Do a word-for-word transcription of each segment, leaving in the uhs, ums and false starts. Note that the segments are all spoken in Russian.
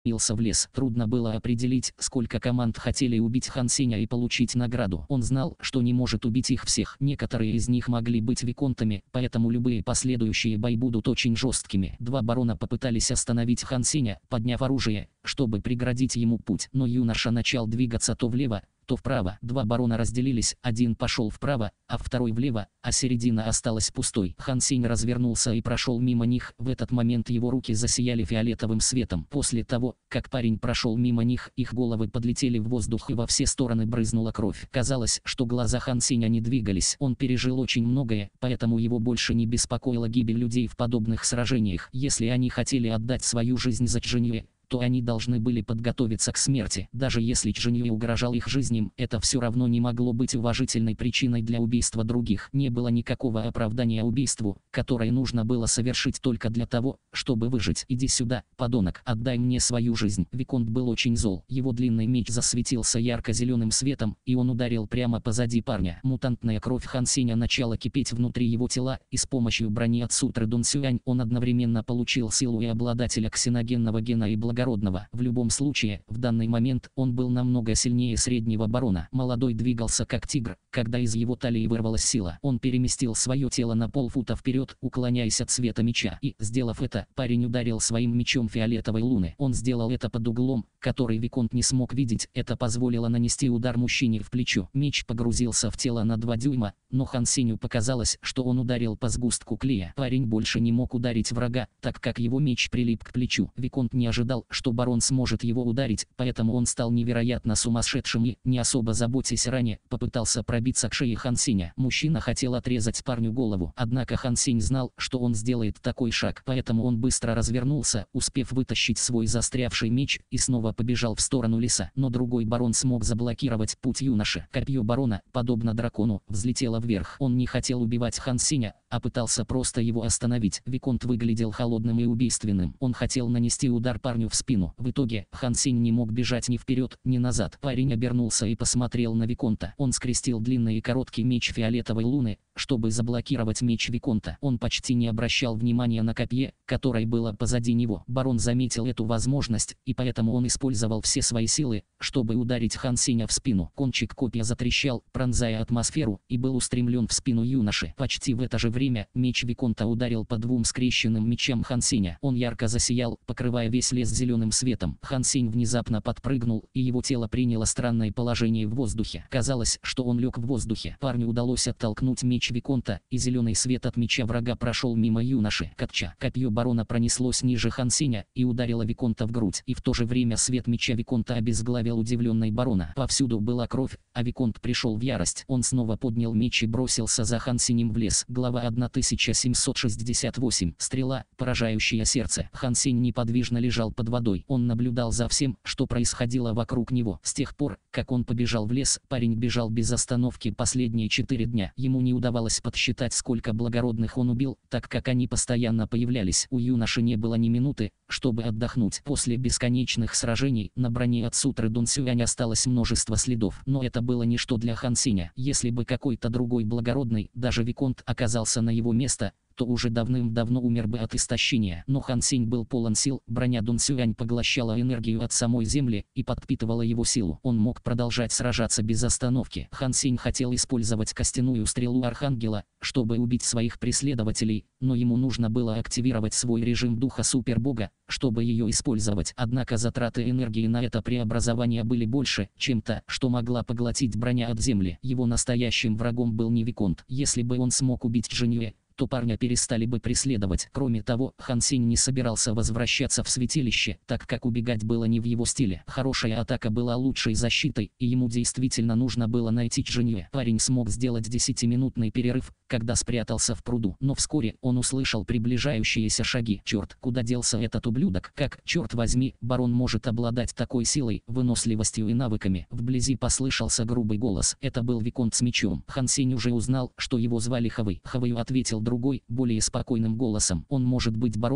устремился в лес. Трудно было определить, сколько команд хотели убить Хан Сеня и получить награду. Он знал, что не может убить их всех. Некоторые из них могли быть виконтами, поэтому любые последующие бои будут очень жесткими. Два барона попытались остановить Хан Сеня, подняв оружие, чтобы преградить ему путь. Но юноша начал двигаться то влево, то вправо. Два барона разделились, один пошел вправо, а второй влево, а середина осталась пустой. Хан Сень развернулся и прошел мимо них. В этот момент его руки засияли фиолетовым светом. После того, как парень прошел мимо них, их головы подлетели в воздух и во все стороны брызнула кровь. Казалось, что глаза Хан Сеня не двигались. Он пережил очень многое, поэтому его больше не беспокоила гибель людей в подобных сражениях. Если они хотели отдать свою жизнь за Чжэньюэ, то они должны были подготовиться к смерти. Даже если Чжэньюэ угрожал их жизням, это все равно не могло быть уважительной причиной для убийства других. Не было никакого оправдания убийству, которое нужно было совершить только для того, чтобы выжить. «Иди сюда, подонок, отдай мне свою жизнь». Виконт был очень зол. Его длинный меч засветился ярко-зеленым светом, и он ударил прямо позади парня. Мутантная кровь Хан Сеня начала кипеть внутри его тела, и с помощью брони от сутры Дун Сюань он одновременно получил силу и обладателя ксеногенного гена и благородного. В любом случае, в данный момент он был намного сильнее среднего барона. Молодой двигался как тигр, когда из его талии вырвалась сила. Он переместил свое тело на полфута вперед, уклоняясь от света меча. И, сделав это, парень ударил своим мечом фиолетовой луны. Он сделал это под углом, который виконт не смог видеть. Это позволило нанести удар мужчине в плечо. Меч погрузился в тело на два дюйма, но Хан Сенью показалось, что он ударил по сгустку клея. Парень больше не мог ударить врага, так как его меч прилип к плечу. Виконт не ожидал, что барон сможет его ударить, поэтому он стал невероятно сумасшедшим и, не особо заботясь ранее, попытался пробиться к шее Хан Сеня. Мужчина хотел отрезать парню голову, однако Хан Сень знал, что он сделает такой шаг, поэтому он быстро развернулся, успев вытащить свой застрявший меч, и снова побежал в сторону леса. Но другой барон смог заблокировать путь юноши. Копье барона, подобно дракону, взлетело вверх. Он не хотел убивать Хан Сеня, а пытался просто его остановить. Виконт выглядел холодным и убийственным. Он хотел нанести удар парню в спину. В итоге, Хан Сень не мог бежать ни вперед, ни назад. Парень обернулся и посмотрел на виконта. Он скрестил длинный и короткий меч фиолетовой луны, чтобы заблокировать меч виконта. Он почти не обращал внимания на копье, которое было позади него. Барон заметил эту возможность, и поэтому он использовал все свои силы, чтобы ударить Хан Сеня в спину. Кончик копья затрещал, пронзая атмосферу, и был устремлен в спину юноши. Почти в это же время меч виконта ударил по двум скрещенным мечам Хан Сеня. Он ярко засиял, покрывая весь лес зеленым светом. Хан Сень внезапно подпрыгнул, и его тело приняло странное положение в воздухе. Казалось, что он лег в воздухе. Парню удалось оттолкнуть меч виконта, и зеленый свет от меча врага прошел мимо юноши. Катча. Копье барона пронеслось ниже Хан Сеня и ударило виконта в грудь. И в то же время свет меча виконта обезглавил удивленный барона. Повсюду была кровь, а виконт пришел в ярость. Он снова поднял меч и бросился за Хан Сенем в лес. Глава тысяча семьсот шестьдесят восемь. Стрела, поражающая сердце. Хан Сень неподвижно лежал под водой. Он наблюдал за всем, что происходило вокруг него. С тех пор, как он побежал в лес, парень бежал без остановки последние четыре дня. Ему не удавалось подсчитать, сколько благородных он убил, так как они постоянно появлялись. У юноши не было ни минуты, чтобы отдохнуть. После бесконечных сражений на броне от сутры Дун Сюань осталось множество следов. Но это было ничто для Хан Сеня. Если бы какой-то другой благородный, даже виконт, оказался на его место, то уже давным-давно умер бы от истощения. Но Хан Сень был полон сил, броня Дун Сюань поглощала энергию от самой земли и подпитывала его силу. Он мог продолжать сражаться без остановки. Хан Сень хотел использовать костяную стрелу Архангела, чтобы убить своих преследователей, но ему нужно было активировать свой режим духа супербога, чтобы ее использовать. Однако затраты энергии на это преобразование были больше, чем то, что могла поглотить броня от земли. Его настоящим врагом был не виконт. Если бы он смог убить Чжэньюэ, то парня перестали бы преследовать. Кроме того, Хан Сень не собирался возвращаться в святилище, так как убегать было не в его стиле. Хорошая атака была лучшей защитой, и ему действительно нужно было найти Чжэньюэ. Парень смог сделать десятиминутный перерыв, когда спрятался в пруду, но вскоре он услышал приближающиеся шаги. Черт, куда делся этот ублюдок? Как, черт возьми, барон может обладать такой силой, выносливостью и навыками? Вблизи послышался грубый голос. Это был виконт с мечом. Хан Сень уже узнал, что его звали Хавэй. Хавэю ответил другой, более спокойным голосом. Он может быть бароном,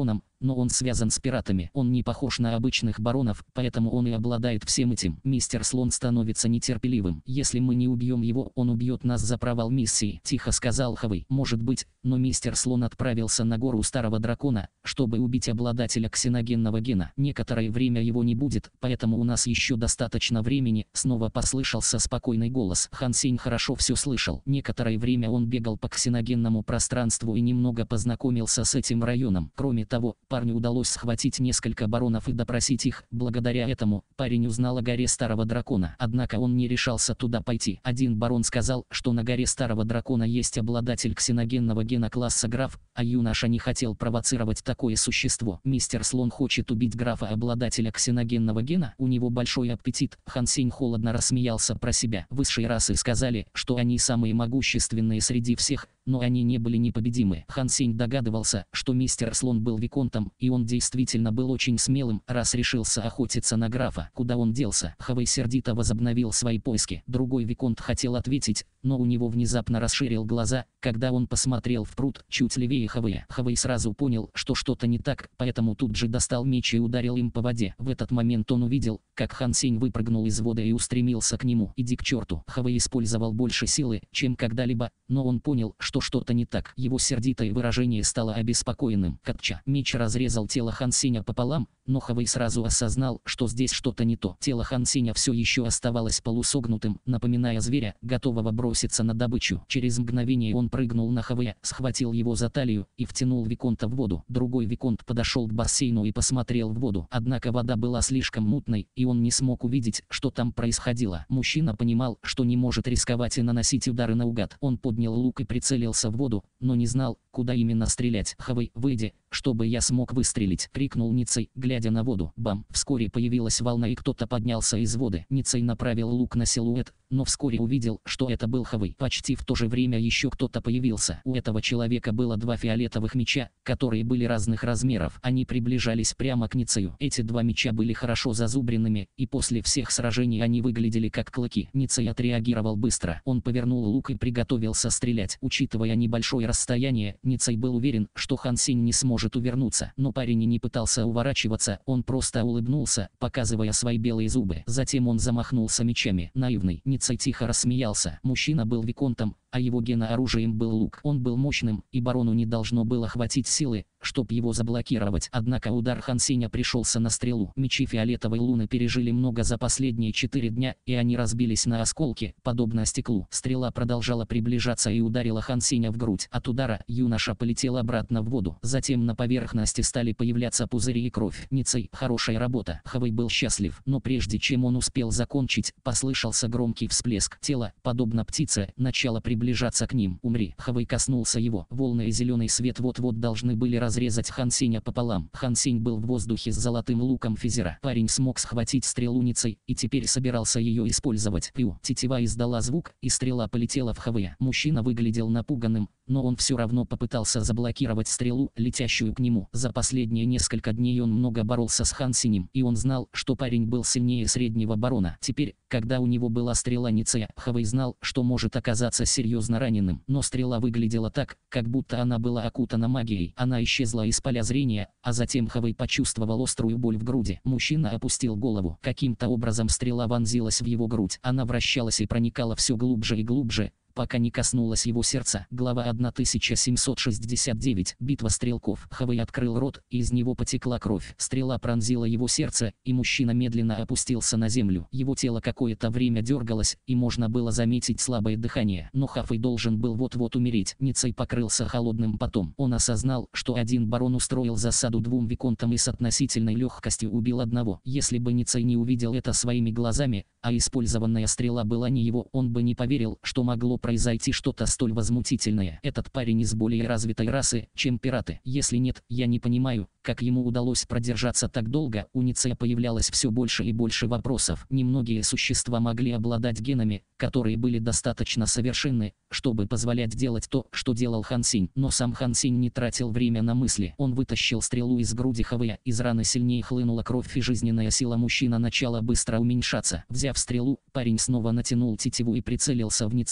но он связан с пиратами. Он не похож на обычных баронов, поэтому он и обладает всем этим. Мистер Слон становится нетерпеливым. Если мы не убьем его, он убьет нас за провал миссии, тихо сказал Хавей. Может быть, но мистер Слон отправился на гору Старого Дракона, чтобы убить обладателя ксеногенного гена. Некоторое время его не будет, поэтому у нас еще достаточно времени. Снова послышался спокойный голос. Хан Сень хорошо все слышал. Некоторое время он бегал по ксеногенному пространству и немного познакомился с этим районом. Кроме того, парню удалось схватить несколько баронов и допросить их. Благодаря этому, парень узнал о горе Старого Дракона. Однако он не решался туда пойти. Один барон сказал, что на горе Старого Дракона есть обладатель ксеногенного гена класса граф, а юноша не хотел провоцировать такое существо. Мистер Слон хочет убить графа, обладателя ксеногенного гена? У него большой аппетит. Хан Сень холодно рассмеялся про себя. Высшие расы сказали, что они самые могущественные среди всех, но они не были непобедимы. Хан Сень догадывался, что мистер Слон был виконтом, и он действительно был очень смелым, раз решился охотиться на графа. Куда он делся? Хавей сердито возобновил свои поиски. Другой виконт хотел ответить, но у него внезапно расширил глаза, когда он посмотрел в пруд чуть левее Хавея. Хавей сразу понял, что что-то не так, поэтому тут же достал меч и ударил им по воде. В этот момент он увидел, как Хан Сень выпрыгнул из воды и устремился к нему. «Иди к черту!» Хавей использовал больше силы, чем когда-либо, но он понял, что что-то не так. Его сердитое выражение стало обеспокоенным. Катча. Меч разрезал тело Хан Сеня пополам, но Хавей сразу осознал, что здесь что-то не то. Тело Хан Сеня все еще оставалось полусогнутым, напоминая зверя, готового броситься на добычу. Через мгновение он прыгнул на Хавея, схватил его за талию и втянул виконта в воду. Другой виконт подошел к бассейну и посмотрел в воду. Однако вода была слишком мутной, и он не смог увидеть, что там происходило. Мужчина понимал, что не может рисковать и наносить удары наугад. Он поднял лук и прицелился в воду, но не знал, куда именно стрелять. «Хавей, выйди, чтобы я смог выстрелить!» — крикнул Ницей, глядя на воду. Бам! Вскоре появилась волна и кто-то поднялся из воды. Ницей направил лук на силуэт, но вскоре увидел, что это был Хавей. Почти в то же время еще кто-то появился. У этого человека было два фиолетовых меча, которые были разных размеров. Они приближались прямо к Ницею. Эти два меча были хорошо зазубренными, и после всех сражений они выглядели как клыки. Ницей отреагировал быстро. Он повернул лук и приготовился стрелять. Учитывая небольшое расстояние, Ницей был уверен, что Хан Сень не сможет увернуться. Но парень и не пытался уворачиваться, он просто улыбнулся, показывая свои белые зубы. Затем он замахнулся мечами. Наивный. Ницей тихо рассмеялся. Мужчина был виконтом, а его генооружием был лук. Он был мощным, и барону не должно было хватить силы, чтоб его заблокировать. Однако удар Хан Сеня пришелся на стрелу. Мечи фиолетовой луны пережили много за последние четыре дня, и они разбились на осколки, подобно стеклу. Стрела продолжала приближаться и ударила Хан Сеня в грудь. От удара юноша полетел обратно в воду. Затем на поверхности стали появляться пузыри и кровь. Ницей, хорошая работа. Хавей был счастлив, но прежде чем он успел закончить, послышался громкий всплеск. Тело, подобно птице, начало приближаться к ним. «Умри!» Хавей коснулся его. Волны и зеленый свет вот-вот должны были разрезать Хан Сеня пополам. Хан Сень был в воздухе с золотым луком физера. Парень смог схватить стрелу Ницей и теперь собирался ее использовать. Пью. Тетива издала звук, и стрела полетела в Хавея. Мужчина выглядел напуганным, но он все равно попытался заблокировать стрелу, летящую к нему. За последние несколько дней он много боролся с Хан Сенем, и он знал, что парень был сильнее среднего барона. Теперь, когда у него была стрела Ницея, Хавей знал, что может оказаться серьезно раненым. Но стрела выглядела так, как будто она была окутана магией. Она исчезла из поля зрения, а затем Хавей почувствовал острую боль в груди. Мужчина опустил голову. Каким-то образом стрела вонзилась в его грудь. Она вращалась и проникала все глубже и глубже, пока не коснулась его сердца. Глава тысяча семьсот шестьдесят девять. Битва стрелков. Хавей открыл рот, и из него потекла кровь. Стрела пронзила его сердце, и мужчина медленно опустился на землю. Его тело какое-то время дергалось, и можно было заметить слабое дыхание. Но Хавей должен был вот-вот умереть. Ницей покрылся холодным потом. Он осознал, что один барон устроил засаду двум виконтам и с относительной легкостью убил одного. Если бы Ницей не увидел это своими глазами, а использованная стрела была не его, он бы не поверил, что могло произойти что-то столь возмутительное. Этот парень из более развитой расы, чем пираты. Если нет, я не понимаю, как ему удалось продержаться так долго. У Ницея появлялось все больше и больше вопросов. Немногие существа могли обладать генами, которые были достаточно совершенны, чтобы позволять делать то, что делал Хан Сень. Но сам Хан Сень не тратил время на мысли. Он вытащил стрелу из груди Хавея. Из раны сильнее хлынула кровь, и жизненная сила мужчины начала быстро уменьшаться. Взяв стрелу, парень снова натянул тетиву и прицелился в Ницея.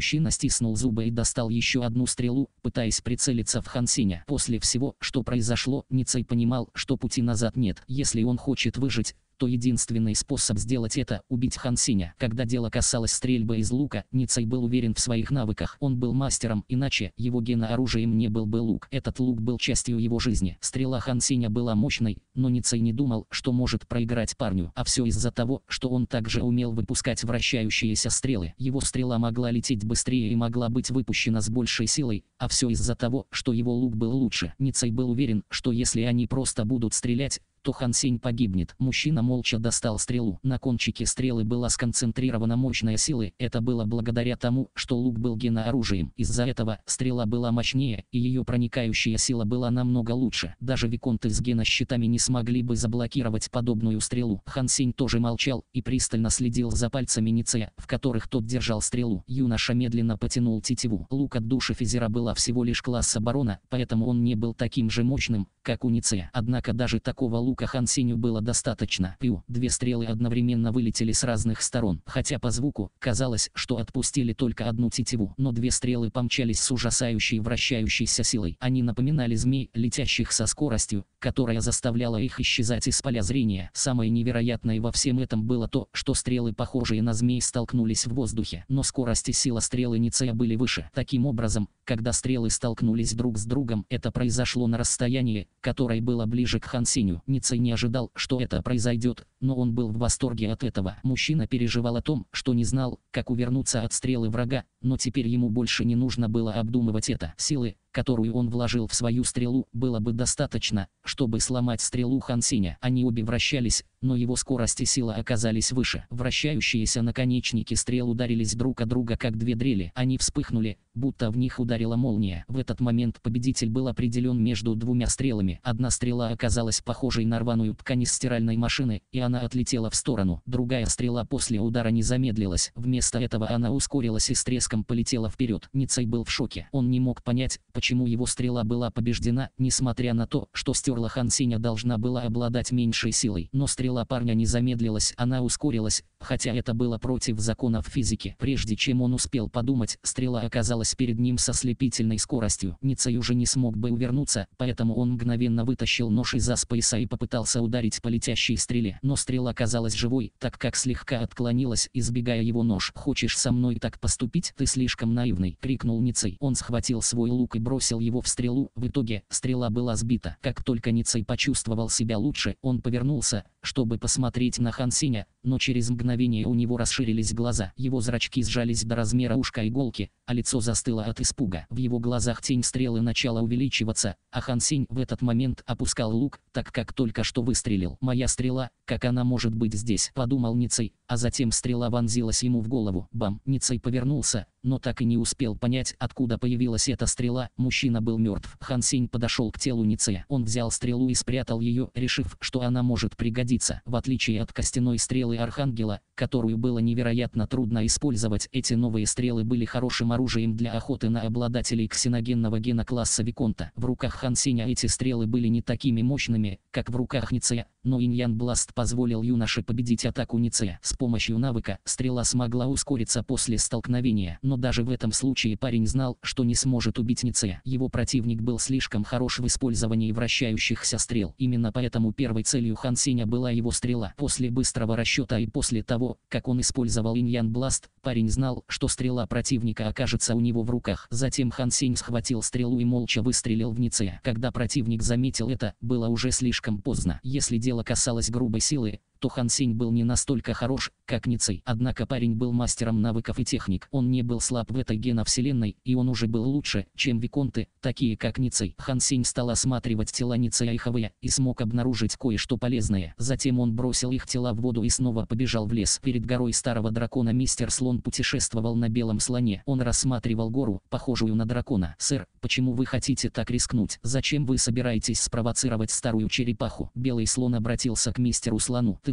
Мужчина стиснул зубы и достал еще одну стрелу, пытаясь прицелиться в Хан Сеня. После всего, что произошло, Ницей понимал, что пути назад нет. Если он хочет выжить, то единственный способ сделать это – убить Хан Сеня. Когда дело касалось стрельбы из лука, Ницей был уверен в своих навыках. Он был мастером, иначе его генооружием не был бы лук. Этот лук был частью его жизни. Стрела Хан Сеня была мощной, но Ницей не думал, что может проиграть парню. А все из-за того, что он также умел выпускать вращающиеся стрелы. Его стрела могла лететь быстрее и могла быть выпущена с большей силой, а все из-за того, что его лук был лучше. Ницей был уверен, что если они просто будут стрелять, то Хан Сень погибнет. Мужчина молча достал стрелу. На кончике стрелы была сконцентрирована мощная сила. Это было благодаря тому, что лук был генооружием. Из-за этого стрела была мощнее, и ее проникающая сила была намного лучше. Даже виконты с генощитами не смогли бы заблокировать подобную стрелу. Хан Сень тоже молчал и пристально следил за пальцами Ницея, в которых тот держал стрелу. Юноша медленно потянул тетиву. Лук от души Физера была всего лишь класса барона, поэтому он не был таким же мощным, как у Ницея. Однако даже такого лука Хан Сенью было достаточно. Пью, две стрелы одновременно вылетели с разных сторон. Хотя по звуку казалось, что отпустили только одну тетиву, но две стрелы помчались с ужасающей вращающейся силой. Они напоминали змей, летящих со скоростью, которая заставляла их исчезать из поля зрения. Самое невероятное во всем этом было то, что стрелы, похожие на змей, столкнулись в воздухе, но скорость и сила стрелы Ницея были выше. Таким образом, когда стрелы столкнулись друг с другом, это произошло на расстоянии, которое было ближе к Хан Сенью. Ницей не ожидал, что это произойдет, но он был в восторге от этого. Мужчина переживал о том, что не знал, как увернуться от стрелы врага, но теперь ему больше не нужно было обдумывать это. Силы, которую он вложил в свою стрелу, было бы достаточно, чтобы сломать стрелу Хан Сеня. Они обе вращались, но его скорость и сила оказались выше. Вращающиеся наконечники стрел ударились друг от друга как две дрели. Они вспыхнули, будто в них ударила молния. В этот момент победитель был определен между двумя стрелами. Одна стрела оказалась похожей на рваную ткань из стиральной машины, и она отлетела в сторону. Другая стрела после удара не замедлилась. Вместо этого она ускорилась и с треском полетела вперед. Ницей был в шоке. Он не мог понять, почему его стрела была побеждена, несмотря на то, что стерла Хан Сеня должна была обладать меньшей силой. Но стрела парня не замедлилась, она ускорилась, хотя это было против законов физики. Прежде чем он успел подумать, стрела оказалась перед ним со слепительной скоростью. Ницей уже не смог бы увернуться, поэтому он мгновенно вытащил нож из-за пояса и попытался ударить по летящей стреле. Но стрела казалась живой, так как слегка отклонилась, избегая его нож. «Хочешь со мной так поступить? Ты слишком наивный!» — крикнул Ницей. Он схватил свой лук и бросил его в стрелу. В итоге, стрела была сбита. Как только Ницей почувствовал себя лучше, он повернулся, чтобы посмотреть на Хан Сеня, но через мгновение у него расширились глаза. Его зрачки сжались до размера ушка иголки, а лицо застыло от испуга. В его глазах тень стрелы начала увеличиваться, а Хан Сень в этот момент опускал лук, так как только что выстрелил. «Моя стрела, как она может быть здесь?» — подумал Ницей, а затем стрела вонзилась ему в голову. Бам! Ницей повернулся, но так и не успел понять, откуда появилась эта стрела. Мужчина был мертв. Хан Сень подошел к телу Ницея. Он взял стрелу и спрятал ее, решив, что она может пригодиться. В отличие от костяной стрелы Архангела, которую было невероятно трудно использовать, эти новые стрелы были хорошим оружием для охоты на обладателей ксеногенного гена класса Виконта. В руках Хан Сеня эти стрелы были не такими мощными, как в руках Ницея, но Иньян Бласт позволил юноше победить атаку Ницея. С помощью навыка стрела смогла ускориться после столкновения, но даже в этом случае парень знал, что не сможет убить Ницея. Его противник был слишком хорош в использовании вращающихся стрел. Именно поэтому первой целью Хан Сеня была его стрела. После быстрого расчета и после того, как он использовал Иньян Бласт, парень знал, что стрела противника окажется у него в руках. Затем Хан Сень схватил стрелу и молча выстрелил в Ницея. Когда противник заметил это, было уже слишком поздно. Если дело касалось грубой силы, то Хан Сень был не настолько хорош, как Ницей. Однако парень был мастером навыков и техник. Он не был слаб в этой геновселенной, и он уже был лучше, чем виконты, такие как Ницей. Хан Сень стал осматривать тела Ницея и Хавея, и смог обнаружить кое-что полезное. Затем он бросил их тела в воду и снова побежал в лес. Перед горой старого дракона мистер Слон путешествовал на белом слоне. Он рассматривал гору, похожую на дракона. «Сэр, почему вы хотите так рискнуть? Зачем вы собираетесь спровоцировать старую черепаху?» Белый слон обратился к мистеру Слону. «Ты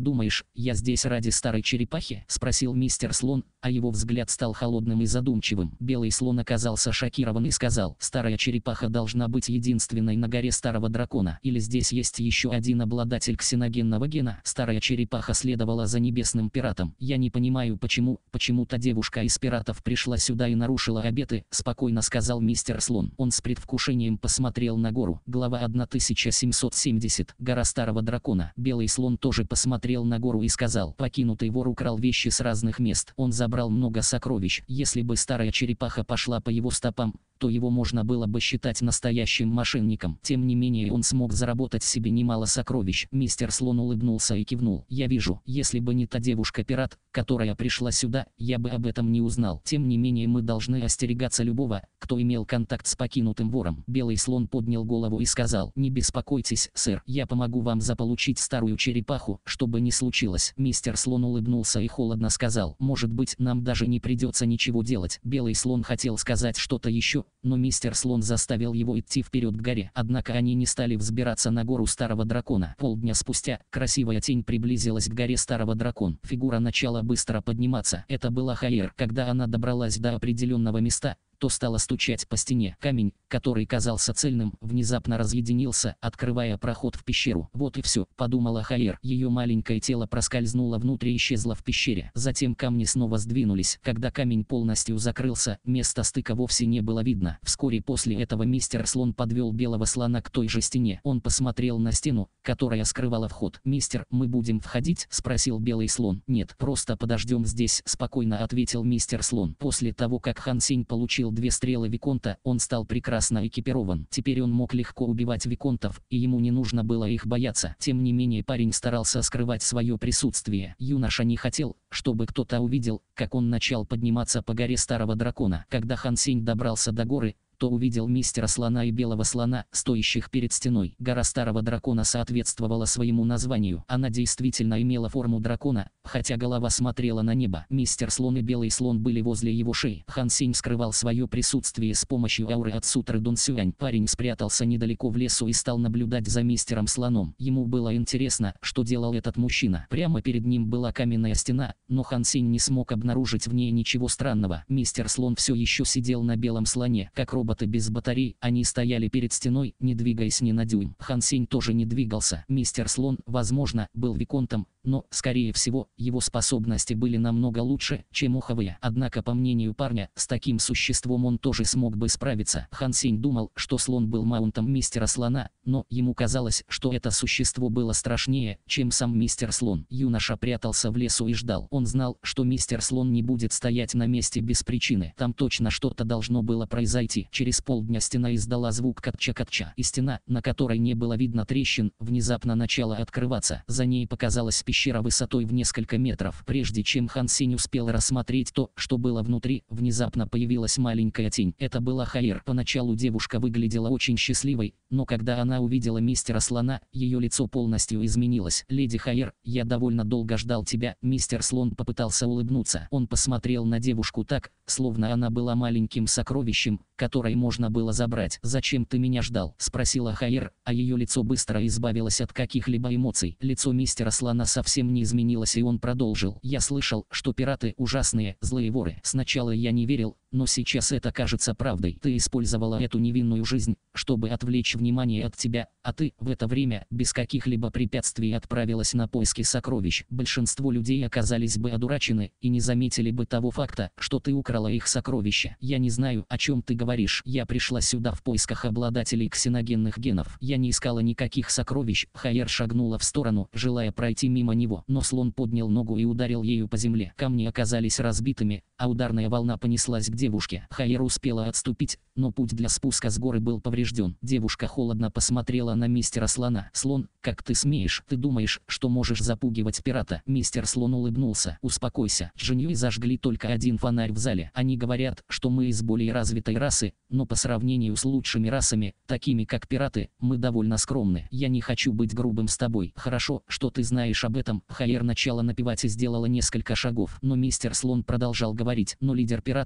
думаешь, я здесь ради старой черепахи?» — спросил мистер Слон, а его взгляд стал холодным и задумчивым. Белый слон оказался шокирован и сказал: «Старая черепаха должна быть единственной на горе старого дракона. Или здесь есть еще один обладатель ксеногенного гена?» Старая черепаха следовала за небесным пиратом. «Я не понимаю, почему, почему-то девушка из пиратов пришла сюда и нарушила обеты», — спокойно сказал мистер Слон. Он с предвкушением посмотрел на гору. Глава тысяча семьсот семьдесят. Гора старого дракона. Белый слон тоже посмотрел на гору и сказал: «Покинутый вор украл вещи с разных мест. Он забрал много сокровищ. Если бы старая черепаха пошла по его стопам, то его можно было бы считать настоящим мошенником. Тем не менее, он смог заработать себе немало сокровищ». Мистер Слон улыбнулся и кивнул. «Я вижу, если бы не та девушка-пират, которая пришла сюда, я бы об этом не узнал. Тем не менее, мы должны остерегаться любого, кто имел контакт с покинутым вором». Белый слон поднял голову и сказал: «Не беспокойтесь, сэр, я помогу вам заполучить старую черепаху, что бы ни случилось». Мистер Слон улыбнулся и холодно сказал: «Может быть, нам даже не придется ничего делать». Белый слон хотел сказать что-то еще, но мистер Слон заставил его идти вперед к горе. Однако они не стали взбираться на гору старого дракона. Полдня спустя красивая тень приблизилась к горе старого дракона. Фигура начала быстро подниматься. Это была Хайер. Когда она добралась до определенного места, то стала стучать по стене. Камень, который казался цельным, внезапно разъединился, открывая проход в пещеру. «Вот и все», — подумала Хайер. Ее маленькое тело проскользнуло внутрь и исчезло в пещере. Затем камни снова сдвинулись. Когда камень полностью закрылся, места стыка вовсе не было видно. Вскоре после этого мистер Слон подвел белого слона к той же стене. Он посмотрел на стену, которая скрывала вход. «Мистер, мы будем входить?» — спросил белый слон. «Нет, просто подождем здесь», — спокойно ответил мистер Слон. После того, как Хан Сень получил две стрелы виконта, он стал прекрасно экипирован. Теперь он мог легко убивать виконтов, и ему не нужно было их бояться. Тем не менее, парень старался скрывать свое присутствие. Юноша не хотел, чтобы кто-то увидел, как он начал подниматься по горе старого дракона. Когда Хан Сень добрался до горы, то увидел мистера слона и белого слона, стоящих перед стеной. Гора старого дракона соответствовала своему названию. Она действительно имела форму дракона, хотя голова смотрела на небо. Мистер слон и белый слон были возле его шеи. Хан Сень скрывал свое присутствие с помощью ауры от сутры Дун Сюань. Парень спрятался недалеко в лесу и стал наблюдать за мистером слоном. Ему было интересно, что делал этот мужчина. Прямо перед ним была каменная стена, но Хан Сень не смог обнаружить в ней ничего странного. Мистер слон все еще сидел на белом слоне, как робот без батарей. Они стояли перед стеной, не двигаясь ни на дюйм. Хан Сень тоже не двигался. Мистер Слон, возможно, был виконтом, но, скорее всего, его способности были намного лучше, чем уховые. Однако, по мнению парня, с таким существом он тоже смог бы справиться. Хан Сень думал, что слон был маунтом мистера слона, но ему казалось, что это существо было страшнее, чем сам мистер слон. Юноша прятался в лесу и ждал. Он знал, что мистер слон не будет стоять на месте без причины. Там точно что-то должно было произойти. Через полдня стена издала звук катча-катча, и стена, на которой не было видно трещин, внезапно начала открываться. За ней показалась пещера высотой в несколько метров. Прежде чем Хан Сень успел рассмотреть то, что было внутри, внезапно появилась маленькая тень. Это была Хайер. Поначалу девушка выглядела очень счастливой, но когда она увидела мистера слона, ее лицо полностью изменилось. «Леди Хайер, я довольно долго ждал тебя». Мистер слон попытался улыбнуться. Он посмотрел на девушку так, словно она была маленьким сокровищем, которое можно было забрать. «Зачем ты меня ждал?» — спросила Хайер, а ее лицо быстро избавилось от каких-либо эмоций. Лицо мистера слона совсем не изменилось, и он продолжил: «Я слышал, что пираты ужасные, злые воры. Сначала я не верил, но сейчас это кажется правдой. Ты использовала эту невинную жизнь, чтобы отвлечь внимание от тебя, а ты в это время без каких-либо препятствий отправилась на поиски сокровищ. Большинство людей оказались бы одурачены и не заметили бы того факта, что ты украла их сокровища. Я не знаю, о чем ты говоришь. Я пришла сюда в поисках обладателей ксеногенных генов. Я не искала никаких сокровищ». Хайер шагнула в сторону, желая пройти мимо него, но слон поднял ногу и ударил ею по земле. Камни оказались разбитыми, а ударная волна понеслась к девушке. Хайер успела отступить, но путь для спуска с горы был поврежден. Девушка холодно посмотрела на мистера слона. «Слон, как ты смеешь? Ты думаешь, что можешь запугивать пирата?» Мистер слон улыбнулся. «Успокойся. Джиньюи зажгли только один фонарь в зале. Они говорят, что мы из более развитой расы, но по сравнению с лучшими расами, такими как пираты, мы довольно скромны. Я не хочу быть грубым с тобой». «Хорошо, что ты знаешь об этом». Хайер начала напевать и сделала несколько шагов, но мистер слон продолжал говорить: «Но лидер пиратов, могу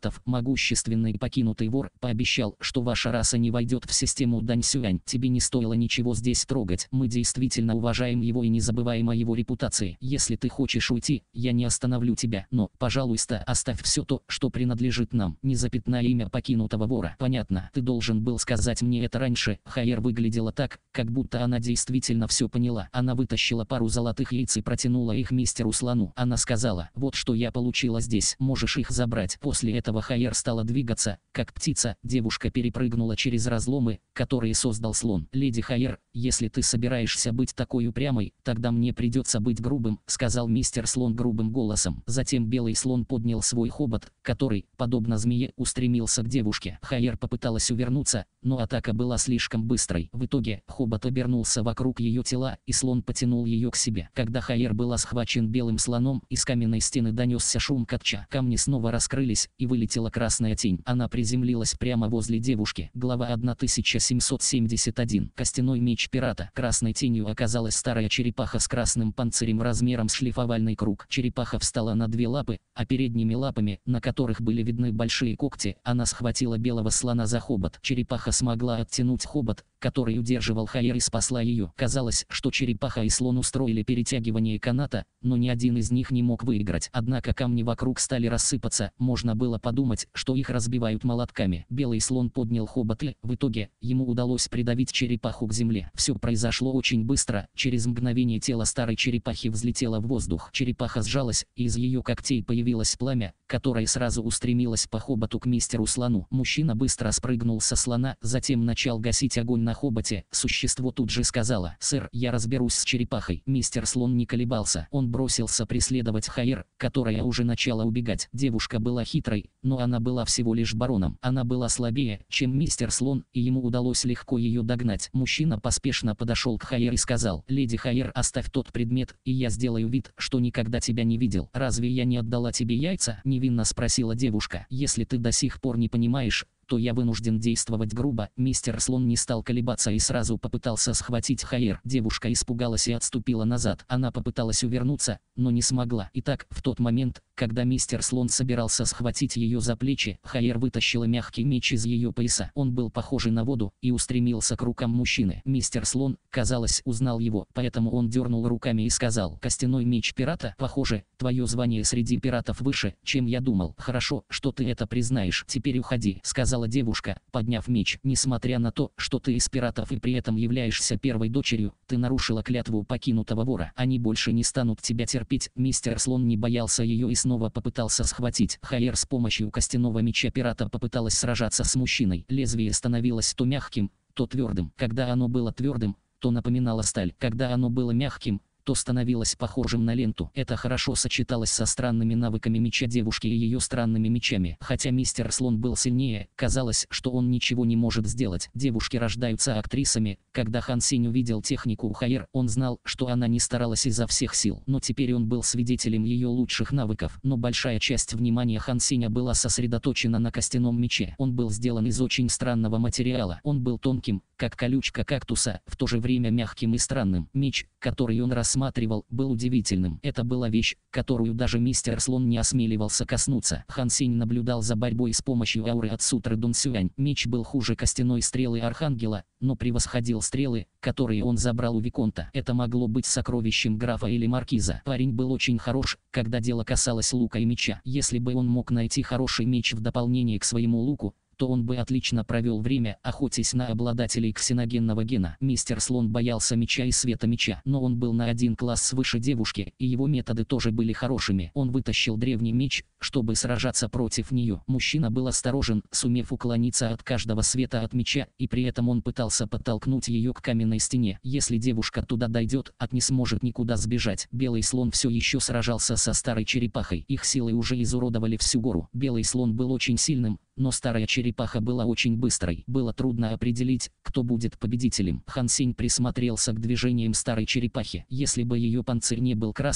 Могущественный покинутый вор пообещал, что ваша раса не войдет в систему Даньсюань. Тебе не стоило ничего здесь трогать. Мы действительно уважаем его и не забываем о его репутации. Если ты хочешь уйти, я не остановлю тебя. Но, пожалуйста, оставь все то, что принадлежит нам. Не запятнай имя покинутого вора. Понятно. Ты должен был сказать мне это раньше. Хайер выглядела так, как будто она действительно все поняла. Она вытащила пару золотых яиц и протянула их мистеру Слону. Она сказала: вот что я получила здесь. Можешь их забрать. После этого Хайер стала двигаться, как птица. Девушка перепрыгнула через разломы, которые создал слон. Леди Хайер, если ты собираешься быть такой упрямой, тогда мне придется быть грубым, сказал мистер Слон грубым голосом. Затем белый слон поднял свой хобот, который, подобно змее, устремился к девушке. Хайер попыталась увернуться, но атака была слишком быстрой. В итоге, хобот обернулся вокруг ее тела, и слон потянул ее к себе. Когда Хайер была схвачен белым слоном, из каменной стены донесся шум копча. Камни снова раскрылись, и вылетела красная тень. Она приземлилась прямо возле девушки. Глава тысяча семьсот семьдесят один. Костяной меч пирата. Красной тенью оказалась старая черепаха с красным панцирем размером с шлифовальный круг. Черепаха встала на две лапы, а передними лапами, на которых были видны большие когти, она схватила белого слона за хобот. Черепаха смогла оттянуть хобот, который удерживал Хайер, и спасла ее. Казалось, что черепаха и слон устроили перетягивание каната, но ни один из них не мог выиграть. Однако камни вокруг стали рассыпаться, можно было подумать, что их разбивают молотками. Белый слон поднял хобот и, в итоге, ему удалось придавить черепаху к земле. Все произошло очень быстро, через мгновение тело старой черепахи взлетело в воздух. Черепаха сжалась, и из ее когтей появилось пламя, которое сразу устремилось по хоботу к мистеру Слону. Мужчина быстро спрыгнул со слона, затем начал гасить огонь на хоботе. Существо тут же сказала: «Сэр, я разберусь с черепахой». Мистер Слон не колебался. Он бросился преследовать Хайер, которая уже начала убегать. Девушка была хитрой, но она была всего лишь бароном. Она была слабее, чем мистер Слон, и ему удалось легко ее догнать. Мужчина поспешно подошел к Хайер и сказал: «Леди Хайер, оставь тот предмет, и я сделаю вид, что никогда тебя не видел». «Разве я не отдала тебе яйца?» — невинно спросила девушка. «Если ты до сих пор не понимаешь, то я вынужден действовать грубо». Мистер Слон не стал колебаться и сразу попытался схватить Хайер. Девушка испугалась и отступила назад. Она попыталась увернуться, но не смогла. Итак, в тот момент, когда мистер Слон собирался схватить ее за плечи, Хайер вытащила мягкий меч из ее пояса. Он был похожий на воду и устремился к рукам мужчины. Мистер Слон, казалось, узнал его, поэтому он дернул руками и сказал: «Костяной меч пирата? Похоже, твое звание среди пиратов выше, чем я думал. Хорошо, что ты это признаешь. Теперь уходи», — сказала девушка, подняв меч. «Несмотря на то, что ты из пиратов и при этом являешься первой дочерью, ты нарушила клятву покинутого вора. Они больше не станут тебя терпеть». Мистер Слон не боялся ее и снова попытался схватить. Хайер с помощью костяного меча пирата попыталась сражаться с мужчиной. Лезвие становилось то мягким, то твердым. Когда оно было твердым, то напоминало сталь. Когда оно было мягким, то становилось похожим на ленту. Это хорошо сочеталось со странными навыками меча девушки и ее странными мечами. Хотя мистер Слон был сильнее, казалось, что он ничего не может сделать. Девушки рождаются актрисами. Когда Хан Сень увидел технику у Хайер, он знал, что она не старалась изо всех сил. Но теперь он был свидетелем ее лучших навыков. Но большая часть внимания Хан Сеня была сосредоточена на костяном мече. Он был сделан из очень странного материала. Он был тонким, как колючка кактуса, в то же время мягким и странным. Меч, который он рассматривал, был удивительным. Это была вещь, которую даже мистер Слон не осмеливался коснуться. Хан Сень наблюдал за борьбой с помощью ауры от сутры Дун Сюань. Меч был хуже костяной стрелы Архангела, но превосходил стрелы, которые он забрал у Виконта. Это могло быть сокровищем графа или маркиза. Парень был очень хорош, когда дело касалось лука и меча. Если бы он мог найти хороший меч в дополнение к своему луку, то он бы отлично провел время, охотясь на обладателей ксеногенного гена. Мистер Слон боялся меча и света меча, но он был на один класс выше девушки, и его методы тоже были хорошими. Он вытащил древний меч, чтобы сражаться против нее. Мужчина был осторожен, сумев уклониться от каждого света от меча, и при этом он пытался подтолкнуть ее к каменной стене. Если девушка туда дойдет, от не сможет никуда сбежать. Белый слон все еще сражался со старой черепахой. Их силы уже изуродовали всю гору. Белый слон был очень сильным, но старая черепаха была очень быстрой. Было трудно определить, кто будет победителем. Хан Сень присмотрелся к движениям старой черепахи. Если бы ее панцирь не был красным,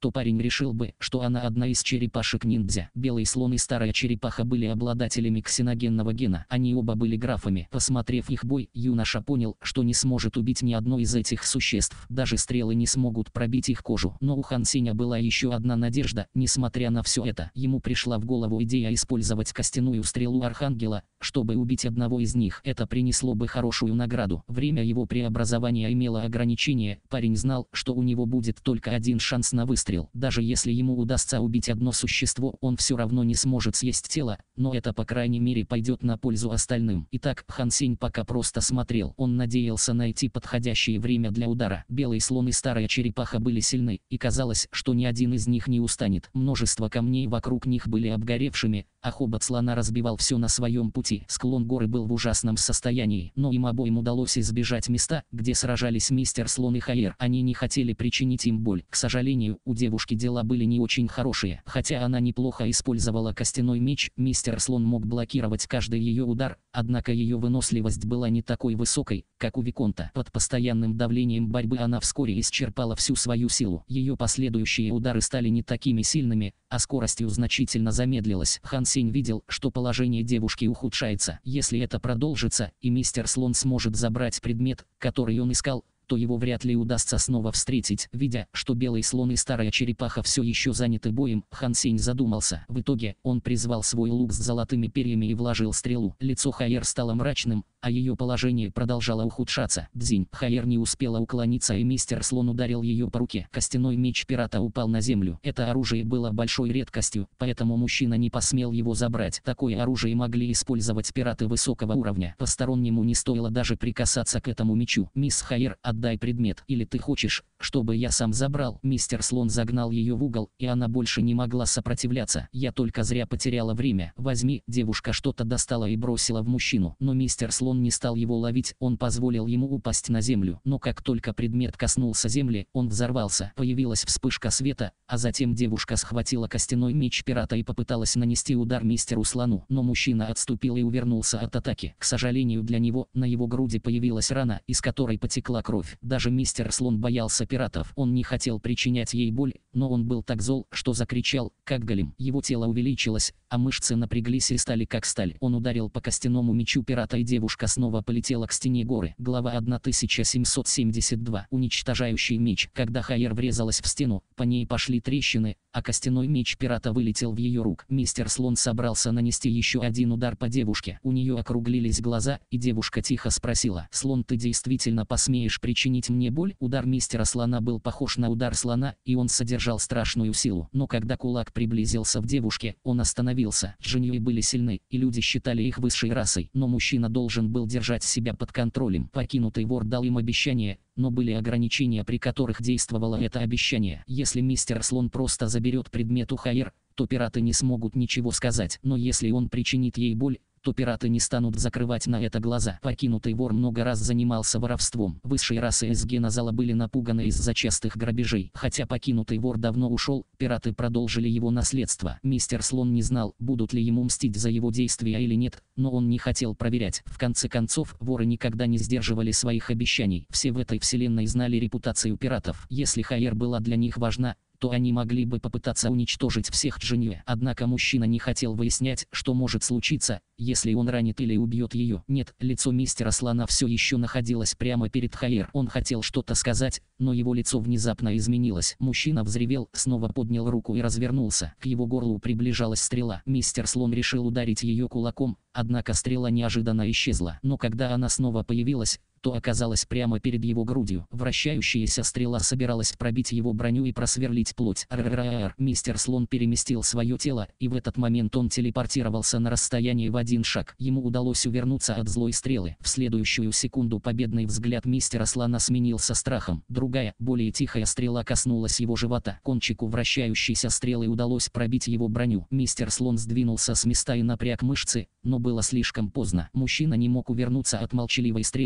то парень решил бы, что она одна из черепашек-ниндзя. Белый слон и старая черепаха были обладателями ксеногенного гена. Они оба были графами. Посмотрев их бой, юноша понял, что не сможет убить ни одно из этих существ. Даже стрелы не смогут пробить их кожу. Но у Хан Сеня была еще одна надежда. Несмотря на все это, ему пришла в голову идея использовать костяную стрелу Архангела, чтобы убить одного из них. Это принесло бы хорошую награду. Время его преобразования имело ограничение. Парень знал, что у него будет только один шанс на выстрел. Даже если ему удастся убить одно существо, он все равно не сможет съесть тело, но это по крайней мере пойдет на пользу остальным. Итак, Хан Сень пока просто смотрел. Он надеялся найти подходящее время для удара. Белый слон и старая черепаха были сильны, и казалось, что ни один из них не устанет. Множество камней вокруг них были обгоревшими, а хобот слона разбивал все на своем пути. Склон горы был в ужасном состоянии, но им обоим удалось избежать места, где сражались мистер Слон и Хаер. Они не хотели причинить им боль. К сожалению, у девушки дела были не очень хорошие. Хотя она неплохо использовала костяной меч, мистер Слон мог блокировать каждый ее удар, однако ее выносливость была не такой высокой, как у Виконта. Под постоянным давлением борьбы она вскоре исчерпала всю свою силу. Ее последующие удары стали не такими сильными, а скоростью значительно замедлилась. Хан Сень видел, что положение девушки ухудшается. Если это продолжится, и мистер Слон сможет забрать предмет, который он искал, то его вряд ли удастся снова встретить. Видя, что белый слон и старая черепаха все еще заняты боем, Хан Сень задумался. В итоге, он призвал свой лук с золотыми перьями и вложил стрелу. Лицо Хаер стало мрачным, а ее положение продолжало ухудшаться. Дзинь. Хаер не успела уклониться, и мистер Слон ударил ее по руке. Костяной меч пирата упал на землю. Это оружие было большой редкостью, поэтому мужчина не посмел его забрать. Такое оружие могли использовать пираты высокого уровня. Постороннему не стоило даже прикасаться к этому мечу. «Мисс Хаер, отдай предмет. Или ты хочешь, чтобы я сам забрал?» Мистер Слон загнал ее в угол, и она больше не могла сопротивляться. «Я только зря потеряла время. Возьми». Девушка что-то достала и бросила в мужчину, но мистер Слон не стал его ловить, он позволил ему упасть на землю. Но как только предмет коснулся земли, он взорвался. Появилась вспышка света, а затем девушка схватила костяной меч пирата и попыталась нанести удар мистеру Слону, но мужчина отступил и увернулся от атаки. К сожалению для него, на его груди появилась рана, из которой потекла кровь. Даже мистер Слон боялся пиратов. Он не хотел причинять ей боль, но он был так зол, что закричал, как голем. Его тело увеличилось, а мышцы напряглись и стали как сталь. Он ударил по костяному мечу пирата, и девушка снова полетела к стене горы. Глава тысяча семьсот семьдесят два. Уничтожающий меч. Когда Хаер врезалась в стену, по ней пошли трещины, а костяной меч пирата вылетел в ее рук. Мистер Слон собрался нанести еще один удар по девушке. У нее округлились глаза, и девушка тихо спросила: «Слон, ты действительно посмеешь причинить мне боль?» Удар мистера Слона был похож на удар слона, и он содержал страшную силу. Но когда кулак приблизился в девушке, он остановился. Джиньюи были сильны, и люди считали их высшей расой, но мужчина должен был держать себя под контролем. Покинутый вор дал им обещание, но были ограничения, при которых действовало это обещание. Если мистер Слон просто заберет предмет у Хаер, то пираты не смогут ничего сказать, но если он причинит ей боль, то пираты не станут закрывать на это глаза. Покинутый вор много раз занимался воровством. Высшие расы из Генозала были напуганы из-за частых грабежей. Хотя покинутый вор давно ушел, пираты продолжили его наследство. Мистер Слон не знал, будут ли ему мстить за его действия или нет, но он не хотел проверять. В конце концов, воры никогда не сдерживали своих обещаний. Все в этой вселенной знали репутацию пиратов. Если Хаер была для них важна, то они могли бы попытаться уничтожить всех Джиньюи. Однако мужчина не хотел выяснять, что может случиться, если он ранит или убьет ее. Нет, лицо мистера Слона все еще находилось прямо перед Хаер. Он хотел что-то сказать, но его лицо внезапно изменилось. Мужчина взревел, снова поднял руку и развернулся. К его горлу приближалась стрела. Мистер Слон решил ударить ее кулаком, однако стрела неожиданно исчезла. Но когда она снова появилась, то оказалась прямо перед его грудью. Вращающаяся стрела собиралась пробить его броню и просверлить плоть. Р-р-р-р. Мистер Слон переместил свое тело, и в этот момент он телепортировался на расстояние в один шаг. Ему удалось увернуться от злой стрелы. В следующую секунду победный взгляд мистера Слона сменился страхом. Другая, более тихая стрела коснулась его живота. Кончику вращающейся стрелы удалось пробить его броню. Мистер Слон сдвинулся с места и напряг мышцы, но было слишком поздно. Мужчина не мог увернуться от молчаливой стрелы. Стрела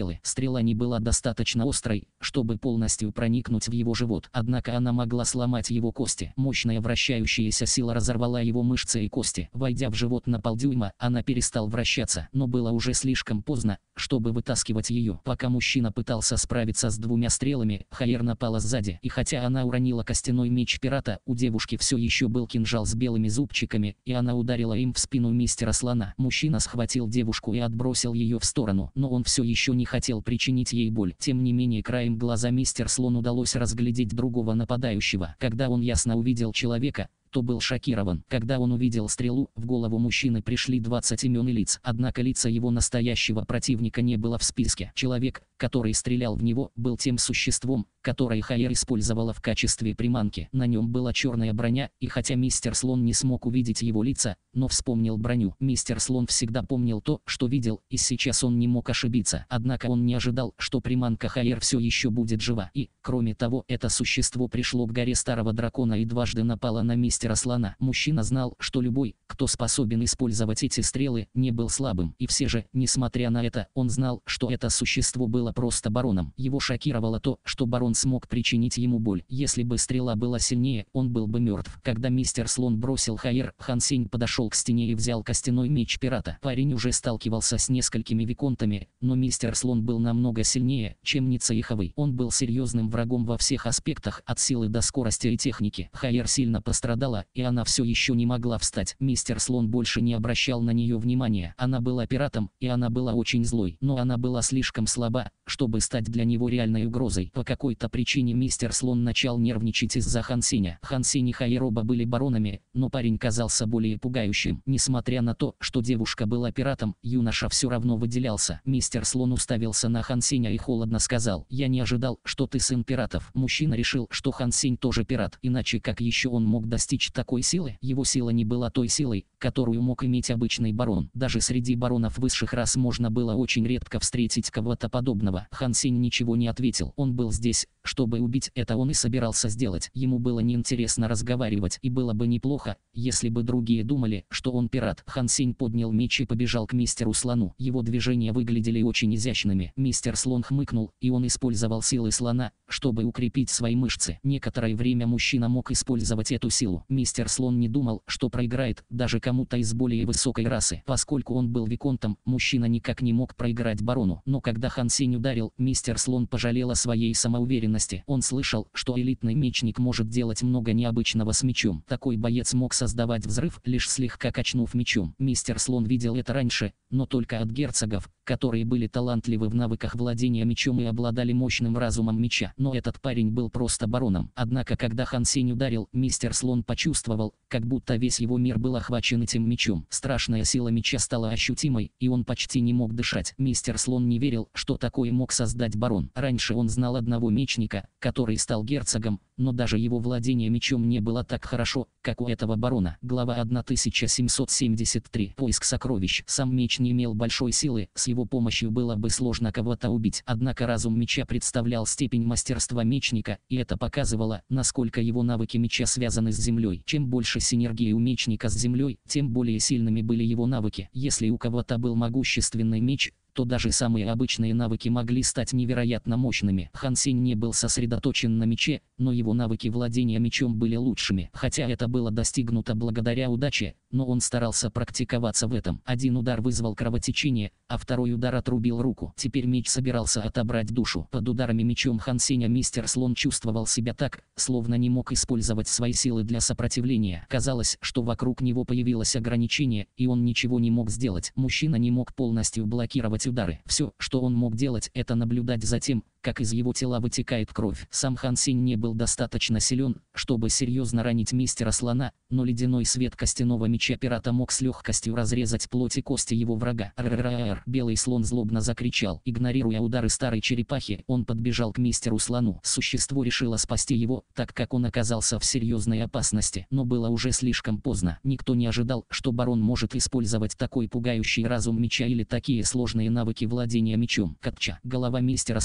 стрела не была достаточно острой, чтобы полностью проникнуть в его живот, однако она могла сломать его кости. Мощная вращающаяся сила разорвала его мышцы и кости. Войдя в живот на полдюйма, она перестала вращаться, но было уже слишком поздно, чтобы вытаскивать ее. Пока мужчина пытался справиться с двумя стрелами, Хаер напала сзади, и хотя она уронила костяной меч пирата, у девушки все еще был кинжал с белыми зубчиками, и она ударила им в спину мистера Слона. Мужчина схватил девушку и отбросил ее в сторону, но он все еще не хотел причинить ей боль. Тем не менее, краем глаза мистер Слон удалось разглядеть другого нападающего. Когда он ясно увидел человека, то был шокирован. Когда он увидел стрелу, в голову мужчины пришли двадцать имен и лиц, однако лица его настоящего противника не было в списке. Человек, который стрелял в него, был тем существом, которое Хаер использовала в качестве приманки. На нем была черная броня, и хотя мистер Слон не смог увидеть его лица, но вспомнил броню. Мистер Слон всегда помнил то, что видел, и сейчас он не мог ошибиться. Однако он не ожидал, что приманка Хаер все еще будет жива. И, кроме того, это существо пришло к горе Старого Дракона и дважды напало на мистера Слона. Мужчина знал, что любой, кто способен использовать эти стрелы, не был слабым. И все же, несмотря на это, он знал, что это существо было просто бароном. Его шокировало то, что барон смог причинить ему боль. Если бы стрела была сильнее, он был бы мертв. Когда мистер Слон бросил Хаер, Хан Сень подошел к стене и взял костяной меч пирата. Парень уже сталкивался с несколькими виконтами, но мистер Слон был намного сильнее, чем Ницаиховый. Он был серьезным врагом во всех аспектах, от силы до скорости и техники. Хаер сильно пострадала, и она все еще не могла встать. Мистер Слон больше не обращал на нее внимания. Она была пиратом, и она была очень злой, но она была слишком слаба, чтобы стать для него реальной угрозой. По какой-то причине мистер Слон начал нервничать из-за Хан Сеня. Хан Сень и Хаер оба были баронами, но парень казался более пугающим. Несмотря на то, что девушка была пиратом, юноша все равно выделялся. Мистер Слон уставился на Хан Сеня и холодно сказал: «Я не ожидал, что ты сын пиратов». Мужчина решил, что Хан Сень тоже пират, иначе как еще он мог достичь такой силы? Его сила не была той силой, которую мог иметь обычный барон. Даже среди баронов высших рас можно было очень редко встретить кого-то подобного. Хан Сень ничего не ответил. Он был здесь, чтобы убить. Это он и собирался сделать. Ему было неинтересно разговаривать, и было бы неплохо, если бы другие думали, что он пират. Хан Сень поднял меч и побежал к мистеру Слону. Его движения выглядели очень изящными. Мистер Слон хмыкнул, и он использовал силы слона, чтобы укрепить свои мышцы. Некоторое время мужчина мог использовать эту силу. Мистер Слон не думал, что проиграет даже кому-то из более высокой расы. Поскольку он был виконтом, мужчина никак не мог проиграть барону. Но когда Хан Сень ударил, мистер Слон пожалел о своей самоуверенности. Он слышал, что элитный мечник может делать много необычного с мечом. Такой боец мог создавать взрыв, лишь слегка качнув мечом. Мистер Слон видел это раньше, но только от герцогов, которые были талантливы в навыках владения мечом и обладали мощным разумом меча. Но этот парень был просто бароном. Однако, когда Хан Сень ударил, мистер Слон почувствовал, как будто весь его мир был охвачен этим мечом. Страшная сила меча стала ощутимой, и он почти не мог дышать. Мистер Слон не верил, что такое мог создать барон. Раньше он знал одного мечника, который стал герцогом, но даже его владение мечом не было так хорошо, как у этого барона. Глава тысяча семьсот семьдесят три. Поиск сокровищ. Сам меч не имел большой силы, с его помощью было бы сложно кого-то убить. Однако разум меча представлял степень мастерства мечника, и это показывало, насколько его навыки меча связаны с землей. Чем больше синергии у мечника с землей, тем более сильными были его навыки. Если у кого-то был могущественный меч, то даже самые обычные навыки могли стать невероятно мощными. Хан Сень не был сосредоточен на мече, но его навыки владения мечом были лучшими. Хотя это было достигнуто благодаря удаче, но он старался практиковаться в этом. Один удар вызвал кровотечение, а второй удар отрубил руку. Теперь меч собирался отобрать душу. Под ударами мечом Хан Сеня мистер Слон чувствовал себя так, словно не мог использовать свои силы для сопротивления. Казалось, что вокруг него появилось ограничение, и он ничего не мог сделать. Мужчина не мог полностью блокировать удары. Все, что он мог делать, это наблюдать за тем, как из его тела вытекает кровь. Сам Хан Сень не был достаточно силен, чтобы серьезно ранить мистера Слона, но ледяной свет костяного меча пирата мог с легкостью разрезать плоть и кости его врага. Р-р-р-р. Белый слон злобно закричал. Игнорируя удары старой черепахи, он подбежал к мистеру Слону. Существо решило спасти его, так как он оказался в серьезной опасности. Но было уже слишком поздно. Никто не ожидал, что барон может использовать такой пугающий разум меча или такие сложные навыки владения мечом. Катча. Голова мистера Слона под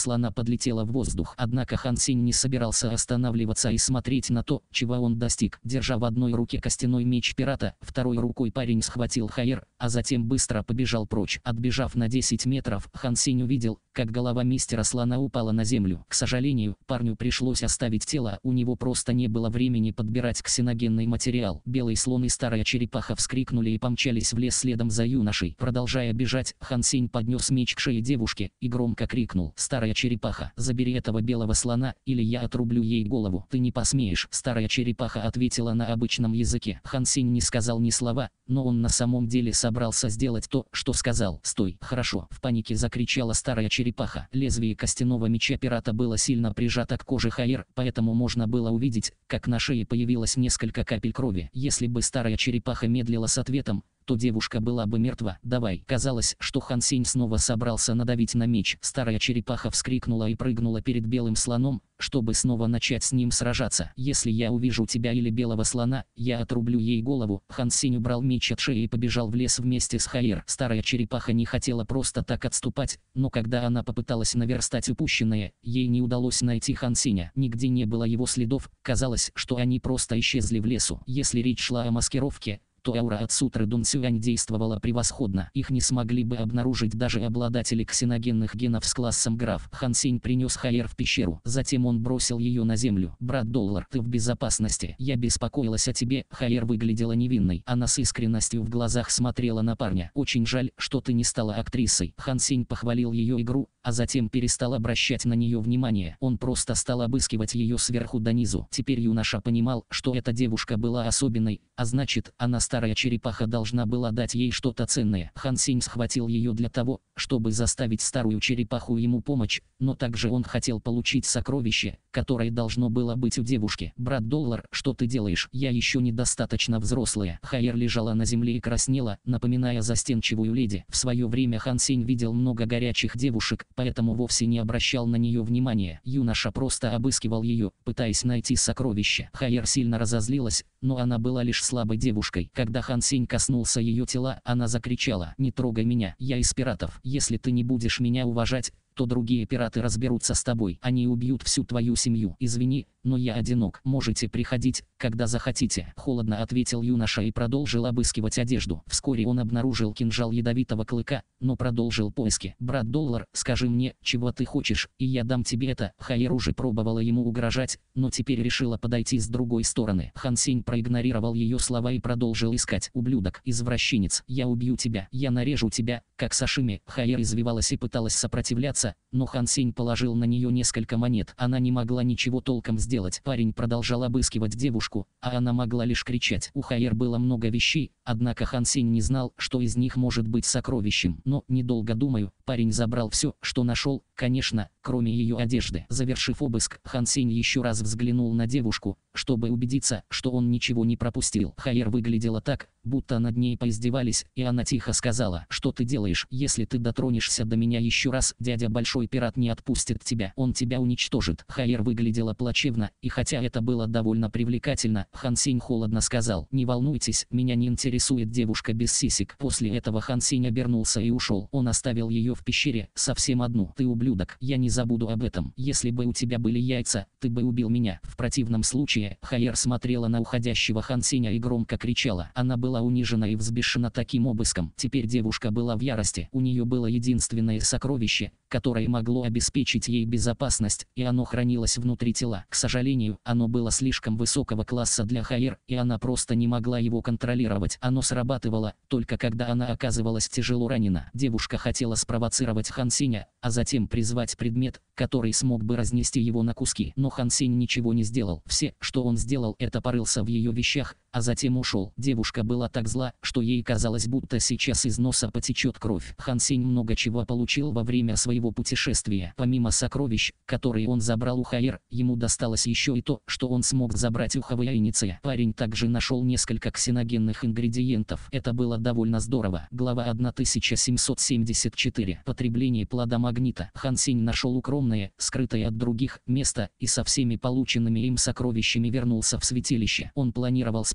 подлетела в воздух. Однако Хан Сень не собирался останавливаться и смотреть на то, чего он достиг. Держа в одной руке костяной меч пирата, второй рукой парень схватил Хаер, а затем быстро побежал прочь. Отбежав на десять метров, Хан Сень увидел, как голова мистера слона упала на землю. К сожалению, парню пришлось оставить тело, у него просто не было времени подбирать ксеногенный материал. Белый слон и старая черепаха вскрикнули и помчались в лес следом за юношей. Продолжая бежать, Хан Сень поднес меч к шее девушки и громко крикнул: «Старая черепаха, забери этого белого слона, или я отрублю ей голову». «Ты не посмеешь», — старая черепаха ответила на обычном языке. Хан Сень не сказал ни слова, но он на самом деле собрался сделать то, что сказал. «Стой!» «Хорошо!» — в панике закричала старая черепаха. Лезвие костяного меча пирата было сильно прижато к коже Хаер, поэтому можно было увидеть, как на шее появилось несколько капель крови. Если бы старая черепаха медлила с ответом, то девушка была бы мертва. «Давай!» Казалось, что Хан Сень снова собрался надавить на меч. Старая черепаха вскрикнула и прыгнула перед белым слоном, чтобы снова начать с ним сражаться. «Если я увижу тебя или белого слона, я отрублю ей голову». Хан Сень убрал меч от шеи и побежал в лес вместе с Хаер. Старая черепаха не хотела просто так отступать, но когда она попыталась наверстать упущенное, ей не удалось найти Хан Сеня. Нигде не было его следов, казалось, что они просто исчезли в лесу. Если речь шла о маскировке, то аура от сутры Дун Сюань действовала превосходно. Их не смогли бы обнаружить даже обладатели ксеногенных генов с классом граф. Хан Сень принес Хаер в пещеру. Затем он бросил ее на землю. «Брат Доллар, ты в безопасности. Я беспокоилась о тебе». Хаер выглядела невинной. Она с искренностью в глазах смотрела на парня. «Очень жаль, что ты не стала актрисой». Хан Сень похвалил ее игру, а затем перестал обращать на нее внимание. Он просто стал обыскивать ее сверху донизу. Теперь юноша понимал, что эта девушка была особенной, а значит, она старая черепаха должна была дать ей что-то ценное. Хан Сень схватил ее для того, чтобы заставить старую черепаху ему помочь, но также он хотел получить сокровище, которое должно было быть у девушки. «Брат Доллар, что ты делаешь? Я еще недостаточно взрослая». Хаер лежала на земле и краснела, напоминая застенчивую леди. В свое время Хан Сень видел много горячих девушек, поэтому вовсе не обращал на нее внимания. Юноша просто обыскивал ее, пытаясь найти сокровище. Хаер сильно разозлилась, но она была лишь слабой девушкой. Когда Хан Сень коснулся ее тела, она закричала: «Не трогай меня, я из пиратов. Если ты не будешь меня уважать, то другие пираты разберутся с тобой. Они убьют всю твою семью. Извини, но я одинок. Можете приходить, когда захотите». Холодно ответил юноша и продолжил обыскивать одежду. Вскоре он обнаружил кинжал ядовитого клыка, но продолжил поиски. «Брат Доллар, скажи мне, чего ты хочешь, и я дам тебе это». Хаер уже пробовала ему угрожать, но теперь решила подойти с другой стороны. Хан Сень проигнорировал ее слова и продолжил искать. «Ублюдок, извращенец, я убью тебя, я нарежу тебя, как сашими». Хаер извивалась и пыталась сопротивляться, но Хан Сень положил на нее несколько монет. Она не могла ничего толком сделать. Парень продолжал обыскивать девушку, а она могла лишь кричать. У Хаер было много вещей, однако Хан Сень не знал, что из них может быть сокровищем. Но, недолго думаю, парень забрал все, что нашел, конечно, кроме ее одежды. Завершив обыск, Хан Сень еще раз взглянул на девушку, чтобы убедиться, что он ничего не пропустил. Хаер выглядела так, будто над ней поиздевались, и она тихо сказала: «Что ты делаешь? Если ты дотронешься до меня еще раз, дядя Большой Пират не отпустит тебя, он тебя уничтожит». Хаер выглядела плачевно, и хотя это было довольно привлекательно, Хан Сень холодно сказал: «Не волнуйтесь, меня не интересует девушка без сисек». После этого Хан Сень обернулся и ушел. Он оставил ее в пещере, совсем одну. «Ты ублюдок, я не забуду об этом. Если бы у тебя были яйца, ты бы убил меня». В противном случае, Хаер смотрела на уходящего Хан Сеня и громко кричала. Она была унижена и взбешена таким обыском. Теперь девушка была в ярости. У нее было единственное сокровище, которое могло обеспечить ей безопасность, и оно хранилось внутри тела. К сожалению, оно было слишком высокого класса для Хаер, и она просто не могла его контролировать. Оно срабатывало только когда она оказывалась тяжело ранена. Девушка хотела спровоцировать Хан Сеня, а затем призвать предмет, который смог бы разнести его на куски. Но Хан Сень ничего не сделал. Все, что он сделал, это порылся в ее вещах, а затем ушел. Девушка была так зла, что ей казалось, будто сейчас из носа потечет кровь. Хан Сень много чего получил во время своего путешествия. Помимо сокровищ, которые он забрал у Хаер, ему досталось еще и то, что он смог забрать у Хавайниция. Парень также нашел несколько ксеногенных ингредиентов. Это было довольно здорово. Глава тысяча семьсот семьдесят четыре. Потребление плода магнита. Хан Сень нашел укромное, скрытое от других, место, и со всеми полученными им сокровищами вернулся в святилище. Он планировал спрятать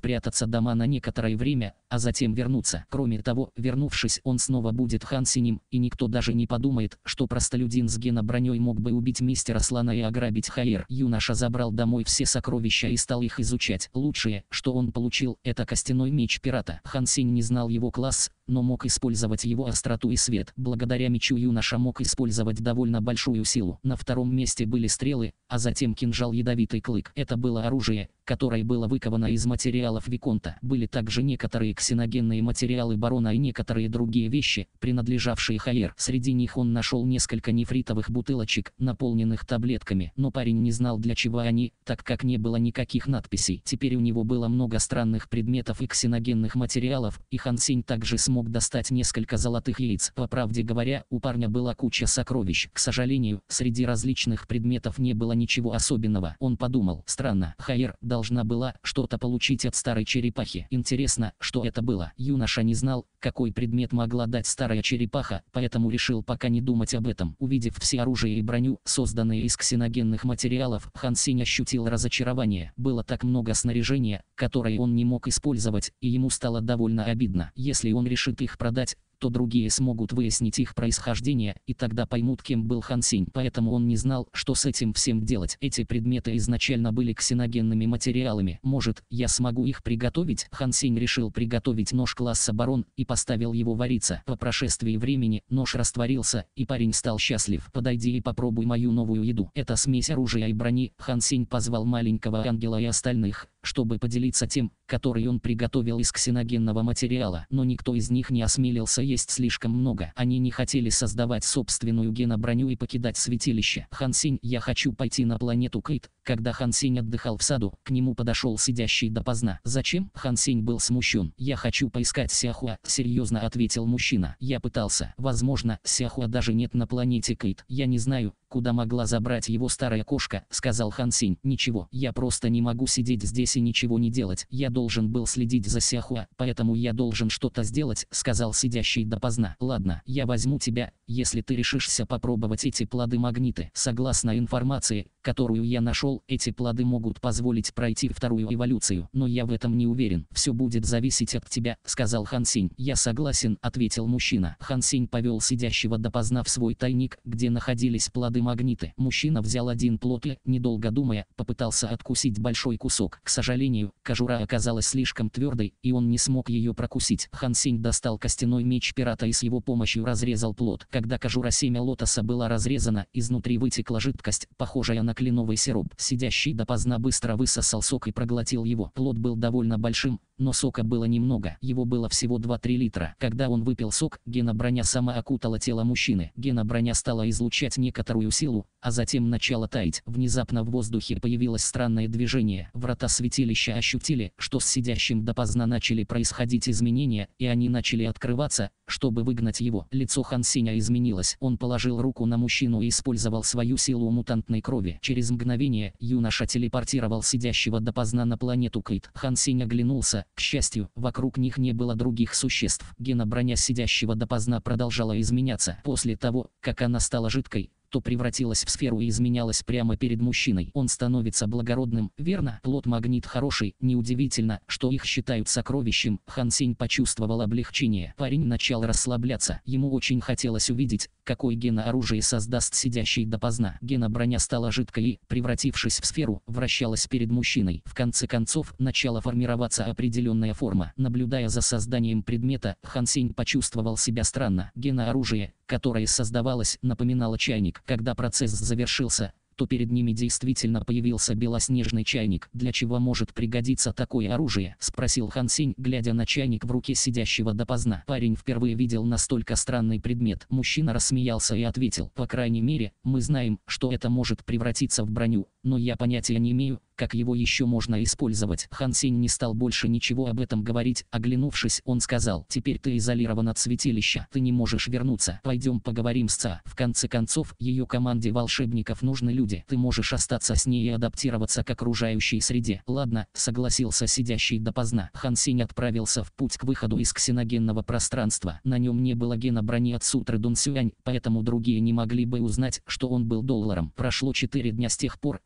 спрятаться дома на некоторое время, а затем вернуться. Кроме того, вернувшись, он снова будет Хан Синем, и никто даже не подумает, что простолюдин с геноброней мог бы убить мистера Слона и ограбить Хаир. Юноша забрал домой все сокровища и стал их изучать. Лучшее, что он получил, это костяной меч пирата. Хан Синь не знал его класс, но мог использовать его остроту и свет. Благодаря мечу юноша мог использовать довольно большую силу. На втором месте были стрелы, а затем кинжал ядовитый клык. Это было оружие, которое было выковано из материалов Виконта. Были также некоторые ксеногенные материалы барона и некоторые другие вещи, принадлежавшие Хаир. Среди них он нашел несколько нефритовых бутылочек, наполненных таблетками, но парень не знал, для чего они, так как не было никаких надписей. Теперь у него было много странных предметов и ксеногенных материалов, и Хан Синь также смог достать несколько золотых яиц. По правде говоря, у парня была куча сокровищ. К сожалению, среди различных предметов не было ничего особенного. Он подумал: странно, Хаир должна была что-то получить от старой черепахи. Интересно, что это было. Юноша не знал, какой предмет могла дать старая черепаха, поэтому решил пока не думать об этом. Увидев все оружие и броню, созданные из ксеногенных материалов, Хан Синь ощутил разочарование. Было так много снаряжения, которое он не мог использовать, и ему стало довольно обидно. Если он решит их продать, то другие смогут выяснить их происхождение, и тогда поймут, кем был Хан Синь. Поэтому он не знал, что с этим всем делать. Эти предметы изначально были ксеногенными материалами. Может, я смогу их приготовить? Хан Синь решил приготовить нож класса барон и поставил его вариться. По прошествии времени нож растворился, и парень стал счастлив. Подойди и попробуй мою новую еду. Это смесь оружия и брони. Хан Синь позвал маленького ангела и остальных, чтобы поделиться тем, который он приготовил из ксеногенного материала. Но никто из них не осмелился есть слишком много. Они не хотели создавать собственную геноброню и покидать святилище. Хан Синь, я хочу пойти на планету Кейт. Когда Хан Синь отдыхал в саду, к нему подошел сидящий допоздна. Зачем? Хан Синь был смущен. Я хочу поискать Сяхуа, серьезно ответил мужчина. Я пытался. Возможно, Сяхуа даже нет на планете Кейт. Я не знаю, куда могла забрать его старая кошка, сказал Хан Синь. Ничего, я просто не могу сидеть здесь и ничего не делать. Я должен был следить за Сяхуа, поэтому я должен что-то сделать, сказал сидящий допоздна. Ладно, я возьму тебя, если ты решишься попробовать эти плоды-магниты. Согласно информации, которую я нашел, эти плоды могут позволить пройти вторую эволюцию, но я в этом не уверен. Все будет зависеть от тебя, сказал Хан Синь. Я согласен, ответил мужчина. Хан Синь повел сидящего допоздна в свой тайник, где находились плоды-магниты. Мужчина взял один плод и, недолго думая, попытался откусить большой кусок. К сожалению, кожура оказалась слишком твердой, и он не смог ее прокусить. Хан Синь достал костяной меч пирата и с его помощью разрезал плод. Когда кожура семя лотоса была разрезана, изнутри вытекла жидкость, похожая на кленовый сироп. Сидящий допоздна быстро высосал сок и проглотил его. Плод был довольно большим, но сока было немного. Его было всего два-три литра. Когда он выпил сок, геноброня сама окутала тело мужчины. Геноброня стала излучать некоторую силу, а затем начала таять. Внезапно в воздухе появилось странное движение. Врата святилища ощутили, что с сидящим допоздна начали происходить изменения, и они начали открываться, чтобы выгнать его. Лицо Хан Синя изменилось. Он положил руку на мужчину и использовал свою силу мутантной крови. Через мгновение юноша телепортировал сидящего допоздна на планету Кейт. Хан Синь оглянулся. К счастью, вокруг них не было других существ. Геноброня сидящего допоздна продолжала изменяться. После того, как она стала жидкой, то превратилась в сферу и изменялась прямо перед мужчиной. Он становится благородным, верно? Плод-магнит хороший, неудивительно, что их считают сокровищем. Хан Синь почувствовал облегчение. Парень начал расслабляться. Ему очень хотелось увидеть, какой генооружие создаст сидящий допоздна. Геноброня стала жидкой и, превратившись в сферу, вращалась перед мужчиной. В конце концов, начала формироваться определенная форма. Наблюдая за созданием предмета, Хан Синь почувствовал себя странно. Генооружие, которое создавалось, напоминало чайник. Когда процесс завершился, то перед ними действительно появился белоснежный чайник. «Для чего может пригодиться такое оружие?» – спросил Хан Синь, глядя на чайник в руке сидящего допоздна. Парень впервые видел настолько странный предмет. Мужчина рассмеялся и ответил: «По крайней мере, мы знаем, что это может превратиться в броню, но я понятия не имею, как его еще можно использовать». Хан Синь не стал больше ничего об этом говорить. Оглянувшись, он сказал: «Теперь ты изолирован от святилища. Ты не можешь вернуться. Пойдем поговорим с Ца. В конце концов, ее команде волшебников нужны люди. Ты можешь остаться с ней и адаптироваться к окружающей среде». «Ладно», — согласился сидящий допоздна. Хан Синь отправился в путь к выходу из ксеногенного пространства. На нем не было геноброни от Сутры Дун Сюань, поэтому другие не могли бы узнать, что он был долларом. Прошло четыре дня с тех пор,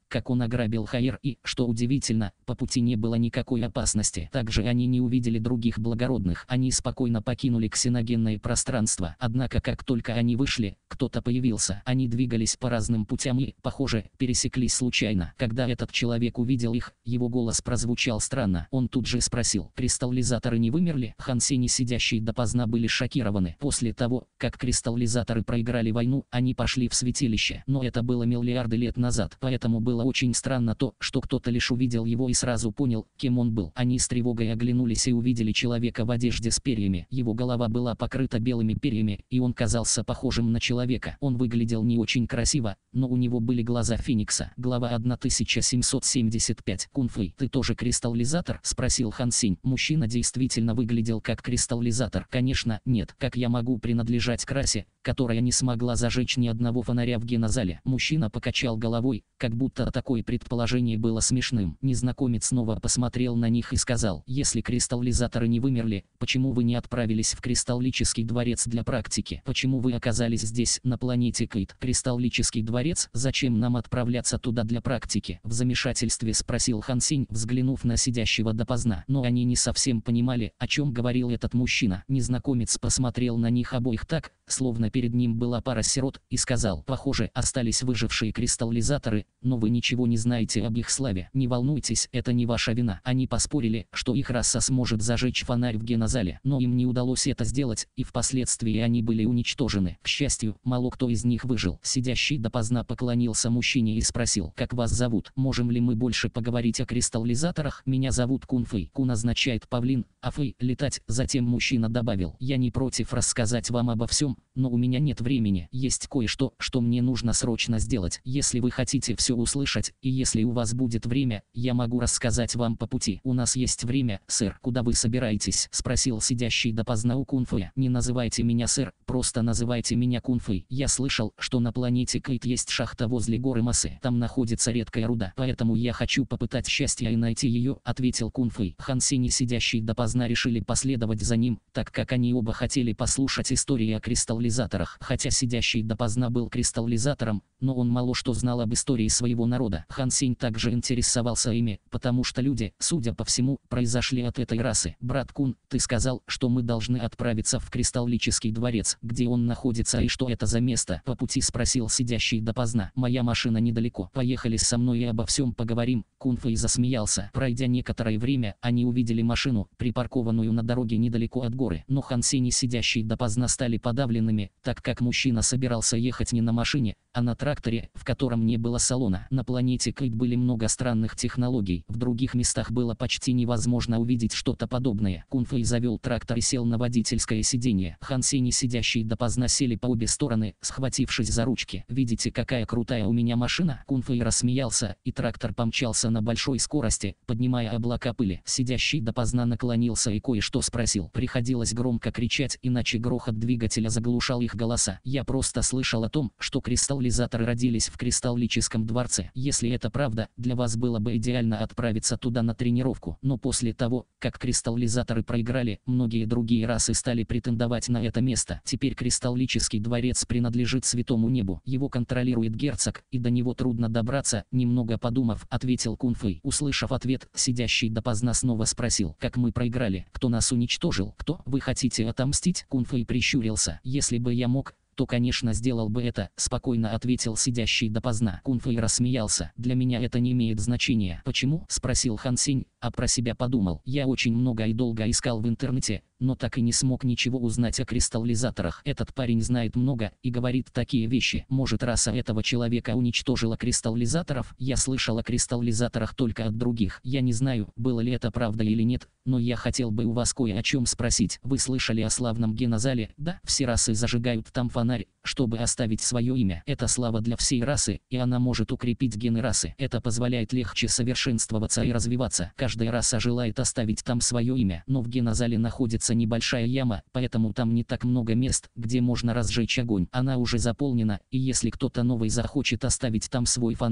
как он ограбил Хаир и, что удивительно, по пути не было никакой опасности. Также они не увидели других благородных. Они спокойно покинули ксеногенное пространство. Однако как только они вышли, кто-то появился. Они двигались по разным путям и, похоже, пересеклись случайно. Когда этот человек увидел их, его голос прозвучал странно. Он тут же спросил: «Кристаллизаторы не вымерли?» Хан Сень и сидящие допоздна были шокированы. После того, как кристаллизаторы проиграли войну, они пошли в святилище. Но это было миллиарды лет назад. Поэтому было очень странно то, что кто-то лишь увидел его и сразу понял, кем он был. Они с тревогой оглянулись и увидели человека в одежде с перьями. Его голова была покрыта белыми перьями, и он казался похожим на человека. Он выглядел не очень красиво, но у него были глаза Феникса. Глава тысяча семьсот семьдесят пять. Кунфэй, ты тоже кристаллизатор? Спросил Хан Сень. Мужчина действительно выглядел как кристаллизатор. Конечно, нет. Как я могу принадлежать к расе, которая не смогла зажечь ни одного фонаря в генозале? Мужчина покачал головой, как будто такое предположение было смешным. Незнакомец снова посмотрел на них и сказал: если кристаллизаторы не вымерли, почему вы не отправились в кристаллический дворец для практики? Почему вы оказались здесь, на планете Кейт? Кристаллический дворец? Зачем нам отправляться туда для практики? В замешательстве спросил Хан Сень, взглянув на сидящего допоздна. Но они не совсем понимали, о чем говорил этот мужчина. Незнакомец посмотрел на них обоих так, словно перед ним была пара сирот, и сказал: похоже, остались выжившие кристаллизаторы, но вы ничего не знаете об их славе. Не волнуйтесь, это не ваша вина. Они поспорили, что их раса сможет зажечь фонарь в генозале, но им не удалось это сделать, и впоследствии они были уничтожены. К счастью, мало кто из них выжил. Сидящий допоздна поклонился мужчине и спросил: как вас зовут? Можем ли мы больше поговорить о кристаллизаторах? Меня зовут Кунфэй. Кун означает павлин, а Фэй — летать. Затем мужчина добавил: я не против рассказать вам обо всем, но у меня нет времени. Есть кое-что, что мне нужно срочно сделать. Если вы хотите все услышать, и если у вас будет время, я могу рассказать вам по пути. У нас есть время, сэр. Куда вы собираетесь? Спросил сидящий допоздна у Кунфэя. Не называйте меня сэр, просто называйте меня Кунфэй. Я слышал, что на планете Кейт есть шахта возле горы Массы. Там находится редкая руда, поэтому я хочу попытать счастье и найти ее, ответил Кунфэй. Хан Сень и сидящий допоздна решили последовать за ним, так как они оба хотели послушать истории о кристаллизаторах. Хотя сидящий допоздна был кристаллизатором, но он мало что знал об истории своего народа. Хан Сень также интересовался ими, потому что люди, судя по всему, произошли от этой расы. Брат Кун, ты сказал, что мы должны отправиться в кристаллический дворец. Где он находится и что это за место? По пути спросил сидящий допоздна. Моя машина недалеко. Поехали со мной и обо всем поговорим. Кунфэй засмеялся. Пройдя некоторое время, они увидели машину, припаркованную на дороге недалеко от горы. Но Хан Сень и сидящий допоздна стали подавленными, так как мужчина собирался ехать не на машине, а на тракторе, в котором не было салона. На планете Кейт были много странных технологий. В других местах было почти невозможно увидеть что-то подобное. Кунфэй завел трактор и сел на водительское сиденье. Хан Сень и сидящий допоздна сели по обе стороны, схватившись за ручки. «Видите, какая крутая у меня машина?» Кунфэй рассмеялся, и трактор помчался на большой скорости, поднимая облака пыли. Сидящий допоздна наклонился и кое-что спросил. Приходилось громко кричать, иначе грохот двигателя заглушал их голоса. «Я просто слышал о том, что кристаллизаторы родились в кристаллическом дворце. Если это правда, для вас было бы идеально отправиться туда на тренировку. Но после того, как кристаллизаторы проиграли, многие другие расы стали претендовать на это место. Теперь кристаллический дворец принадлежит Святому Небу. Его контролирует герцог, и до него трудно добраться», немного подумав, ответил Кунфэй. Услышав ответ, сидящий допоздна снова спросил: как мы проиграли? Кто нас уничтожил? Кто? Вы хотите отомстить? Кунфэй прищурился. Если бы я мог, то, конечно, сделал бы это, спокойно ответил сидящий допоздна. Кунфэй рассмеялся. Для меня это не имеет значения. Почему? Спросил Хан Сень, а про себя подумал. Я очень много и долго искал в интернете, но так и не смог ничего узнать о кристаллизаторах. Этот парень знает много и говорит такие вещи. Может, раса этого человека уничтожила кристаллизаторов? Я слышал о кристаллизаторах только от других. Я не знаю, было ли это правда или нет, но я хотел бы у вас кое о чем спросить. Вы слышали о славном генозале? Да, все расы зажигают там фонарь, чтобы оставить свое имя. Это слава для всей расы, и она может укрепить гены расы. Это позволяет легче совершенствоваться и развиваться. Каждая раса желает оставить там свое имя, но в генозале находится небольшая яма, поэтому там не так много мест, где можно разжечь огонь. Она уже заполнена, и если кто-то новый захочет оставить там свой фонарь,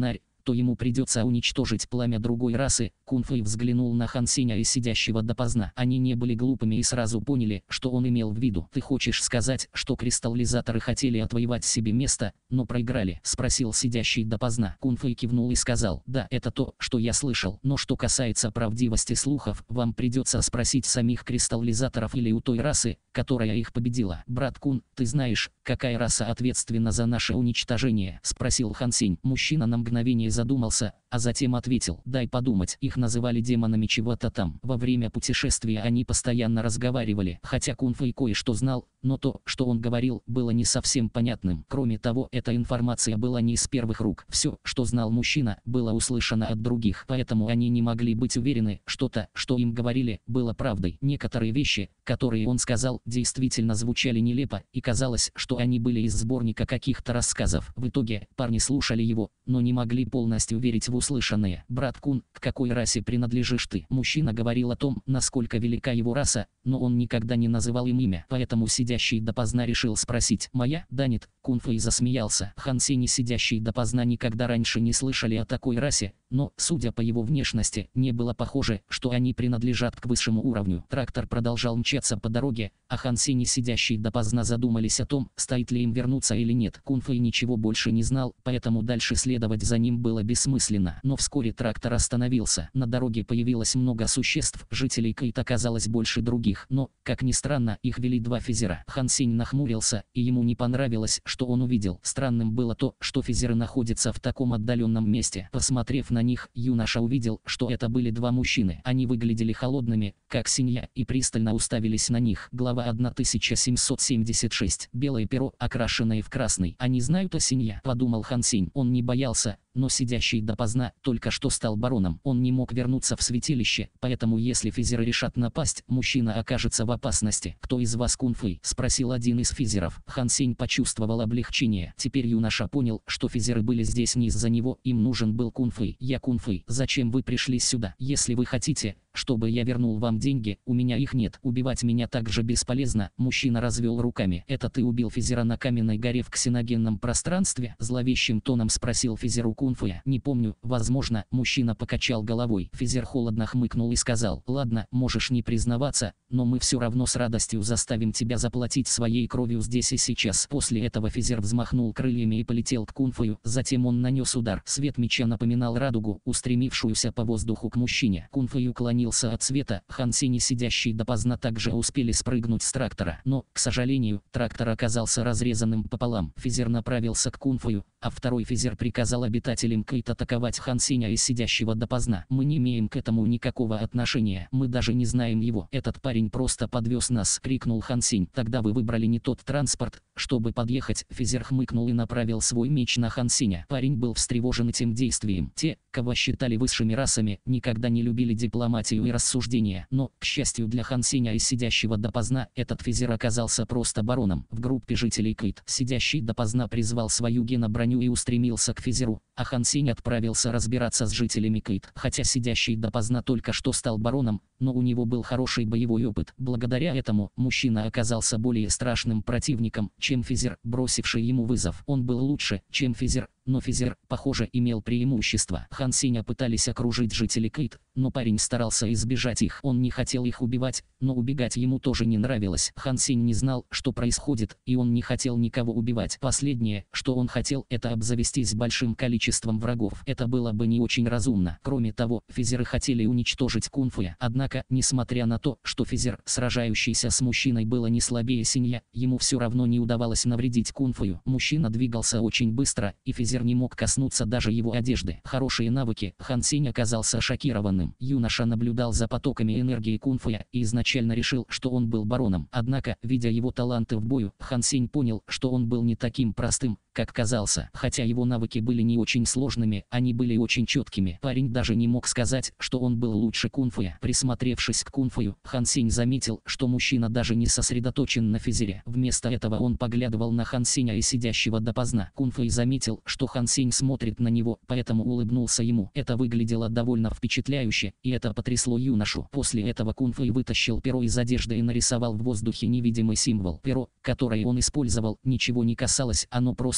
то ему придется уничтожить пламя другой расы. Кун Фэй взглянул на Хан Сеня и сидящего допоздна. Они не были глупыми и сразу поняли, что он имел в виду. «Ты хочешь сказать, что кристаллизаторы хотели отвоевать себе место, но проиграли?» — спросил сидящий допоздна. Кун Фэй кивнул и сказал: «Да, это то, что я слышал. Но что касается правдивости слухов, вам придется спросить самих кристаллизаторов или у той расы, которая их победила». «Брат Кун, ты знаешь, какая раса ответственна за наше уничтожение?» — спросил Хан Сень. Мужчина на мгновение задумался, а затем ответил: «Дай подумать, их называли демонами чего-то там. Во время путешествия они постоянно разговаривали». Хотя Кун Фэй кое-что знал, но то, что он говорил, было не совсем понятным. Кроме того, эта информация была не из первых рук. Все, что знал мужчина, было услышано от других, поэтому они не могли быть уверены, что то, что им говорили, было правдой. Некоторые вещи, которые он сказал, действительно звучали нелепо, и казалось, что они были из сборника каких-то рассказов. В итоге, парни слушали его, но не могли полностью верить в услышанное. «Брат Кун, к какой расе принадлежишь ты?» Мужчина говорил о том, насколько велика его раса, но он никогда не называл им имя, поэтому сидящий допоздна решил спросить: «Моя?» «Да нет», — Кун Фэй засмеялся. Хан Сень и сидящий допоздна никогда раньше не слышали о такой расе, но, судя по его внешности, не было похоже, что они принадлежат к высшему уровню. Трактор продолжал мчаться по дороге, а Хан Сень и сидящий допоздна задумались о том, стоит ли им вернуться или нет. Кун Фэй ничего больше не знал, поэтому дальше следовать за ним было бессмысленно. Но вскоре трактор остановился. На дороге появилось много существ, жителей Кейт оказалось больше других, но, как ни странно, их вели два физера. Хан Сень нахмурился, и ему не понравилось, что он увидел. Странным было то, что физеры находятся в таком отдаленном месте. Посмотрев на них, юноша увидел, что это были два мужчины. Они выглядели холодными, как свинья, и пристально уставились на них. Глава тысяча семьсот семьдесят шесть. Белое перо, окрашенное в красный. «Они знают о свинье», — подумал Хан Сень. Он не боялся, но сидящий допоздна только что стал бароном. Он не мог вернуться в святилище, поэтому если физеры решат напасть, мужчина окажется в опасности. «Кто из вас Кун Фэй?» — спросил один из физеров. Хан Сень почувствовал облегчение. Теперь юноша понял, что физеры были здесь не из-за него, им нужен был Кун Фэй. «Я Кун Фэй. Зачем вы пришли сюда? Если вы хотите, чтобы я вернул вам деньги, у меня их нет. Убивать меня так же бесполезно». Мужчина развел руками. «Это ты убил физера на каменной горе в ксеногенном пространстве?» — зловещим тоном спросил физеру Кун Фэя. «Не помню, возможно». Мужчина покачал головой. Физер холодно хмыкнул и сказал: «Ладно, можешь не признаваться, но мы все равно с радостью заставим тебя заплатить своей кровью здесь и сейчас». После этого физер взмахнул крыльями и полетел к Кун Фэю. Затем он нанес удар. Свет меча напоминал радугу, устремившуюся по воздуху к мужчине. Кун Фэй уклонился от света. Хан Сень и сидящий допоздна также успели спрыгнуть с трактора. Но, к сожалению, трактор оказался разрезанным пополам. Физер направился к Кун Фэю, а второй физер приказал обитателям Кейт атаковать Хан Сеня и сидящего допоздна. «Мы не имеем к этому никакого отношения. Мы даже не знаем его. Этот парень просто подвез нас», — крикнул Хан Сень. «Тогда вы выбрали не тот транспорт, чтобы подъехать». Физер хмыкнул и направил свой меч на Хан Сеня. Парень был встревожен этим действием. Те, кого считали высшими расами, никогда не любили дипломатию и рассуждения. Но, к счастью для Хан Сеня и сидящего допоздна, этот физер оказался просто бароном. В группе жителей Кейт сидящий допоздна призвал свою геноброню и устремился к физеру, а Хан Сень отправился разбираться с жителями Кейт. Хотя сидящий допоздна только что стал бароном, но у него был хороший боевой опыт. Благодаря этому, мужчина оказался более страшным противником, чем физер, бросивший ему вызов. Он был лучше, чем физер, но физер, похоже, имел преимущество. Хан Сеня пытались окружить жители Кейт, но парень старался избежать их. Он не хотел их убивать, но убегать ему тоже не нравилось. Хан Сень не знал, что происходит, и он не хотел никого убивать. Последнее, что он хотел, это обзавестись большим количеством врагов. Это было бы не очень разумно. Кроме того, физеры хотели уничтожить Кун Фэя. Однако, несмотря на то, что физер, сражающийся с мужчиной, было не слабее Синья, ему все равно не удавалось навредить Кун Фэю. Мужчина двигался очень быстро, и физер не мог коснуться даже его одежды. Хорошие навыки. Хан Сень оказался шокированным. Юноша наблюдал за потоками энергии Кун Фэя и изначально решил, что он был бароном. Однако, видя его таланты в бою, Хан Сень понял, что он был не таким простым, как казался. Хотя его навыки были не очень сложными, они были очень четкими. Парень даже не мог сказать, что он был лучше Кун Фэя. Присмотревшись к Кун Фэю, Хан Сень заметил, что мужчина даже не сосредоточен на физере. Вместо этого он поглядывал на Хан Сеня и сидящего допоздна. Кун Фэй заметил, что Хан Сень смотрит на него, поэтому улыбнулся ему. Это выглядело довольно впечатляюще, и это потрясло юношу. После этого Кун Фэй вытащил перо из одежды и нарисовал в воздухе невидимый символ. Перо, которое он использовал, ничего не касалось, оно просто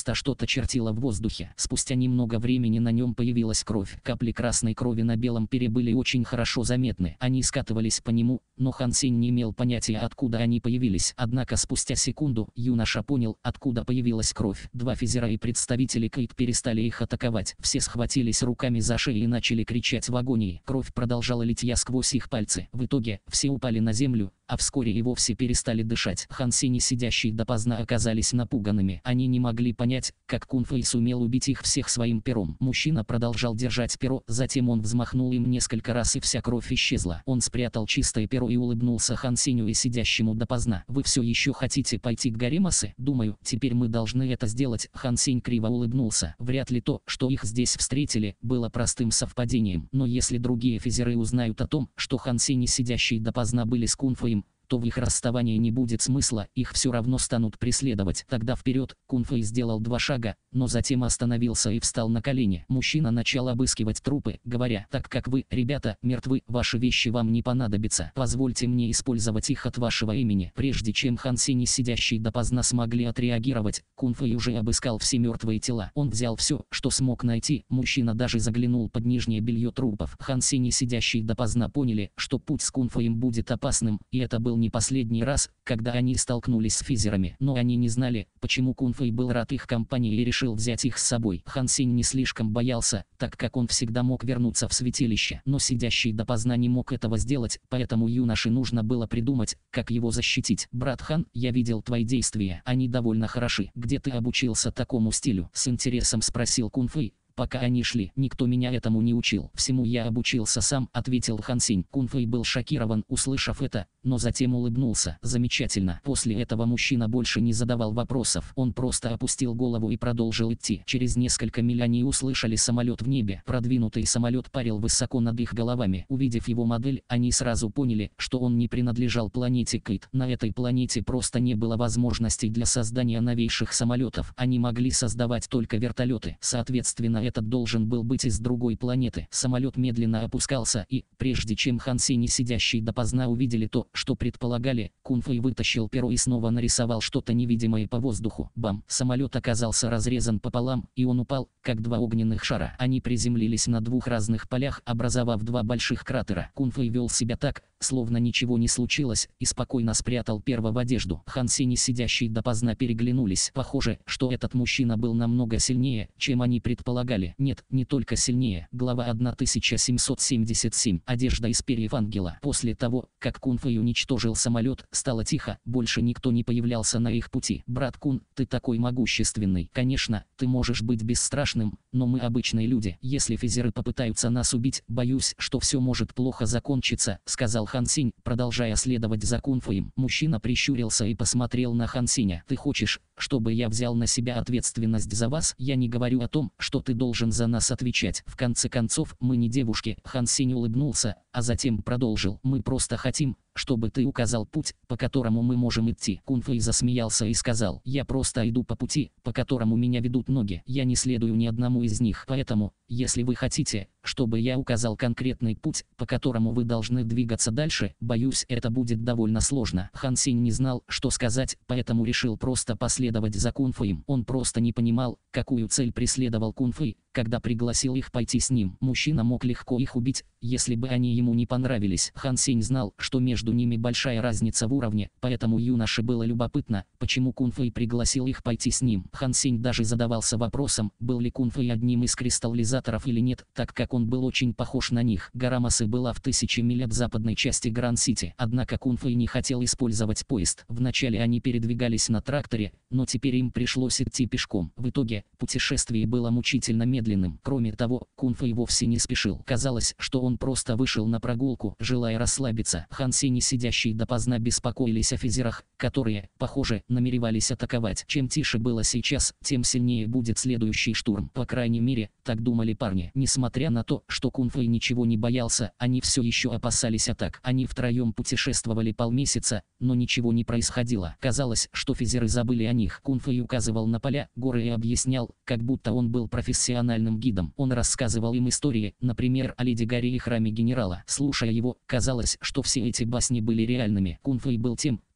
просто что-то чертило в воздухе. Спустя немного времени на нем появилась кровь. Капли красной крови на белом пере были очень хорошо заметны. Они скатывались по нему, но Хан Сень не имел понятия, откуда они появились. Однако спустя секунду юноша понял, откуда появилась кровь. Два физера и представители Кейт перестали их атаковать. Все схватились руками за шею и начали кричать в агонии. Кровь продолжала лить сквозь их пальцы. В итоге все упали на землю, а вскоре и вовсе перестали дышать. Хан Сень и сидящие допоздна оказались напуганными. Они не могли понять, как Кун Фэй сумел убить их всех своим пером. Мужчина продолжал держать перо, затем он взмахнул им несколько раз и вся кровь исчезла. Он спрятал чистое перо и улыбнулся Хан Сенью и сидящему допоздна. «Вы все еще хотите пойти к Гаремасы? Думаю, теперь мы должны это сделать». Хан Сень криво улыбнулся. Вряд ли то, что их здесь встретили, было простым совпадением. Но если другие физеры узнают о том, что Хан Сень и сидящие допоздна были с Кун Фэем, то в их расставании не будет смысла, их все равно станут преследовать. Тогда вперед, Кун Фэй сделал два шага, но затем остановился и встал на колени. Мужчина начал обыскивать трупы, говоря: «Так как вы, ребята, мертвы, ваши вещи вам не понадобятся. Позвольте мне использовать их от вашего имени». Прежде чем Хан Сень и сидящие допоздна смогли отреагировать, Кун Фэй уже обыскал все мертвые тела. Он взял все, что смог найти. Мужчина даже заглянул под нижнее белье трупов. Хан Сень и сидящие допоздна поняли, что путь с Кун Фэем будет опасным, и это был не последний раз, когда они столкнулись с физерами. Но они не знали, почему Кун Фэй был рад их компании и решил взять их с собой. Хан Сень не слишком боялся, так как он всегда мог вернуться в святилище. Но сидящий допоздна не мог этого сделать, поэтому юноше нужно было придумать, как его защитить. «Брат Хан, я видел твои действия, они довольно хороши. Где ты обучился такому стилю?» — с интересом спросил Кун Фэй. «Пока они шли, никто меня этому не учил. Всему я обучился сам», — ответил Хан Сень. Кун Фэй был шокирован, услышав это, но затем улыбнулся. «Замечательно». После этого мужчина больше не задавал вопросов. Он просто опустил голову и продолжил идти. Через несколько миль они услышали самолет в небе. Продвинутый самолет парил высоко над их головами. Увидев его модель, они сразу поняли, что он не принадлежал планете Кейт. На этой планете просто не было возможностей для создания новейших самолетов. Они могли создавать только вертолеты. Соответственно, этот должен был быть из другой планеты. Самолет медленно опускался, и, прежде чем Хан Сень и сидящие допоздна увидели то, что предполагали, Кун Фэй вытащил перо и снова нарисовал что-то невидимое по воздуху. Бам! Самолет оказался разрезан пополам, и он упал, как два огненных шара. Они приземлились на двух разных полях, образовав два больших кратера. Кун Фэй вел себя так, словно ничего не случилось, и спокойно спрятал перо в одежду. Хан Сень и сидящие допоздна переглянулись. Похоже, что этот мужчина был намного сильнее, чем они предполагали. Нет, не только сильнее. Глава тысяча семьсот семьдесят семь. Одежда из перьев ангела. После того, как Кун Фэй уничтожил самолет, стало тихо, больше никто не появлялся на их пути. «Брат Кун, ты такой могущественный. Конечно, ты можешь быть бесстрашным, но мы обычные люди. Если физеры попытаются нас убить, боюсь, что все может плохо закончиться», — сказал Хан Сень, продолжая следовать за Кун Фэем. Мужчина прищурился и посмотрел на Хан Сеня. «Ты хочешь, чтобы я взял на себя ответственность за вас? Я не говорю о том, что ты должен за нас отвечать. В конце концов, мы не девушки». Хан Сень улыбнулся, а затем продолжил: «Мы просто хотим, чтобы ты указал путь, по которому мы можем идти». Кун Фэй засмеялся и сказал: «Я просто иду по пути, по которому меня ведут ноги. Я не следую ни одному из них. Поэтому, если вы хотите, чтобы я указал конкретный путь, по которому вы должны двигаться дальше, боюсь, это будет довольно сложно». Хан Сень не знал, что сказать, поэтому решил просто последовать за Кун Фэем. Он просто не понимал, какую цель преследовал Кун Фэй, когда пригласил их пойти с ним. Мужчина мог легко их убить, если бы они ему не понравились. Хан Сень знал, что между ними большая разница в уровне, поэтому юноше было любопытно, почему Кун Фэй пригласил их пойти с ним. Хан Сень даже задавался вопросом, был ли Кун Фэй одним из кристаллизаторов или нет, так как он был очень похож на них. Гаремаса была в тысячи миль от западной части Гранд-Сити, однако Кун Фэй не хотел использовать поезд. Вначале они передвигались на тракторе, но теперь им пришлось идти пешком. В итоге, путешествие было мучительно медленным. Кроме того, Кун Фэй вовсе не спешил. Казалось, что он просто вышел на прогулку, желая расслабиться. Хан Сень и сидящие допоздна беспокоились о физерах, которые, похоже, намеревались атаковать. Чем тише было сейчас, тем сильнее будет следующий штурм. По крайней мере, так думали парни. Несмотря на то, что Кун Фэй ничего не боялся, они все еще опасались атак. Они втроем путешествовали полмесяца, но ничего не происходило. Казалось, что физеры забыли о них. Кун Фэй указывал на поля, горы и объяснял, как будто он был профессиональным гидом. Он рассказывал им истории, например, о Леди Гарри и храме генерала. Слушая его, казалось, что все эти басни были реальными. Кун Фэй был тем,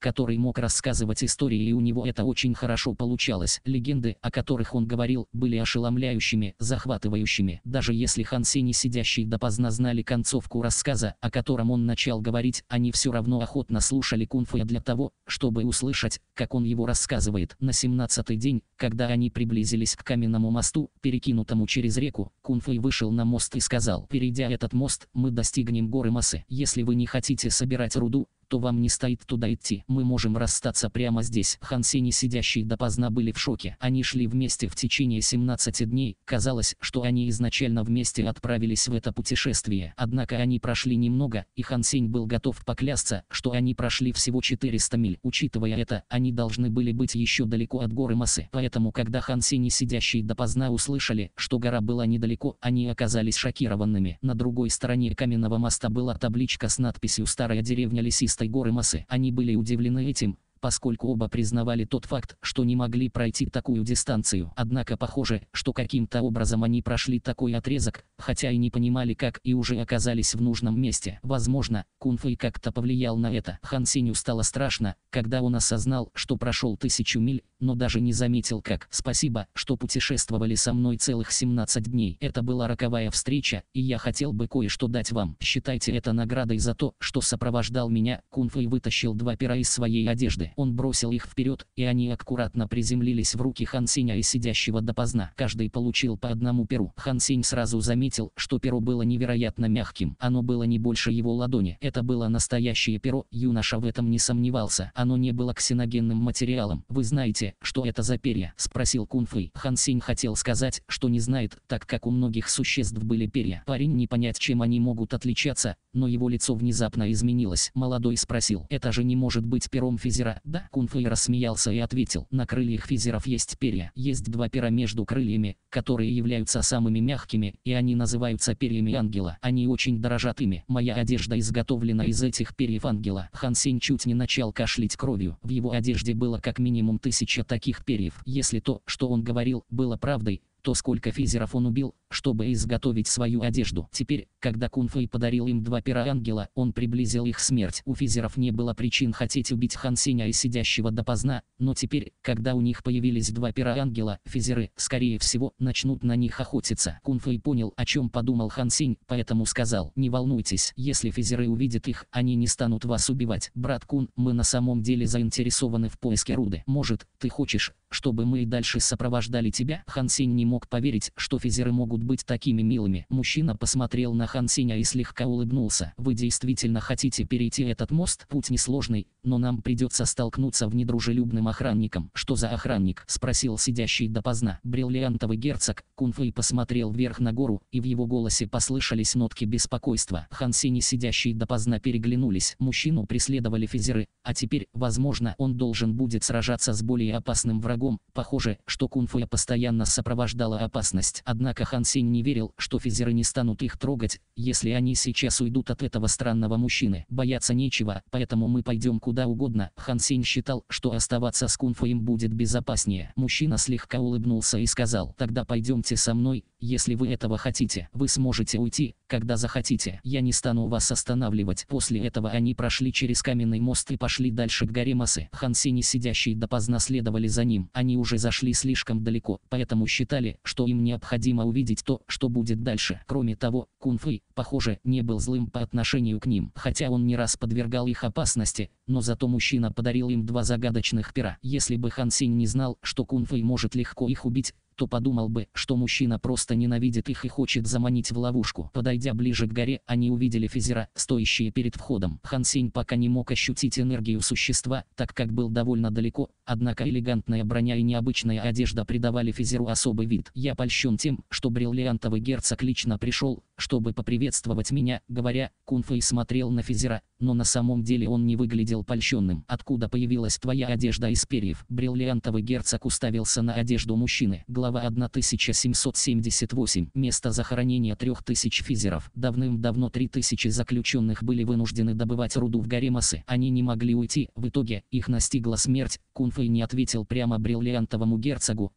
который мог рассказывать истории, и у него это очень хорошо получалось. Легенды, о которых он говорил, были ошеломляющими, захватывающими. Даже если Хан Сень и сидящие допоздна знали концовку рассказа, о котором он начал говорить, они все равно охотно слушали Кунфэя для того, чтобы услышать, как он его рассказывает. На семнадцатый день, когда они приблизились к каменному мосту, перекинутому через реку, Кунфэй вышел на мост и сказал: «Перейдя этот мост, мы достигнем горы Масы. Если вы не хотите собирать руду, то вам не стоит туда идти. Мы можем расстаться прямо здесь». Хан Сень и сидящие допоздна были в шоке. Они шли вместе в течение семнадцати дней. Казалось, что они изначально вместе отправились в это путешествие. Однако они прошли немного, и Хан Сень был готов поклясться, что они прошли всего четыреста миль. Учитывая это, они должны были быть еще далеко от горы Масы. Поэтому, когда Хан Сень и сидящие допоздна услышали, что гора была недалеко, они оказались шокированными. На другой стороне каменного моста была табличка с надписью «Старая деревня лесистой горы Масы». Они были удивлены этим, поскольку оба признавали тот факт, что не могли пройти такую дистанцию. Однако похоже, что каким-то образом они прошли такой отрезок, хотя и не понимали как, и уже оказались в нужном месте. Возможно, Кунфэй как-то повлиял на это. Хан Сенью стало страшно, когда он осознал, что прошел тысячу миль, но даже не заметил как. «Спасибо, что путешествовали со мной целых семнадцать дней. Это была роковая встреча, и я хотел бы кое-что дать вам. Считайте это наградой за то, что сопровождал меня». Кунфэй вытащил два пера из своей одежды. Он бросил их вперед, и они аккуратно приземлились в руки Хан Сеня и сидящего допоздна. Каждый получил по одному перу. Хан Сень сразу заметил, что перо было невероятно мягким. Оно было не больше его ладони. Это было настоящее перо, юноша в этом не сомневался. Оно не было ксеногенным материалом. «Вы знаете, что это за перья?» — спросил Кунфэй. Хан Сень хотел сказать, что не знает, так как у многих существ были перья. Парень не понять, чем они могут отличаться, но его лицо внезапно изменилось. Молодой спросил: «Это же не может быть пером Физера?» «Да». Кунфэй рассмеялся и ответил: «На крыльях Физеров есть перья. Есть два пера между крыльями, которые являются самыми мягкими, и они называются перьями ангела. Они очень дорожат ими. Моя одежда изготовлена из этих перьев ангела». Хан Сень чуть не начал кашлять кровью. В его одежде было как минимум тысяча таких перьев. Если то, что он говорил, было правдой, то сколько физеров он убил, чтобы изготовить свою одежду. Теперь, когда Кунфэй подарил им два пера ангела, он приблизил их смерть. У физеров не было причин хотеть убить Хан Сеня и сидящего допоздна, но теперь, когда у них появились два пера ангела, физеры, скорее всего, начнут на них охотиться. Кунфэй понял, о чем подумал Хан Сень, поэтому сказал: «Не волнуйтесь, если физеры увидят их, они не станут вас убивать. Брат Кун, мы на самом деле заинтересованы в поиске руды. Может, ты хочешь, чтобы мы и дальше сопровождали тебя?» Хан Сень не мог поверить, что физеры могут быть такими милыми. Мужчина посмотрел на Хан Сеня и слегка улыбнулся. «Вы действительно хотите перейти этот мост? Путь несложный, но нам придется столкнуться в недружелюбным охранником». «Что за охранник?» — спросил сидящий допоздна. «Бриллиантовый герцог». Кунфэй посмотрел вверх на гору, и в его голосе послышались нотки беспокойства. Хан Сень и сидящий допоздна переглянулись. Мужчину преследовали физеры, а теперь, возможно, он должен будет сражаться с более опасным врагом. Похоже, что Кунфэя постоянно сопровождала опасность. Однако Хан Сень не верил, что физеры не станут их трогать, если они сейчас уйдут от этого странного мужчины. Бояться нечего, поэтому мы пойдем куда угодно. Хан Сень считал, что оставаться с Кунфэем будет безопаснее. Мужчина слегка улыбнулся и сказал: «Тогда пойдемте со мной, если вы этого хотите. Вы сможете уйти, когда захотите. Я не стану вас останавливать». После этого они прошли через каменный мост и пошли дальше к горе Масы. Хан Сень и сидящие допоздна следовали за ним. Они уже зашли слишком далеко, поэтому считали, что им необходимо увидеть то, что будет дальше. Кроме того, Кунфэй, похоже, не был злым по отношению к ним. Хотя он не раз подвергал их опасности, но зато мужчина подарил им два загадочных пера. Если бы Хан Сень не знал, что Кунфэй может легко их убить, то подумал бы, что мужчина просто ненавидит их и хочет заманить в ловушку. Подойдя ближе к горе, они увидели физера, стоящие перед входом. Хан Сень пока не мог ощутить энергию существа, так как был довольно далеко, однако элегантная броня и необычная одежда придавали физеру особый вид. «Я польщен тем, что бриллиантовый герцог лично пришел, чтобы поприветствовать меня», говоря, Кунфэй смотрел на физера, но на самом деле он не выглядел польщенным. «Откуда появилась твоя одежда из перьев?» Бриллиантовый герцог уставился на одежду мужчины. Глава тысяча семьсот семьдесят восемь. Место захоронения трех тысяч физеров. Давным-давно три тысячи заключенных были вынуждены добывать руду в горе Масы. Они не могли уйти, в итоге их настигла смерть. Кунфэй не ответил прямо бриллиантовому герцогу,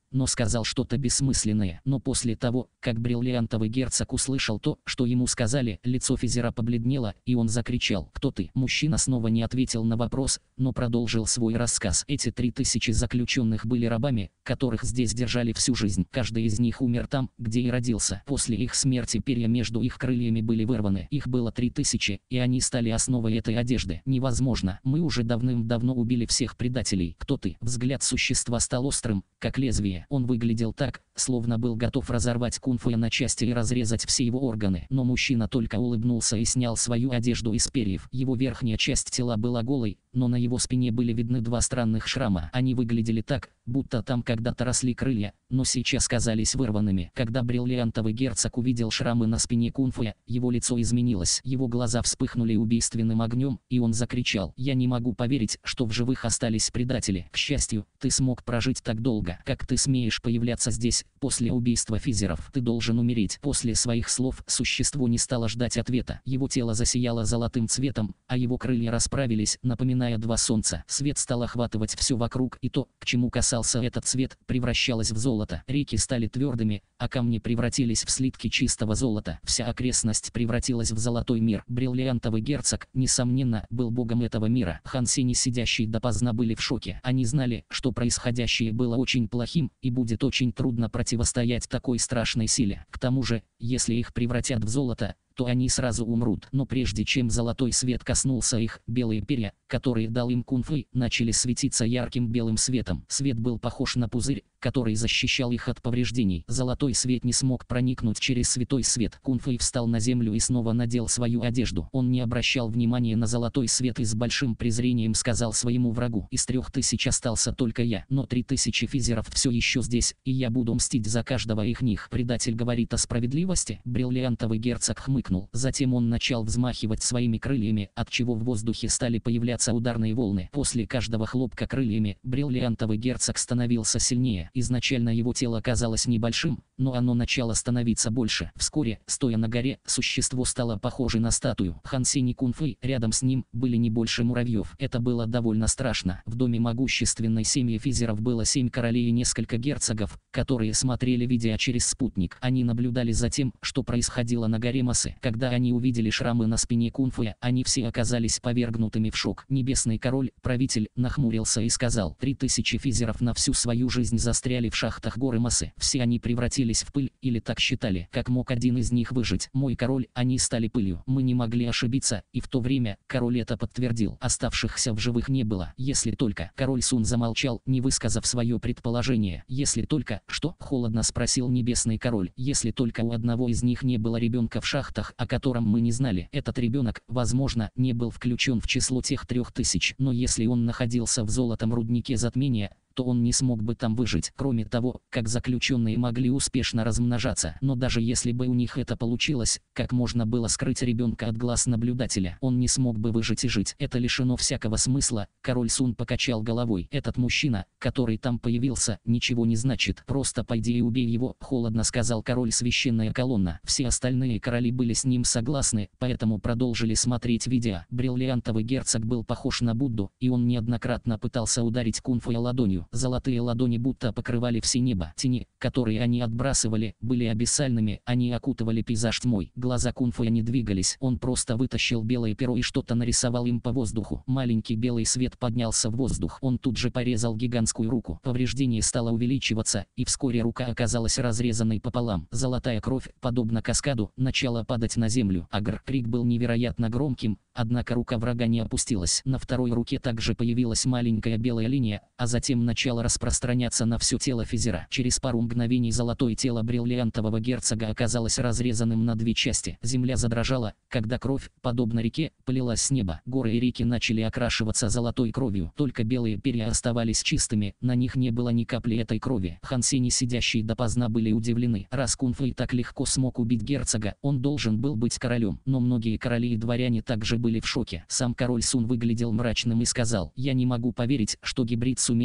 но сказал что-то бессмысленное. Но после того, как бриллиантовый герцог услышал то, что ему сказали, лицо Физера побледнело, и он закричал: «Кто ты?» Мужчина снова не ответил на вопрос, но продолжил свой рассказ. Эти три тысячи заключенных были рабами, которых здесь держали всю жизнь. Каждый из них умер там, где и родился. После их смерти перья между их крыльями были вырваны. Их было три тысячи, и они стали основой этой одежды. Невозможно. Мы уже давным-давно убили всех предателей. Кто ты? Взгляд существа стал острым, как лезвие. Он выглядел так, словно был готов разорвать Кунфуя на части и разрезать все его органы. Но мужчина только улыбнулся и снял свою одежду из перьев. Его верхняя часть тела была голой, но на его спине были видны два странных шрама. Они выглядели так, будто там когда-то росли крылья, но сейчас казались вырванными. Когда бриллиантовый герцог увидел шрамы на спине Кунфуя, его лицо изменилось. Его глаза вспыхнули убийственным огнем, и он закричал: «Я не могу поверить, что в живых остались предатели. К счастью, ты смог прожить так долго. Как ты смеешь появляться здесь, после убийства Физеров? Ты должен умереть». После своих слов существо не стало ждать ответа. Его тело засияло золотым цветом, а его крылья расправились, напоминая два солнца. Свет стал охватывать все вокруг, и то, к чему касался этот цвет, превращалось в золото. Реки стали твердыми, а камни превратились в слитки чистого золота. Вся окрестность превратилась в золотой мир. Бриллиантовый герцог, несомненно, был богом этого мира. Хан Сень, сидящие допоздна, были в шоке. Они знали, что происходящее было очень плохим, и будет очень трудно противостоять такой страшной силе. К тому же, если их превратят в золото, то они сразу умрут. Но прежде чем золотой свет коснулся их, белые перья, которые дал им Кунфуй, начали светиться ярким белым светом. Свет был похож на пузырь, который защищал их от повреждений. Золотой свет не смог проникнуть через святой свет. Кунфуй встал на землю и снова надел свою одежду. Он не обращал внимания на золотой свет и с большим презрением сказал своему врагу: «Из трех тысяч остался только я, но три тысячи Физеров все еще здесь, и я буду мстить за каждого их них». Предатель говорит о справедливости? Бриллиантовый герцог хмыкнул. Затем он начал взмахивать своими крыльями, от чего в воздухе стали появляться ударные волны. После каждого хлопка крыльями, бриллиантовый герцог становился сильнее. Изначально его тело казалось небольшим, но оно начало становиться больше. Вскоре, стоя на горе, существо стало похоже на статую. Хан Сень и Кунфуй, рядом с ним, были не больше муравьев. Это было довольно страшно. В доме могущественной семьи Физеров было семь королей и несколько герцогов, которые смотрели видео через спутник. Они наблюдали за тем, что происходило на горе Массы. Когда они увидели шрамы на спине Кунфуя, они все оказались повергнутыми в шок. Небесный король, правитель, нахмурился и сказал: «Три тысячи Физеров на всю свою жизнь застряли в шахтах горы Массы. Все они превратились в пыль, или так считали. Как мог один из них выжить? Мой король, они стали пылью. Мы не могли ошибиться, и в то время король это подтвердил. Оставшихся в живых не было. Если только...» Король Сун замолчал, не высказав свое предположение. «Если только...» «Что?» — холодно спросил небесный король. «Если только у одного из них не было ребенка в шахтах, о котором мы не знали. Этот ребенок, возможно, не был включен в число тех трех тысяч. Но если он находился в золотом руднике затмения, то он не смог бы там выжить. Кроме того, как заключенные могли успешно размножаться. Но даже если бы у них это получилось, как можно было скрыть ребенка от глаз наблюдателя? Он не смог бы выжить и жить. Это лишено всякого смысла». Король Сун покачал головой. «Этот мужчина, который там появился, ничего не значит. Просто пойди и убей его», — холодно сказал король Священная Колонна. Все остальные короли были с ним согласны, поэтому продолжили смотреть видео. Бриллиантовый герцог был похож на Будду, и он неоднократно пытался ударить Кунфуя ладонью. Золотые ладони будто покрывали все небо. Тени, которые они отбрасывали, были абиссальными, они окутывали пейзаж тьмой. Глаза Кунфуя не двигались, он просто вытащил белое перо и что-то нарисовал им по воздуху. Маленький белый свет поднялся в воздух. Он тут же порезал гигантскую руку. Повреждение стало увеличиваться, и вскоре рука оказалась разрезанной пополам. Золотая кровь, подобно каскаду, начала падать на землю. Агр. Крик был невероятно громким, однако рука врага не опустилась. На второй руке также появилась маленькая белая линия, а затем начала начало распространяться на все тело Физера. Через пару мгновений золотое тело бриллиантового герцога оказалось разрезанным на две части. Земля задрожала, когда кровь, подобно реке, полилась с неба. Горы и реки начали окрашиваться золотой кровью. Только белые перья оставались чистыми, на них не было ни капли этой крови. Хан Сень, сидящие допоздна, были удивлены. Раз Кунфуй так легко смог убить герцога, он должен был быть королем. Но многие короли и дворяне также были в шоке. Сам король Сун выглядел мрачным и сказал: «Я не могу поверить, что гибрид сумел стать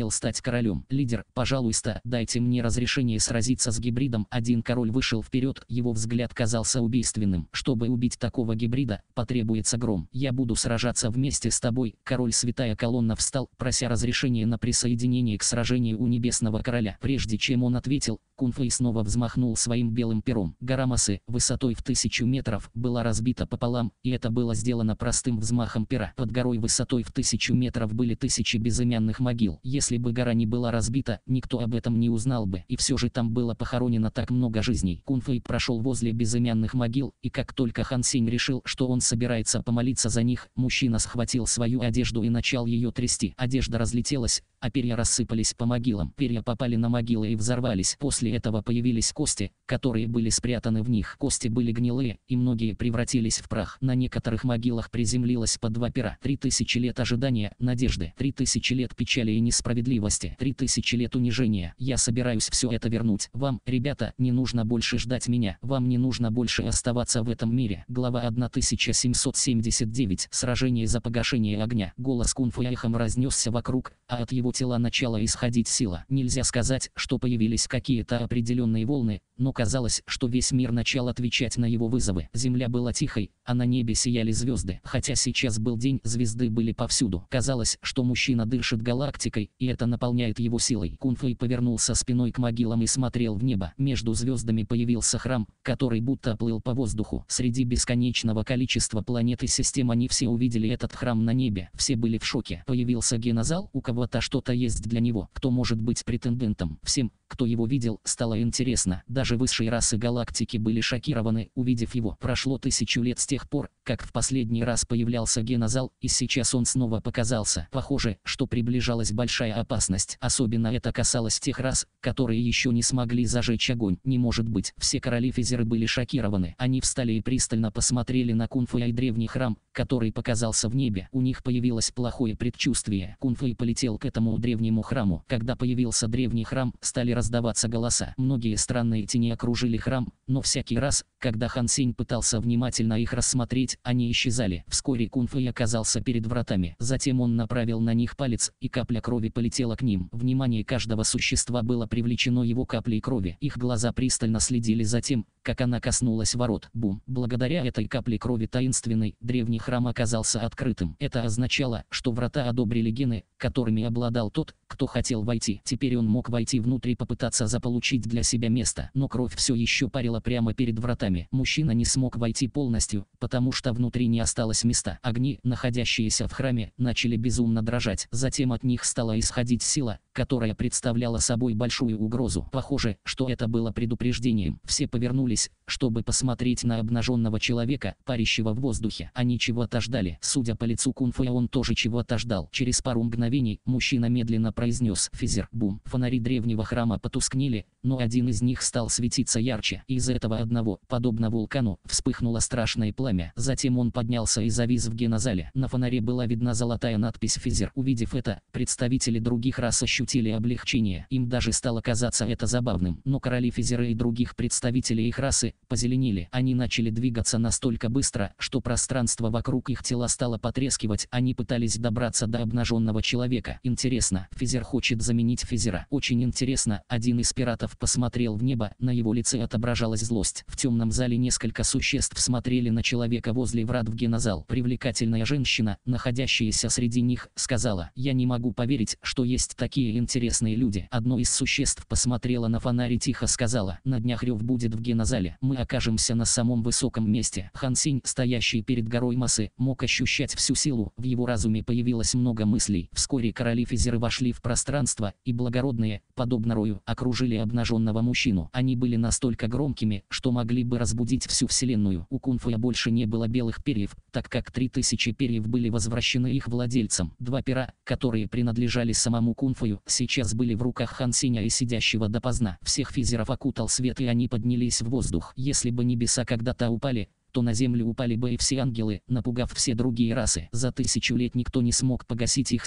королем. Лидер, пожалуйста, дайте мне разрешение сразиться с гибридом. Один король вышел вперед, его взгляд казался убийственным. Чтобы убить такого гибрида, потребуется гром. Я буду сражаться вместе с тобой. Король Святая Колонна встал, прося разрешения на присоединение к сражению у Небесного Короля. Прежде чем он ответил, Кунфэй снова взмахнул своим белым пером. Гора Массы, высотой в тысячу метров, была разбита пополам, и это было сделано простым взмахом пера. Под горой высотой в тысячу метров были тысячи безымянных могил. Если бы гора не была разбита, никто об этом не узнал бы, и все же там было похоронено так много жизней. Кунфэй прошел возле безымянных могил, и как только Хан Сень решил, что он собирается помолиться за них, мужчина схватил свою одежду и начал ее трясти. Одежда разлетелась, а перья рассыпались по могилам. Перья попали на могилы и взорвались. После этого появились кости, которые были спрятаны в них. Кости были гнилые, и многие превратились в прах. На некоторых могилах приземлилось по два пера. Три тысячи лет ожидания, надежды. Три тысячи лет печали и несправедливости. Три тысячи лет унижения. Я собираюсь все это вернуть. Вам, ребята, не нужно больше ждать меня. Вам не нужно больше оставаться в этом мире. Глава тысяча семьсот семьдесят девять. Сражение за погашение огня. Голос Кунфу эхом разнесся вокруг, а от его тела начала исходить сила. Нельзя сказать, что появились какие-то определенные волны, но казалось, что весь мир начал отвечать на его вызовы. Земля была тихой, а на небе сияли звезды. Хотя сейчас был день, звезды были повсюду. Казалось, что мужчина дышит галактикой, и это наполняет его силой. Кунфэй повернулся спиной к могилам и смотрел в небо. Между звездами появился храм, который будто плыл по воздуху. Среди бесконечного количества планет и систем они все увидели этот храм на небе. Все были в шоке. Появился генозал, у кого-то что-то есть для него. Кто может быть претендентом? Всем, кто его видел, стало интересно. Даже высшие расы галактики были шокированы, увидев его. Прошло тысячу лет с тех пор, как в последний раз появлялся генозал, и сейчас он снова показался. Похоже, что приближалась большая опасность. Особенно это касалось тех рас, которые еще не смогли зажечь огонь. Не может быть. Все короли-физеры были шокированы. Они встали и пристально посмотрели на Кунфэя и древний храм, который показался в небе. У них появилось плохое предчувствие. Кунфэй полетел к этому древнему храму. Когда появился древний храм, стали раздаваться голоса. Многие странные тени окружили храм, но всякий раз, когда Хан Сень пытался внимательно их рассмотреть, они исчезали. Вскоре Кунфэй оказался перед вратами. Затем он направил на них палец, и капля крови полетела к ним. Внимание каждого существа было привлечено его каплей крови. Их глаза пристально следили за тем, как она коснулась ворот. Бум! Благодаря этой капле крови таинственной, древний храм оказался открытым. Это означало, что врата одобрили гены, которыми обладал тот, кто хотел войти. Теперь он мог войти внутрь и попытаться заполучить для себя место. Но кровь все еще парила прямо перед вратами. Мужчина не смог войти полностью, потому что внутри не осталось места. Огни, находящиеся в храме, начали безумно дрожать. Затем от них стала исходить сила, которая представляла собой большую угрозу. Похоже, что это было предупреждением. Все повернулись, чтобы посмотреть на обнаженного человека, парящего в воздухе. Они чего-то ждали. Судя по лицу Кунфэя, он тоже чего-то ждал. Через пару мгновений мужчина медленно произнес «Физер». Бум! Фонари древнего храма потускнели, но один из них стал светиться ярче. Из этого одного, подобно вулкану, вспыхнуло страшное пламя. Затем он поднялся и завис в генозале. На фонаре была видна золотая надпись «Физер». Увидев это, представители других рас ощутили облегчение. Им даже стало казаться это забавным. Но короли Физера и других представителей их расы позеленели. Они начали двигаться настолько быстро, что пространство вокруг их тела стало потрескивать. Они пытались добраться до обнаженного человека. Интересно, Физер хочет заменить Физера. Очень интересно. Один из пиратов посмотрел в небо, на его лице отображалась злость. В темном зале несколько существ смотрели на человека возле врат в генозал. Привлекательная женщина, находящаяся среди них, сказала: «Я не могу поверить, что есть такие интересные люди». Одно из существ посмотрело на фонарь и тихо сказала: «На днях рев будет в генозале. Мы окажемся на самом высоком месте». Хан Сень, стоящий перед горой Массы, мог ощущать всю силу. В его разуме появилось много мыслей. Вскоре короли Физеры вошли в пространство, и благородные, подобно рою, окружили обнаженного мужчину. Они были настолько громкими, что могли бы разбудить всю вселенную. У Кунфэя больше не было белых перьев, так как три тысячи перьев были возвращены их владельцам. Два пера, которые принадлежали самому Кунфэю, сейчас были в руках Хан Сеня и сидящего допоздна. Всех физеров окутал свет, и они поднялись в воздух. Если бы небеса когда-то упали, то на землю упали бы и все ангелы, напугав все другие расы. За тысячу лет никто не смог погасить их свет,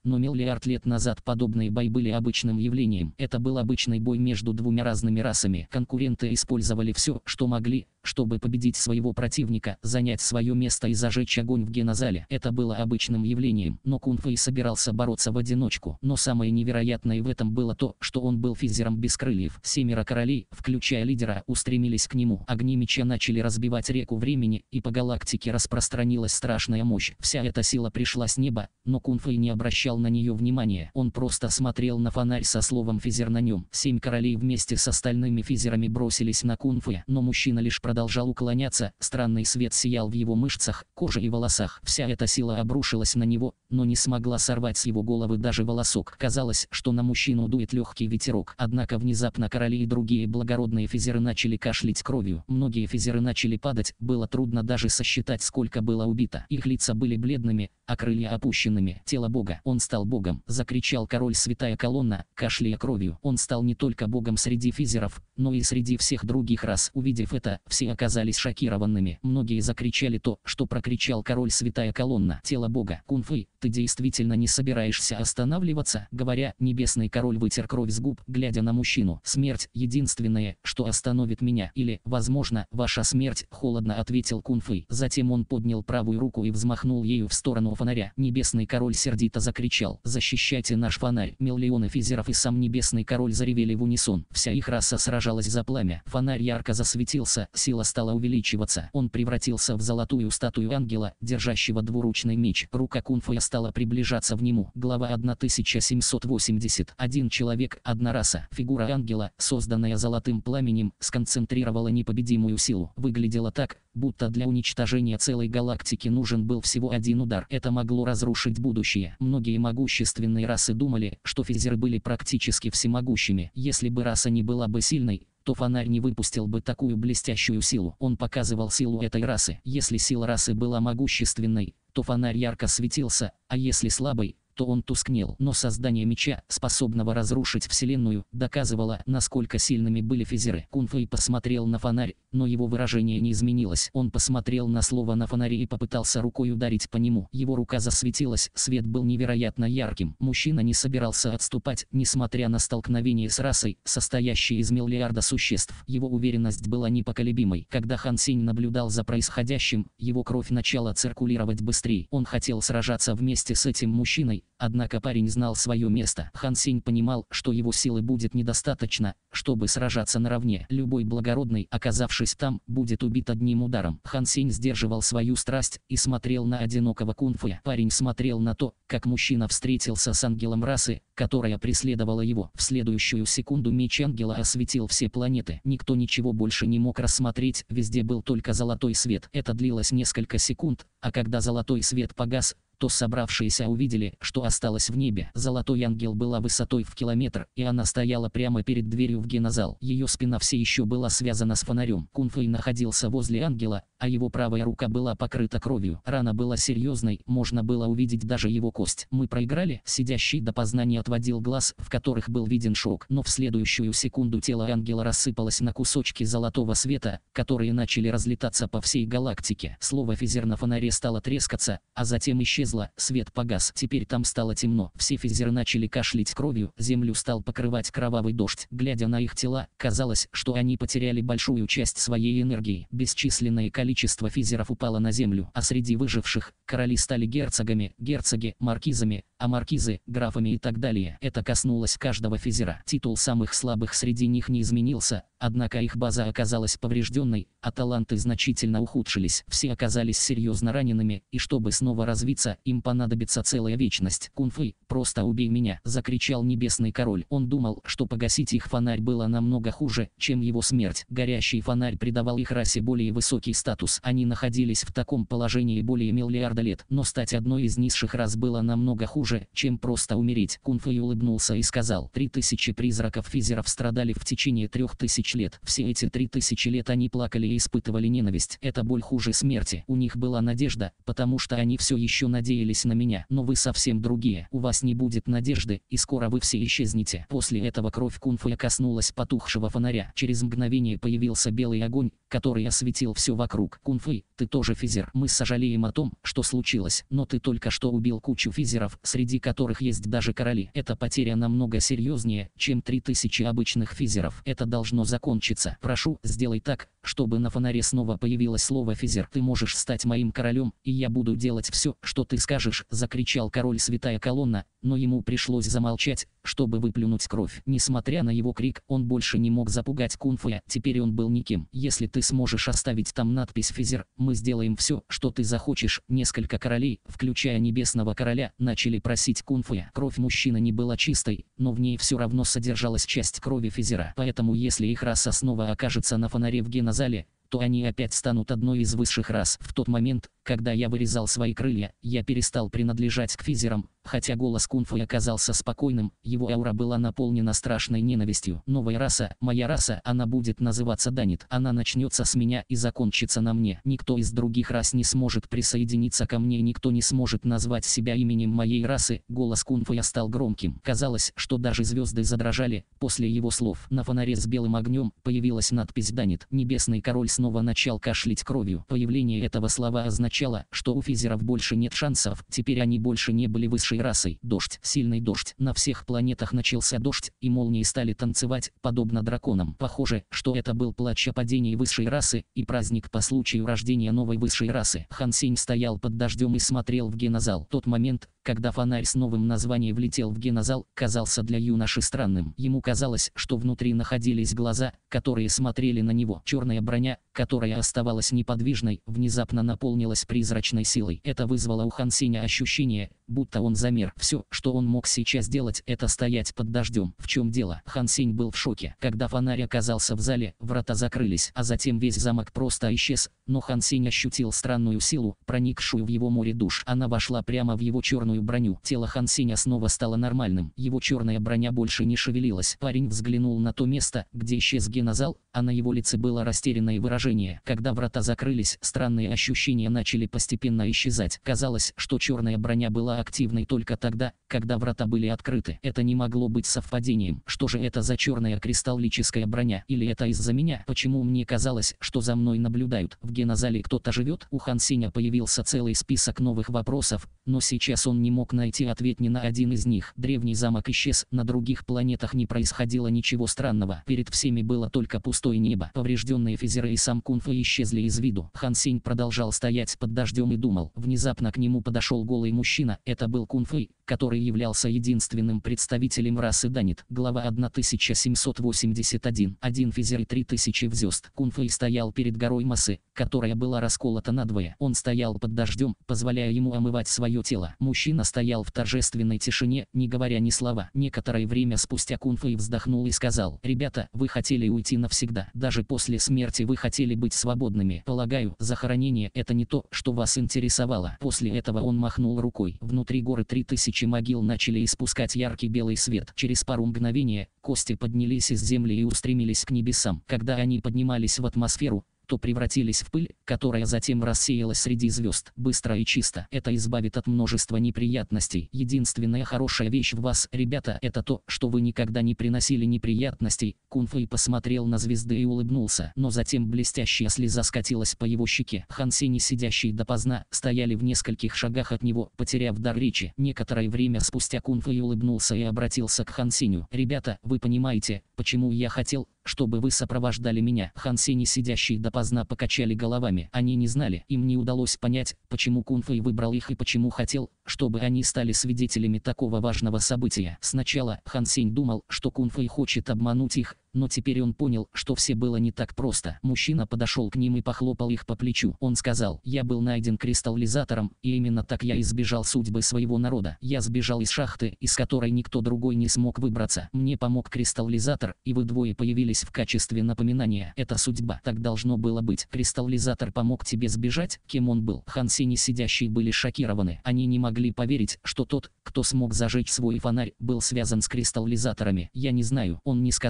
но миллиард лет назад подобные бои были обычным явлением. Это был обычный бой между двумя разными расами. Конкуренты использовали все, что могли, чтобы победить своего противника, занять свое место и зажечь огонь в генозале. Это было обычным явлением, но Кун Фэй собирался бороться в одиночку. Но самое невероятное в этом было то, что он был физером без крыльев. Семеро королей, включая лидера, устремились к нему. Огни меча начали разбивать реку времени, и по галактике распространилась страшная мощь. Вся эта сила пришла с неба, но Кун Фэй не обращал на нее внимания. Он просто смотрел на фонарь со словом «физер» на нем. Семь королей вместе с остальными физерами бросились на Кун Фэя, но мужчина лишь продолжал уклоняться. Странный свет сиял в его мышцах, коже и волосах. Вся эта сила обрушилась на него, но не смогла сорвать с его головы даже волосок. Казалось, что на мужчину дует легкий ветерок. Однако внезапно короли и другие благородные физеры начали кашлять кровью. Многие физеры начали падать. Было трудно даже сосчитать, сколько было убито. Их лица были бледными, а крылья опущенными. Тело бога. Он стал богом. Закричал король святая колонна, кашляя кровью. Он стал не только богом среди физеров, но и среди всех других рас. Увидев это, все оказались шокированными. Многие закричали то, что прокричал король святая колонна. Тело бога. Кун Фэй, ты действительно не собираешься останавливаться? Говоря, небесный король вытер кровь с губ, глядя на мужчину. Смерть — единственное, что остановит меня. Или, возможно, ваша смерть, холодно ответил Кун Фэй. Затем он поднял правую руку и взмахнул ею в сторону фонаря. Небесный король сердито закричал: защищайте наш фонарь. Миллионы физеров и сам небесный король заревели в унисон. Вся их раса сражалась за пламя. Фонарь ярко засветился, сила стала увеличиваться. Он превратился в золотую статую ангела, держащего двуручный меч. Рука Кун Фэя стала приближаться к нему. Глава тысяча семьсот восемьдесят. Один человек, одна раса. Фигура ангела, созданная золотым пламенем, сконцентрировала непобедимую силу. Выглядело так, будто для уничтожения целой галактики нужен был всего один удар. Это могло разрушить будущее. Многие могущественные расы думали, что физеры были практически всемогущими. Если бы раса не была бы сильной, то фонарь не выпустил бы такую блестящую силу. Он показывал силу этой расы. Если сила расы была могущественной, то фонарь ярко светился, а если слабой, то он тускнел. Но создание меча, способного разрушить Вселенную, доказывало, насколько сильными были физеры. Кун Фэй посмотрел на фонарь, но его выражение не изменилось. Он посмотрел на слово на фонаре и попытался рукой ударить по нему. Его рука засветилась, свет был невероятно ярким. Мужчина не собирался отступать, несмотря на столкновение с расой, состоящей из миллиарда существ. Его уверенность была непоколебимой. Когда Хан Сень наблюдал за происходящим, его кровь начала циркулировать быстрее. Он хотел сражаться вместе с этим мужчиной, однако парень знал свое место. Хан Сень понимал, что его силы будет недостаточно, чтобы сражаться наравне. Любой благородный, оказавшись там, будет убит одним ударом. Хан Сень сдерживал свою страсть и смотрел на одинокого Кун Фэя. Парень смотрел на то, как мужчина встретился с ангелом расы, которая преследовала его. В следующую секунду меч ангела осветил все планеты. Никто ничего больше не мог рассмотреть, везде был только золотой свет. Это длилось несколько секунд, а когда золотой свет погас, то собравшиеся увидели, что осталось в небе. Золотой ангел была высотой в километр, и она стояла прямо перед дверью в генозал. Ее спина все еще была связана с фонарем. Кун Фэй находился возле ангела, а его правая рука была покрыта кровью. Рана была серьезной, можно было увидеть даже его кость. Мы проиграли? Сидящий допоздна не отводил глаз, в которых был виден шок. Но в следующую секунду тело ангела рассыпалось на кусочки золотого света, которые начали разлетаться по всей галактике. Слово «физер» на фонаре стало трескаться, а затем исчезло. Свет погас. Теперь там стало темно. Все физеры начали кашлять кровью, землю стал покрывать кровавый дождь. Глядя на их тела, казалось, что они потеряли большую часть своей энергии. Бесчисленное количество физеров упало на землю, а среди выживших, короли стали герцогами, герцоги, маркизами, а маркизы – графами и так далее. Это коснулось каждого физера. Титул самых слабых среди них не изменился, однако их база оказалась поврежденной, а таланты значительно ухудшились. Все оказались серьезно ранеными, и чтобы снова развиться, им понадобится целая вечность. Кун Фэй, просто убей меня, закричал небесный король. Он думал, что погасить их фонарь было намного хуже, чем его смерть. Горящий фонарь придавал их расе более высокий статус. Они находились в таком положении более миллиарда лет, но стать одной из низших рас было намного хуже, чем просто умереть. Кун Фэй улыбнулся и сказал: три тысячи призраков-физеров страдали в течение трех тысяч лет. Все эти три тысячи лет они плакали и испытывали ненависть. Эта боль хуже смерти. У них была надежда, потому что они все еще надеялись на меня. Но вы совсем другие. У вас не будет надежды, и скоро вы все исчезнете. После этого кровь Кун Фэя коснулась потухшего фонаря. Через мгновение появился белый огонь, который осветил все вокруг. Кун Фэй, ты тоже физер. Мы сожалеем о том, что случилось, но ты только что убил кучу физеров, среди среди которых есть даже короли. Эта потеря намного серьезнее, чем три тысячи обычных физеров. Это должно закончиться. Прошу, сделай так, чтобы на фонаре снова появилось слово «физер». Ты можешь стать моим королем, и я буду делать все, что ты скажешь, закричал король Святая Колонна, но ему пришлось замолчать, чтобы выплюнуть кровь. Несмотря на его крик, он больше не мог запугать Кунфуя, теперь он был никем. Если ты сможешь оставить там надпись «физер», мы сделаем все, что ты захочешь. Несколько королей, включая Небесного Короля, начали просить Кунфуя. Кровь мужчины не была чистой, но в ней все равно содержалась часть крови физера. Поэтому если их раса снова окажется на фонаре в генозале, то они опять станут одной из высших рас. В тот момент, когда я вырезал свои крылья, я перестал принадлежать к физерам, хотя голос Кунфуя оказался спокойным, его аура была наполнена страшной ненавистью. Новая раса, моя раса, она будет называться Данит. Она начнется с меня и закончится на мне. Никто из других рас не сможет присоединиться ко мне, никто не сможет назвать себя именем моей расы. Голос Кунфуя стал громким. Казалось, что даже звезды задрожали. После его слов на фонаре с белым огнем появилась надпись «Данит». Небесный король снова начал кашлять кровью. Появление этого слова означало, что у физеров больше нет шансов, теперь они больше не были высшей расой. Дождь, сильный дождь. На всех планетах начался дождь, и молнии стали танцевать, подобно драконам. Похоже, что это был плач о падении высшей расы, и праздник по случаю рождения новой высшей расы. Хан Сень стоял под дождем и смотрел в генозал. Тот момент, когда фонарь с новым названием влетел в генозал, казался для юноши странным. Ему казалось, что внутри находились глаза, которые смотрели на него. Черная броня, которая оставалась неподвижной, внезапно наполнилась призрачной силой. Это вызвало у Хан Сеня ощущение, будто он замер. Все, что он мог сейчас делать, это стоять под дождем. В чем дело? Хан Сень был в шоке. Когда фонарь оказался в зале, врата закрылись, а затем весь замок просто исчез, но Хан Сень ощутил странную силу, проникшую в его море душ. Она вошла прямо в его черную броню. Тело Хан Сеня снова стало нормальным. Его черная броня больше не шевелилась. Парень взглянул на то место, где исчез генозал, а на его лице было растерянное выражение. Когда врата закрылись, странные ощущения начали постепенно исчезать. Казалось, что черная броня была активной только тогда, когда врата были открыты. Это не могло быть совпадением. Что же это за черная кристаллическая броня? Или это из-за меня? Почему мне казалось, что за мной наблюдают? В генозале кто-то живет? У Хан Сеня появился целый список новых вопросов, но сейчас он не мог найти ответ ни на один из них. Древний замок исчез, на других планетах не происходило ничего странного. Перед всеми было только пустое небо. Поврежденные физеры и сам Кунфу исчезли из виду. Хан Сень продолжал стоять под дождем и думал. Внезапно к нему подошел голый мужчина. Это был Кунфу, который являлся единственным представителем расы Данит. Глава тысяча семьсот восемьдесят один. Один физер и три тысячи звезд. Кунфу стоял перед горой массы, которая была расколота надвое. Он стоял под дождем, позволяя ему омывать свое тело. Мужчина стоял в торжественной тишине, не говоря ни слова. Некоторое время спустя Кунфу вздохнул и сказал: «Ребята, вы хотели уйти навсегда. Даже после смерти вы хотели быть свободными. Полагаю, захоронение — это не то, что вас интересовало». После этого он махнул рукой. Внутри горы три тысячи могил начали испускать яркий белый свет. Через пару мгновений кости поднялись из земли и устремились к небесам. Когда они поднимались в атмосферу, то превратились в пыль, которая затем рассеялась среди звезд. Быстро и чисто. Это избавит от множества неприятностей. Единственная хорошая вещь в вас, ребята, это то, что вы никогда не приносили неприятностей. Кунфу посмотрел на звезды и улыбнулся, но затем блестящая слеза скатилась по его щеке. Хан Сень, сидящий допоздна, стояли в нескольких шагах от него, потеряв дар речи. Некоторое время спустя Кунфу улыбнулся и обратился к Хан Сенью. «Ребята, вы понимаете, почему я хотел, чтобы вы сопровождали меня?» Хан Сень, сидящий допоздна, покачали головами. Они не знали, им не удалось понять, почему Кунфу выбрал их и почему хотел, чтобы они стали свидетелями такого важного события. Сначала Хан Сень думал, что Кунфу хочет обмануть их, но теперь он понял, что все было не так просто. Мужчина подошел к ним и похлопал их по плечу. Он сказал: «Я был найден кристаллизатором, и именно так я избежал судьбы своего народа. Я сбежал из шахты, из которой никто другой не смог выбраться. Мне помог кристаллизатор, и вы двое появились в качестве напоминания. Это судьба. Так должно было быть. Кристаллизатор помог тебе сбежать?» Кем он был? Хан Сень и сидящие были шокированы. Они не могли поверить, что тот, кто смог зажечь свой фонарь, был связан с кристаллизаторами. «Я не знаю, он не сказал мне,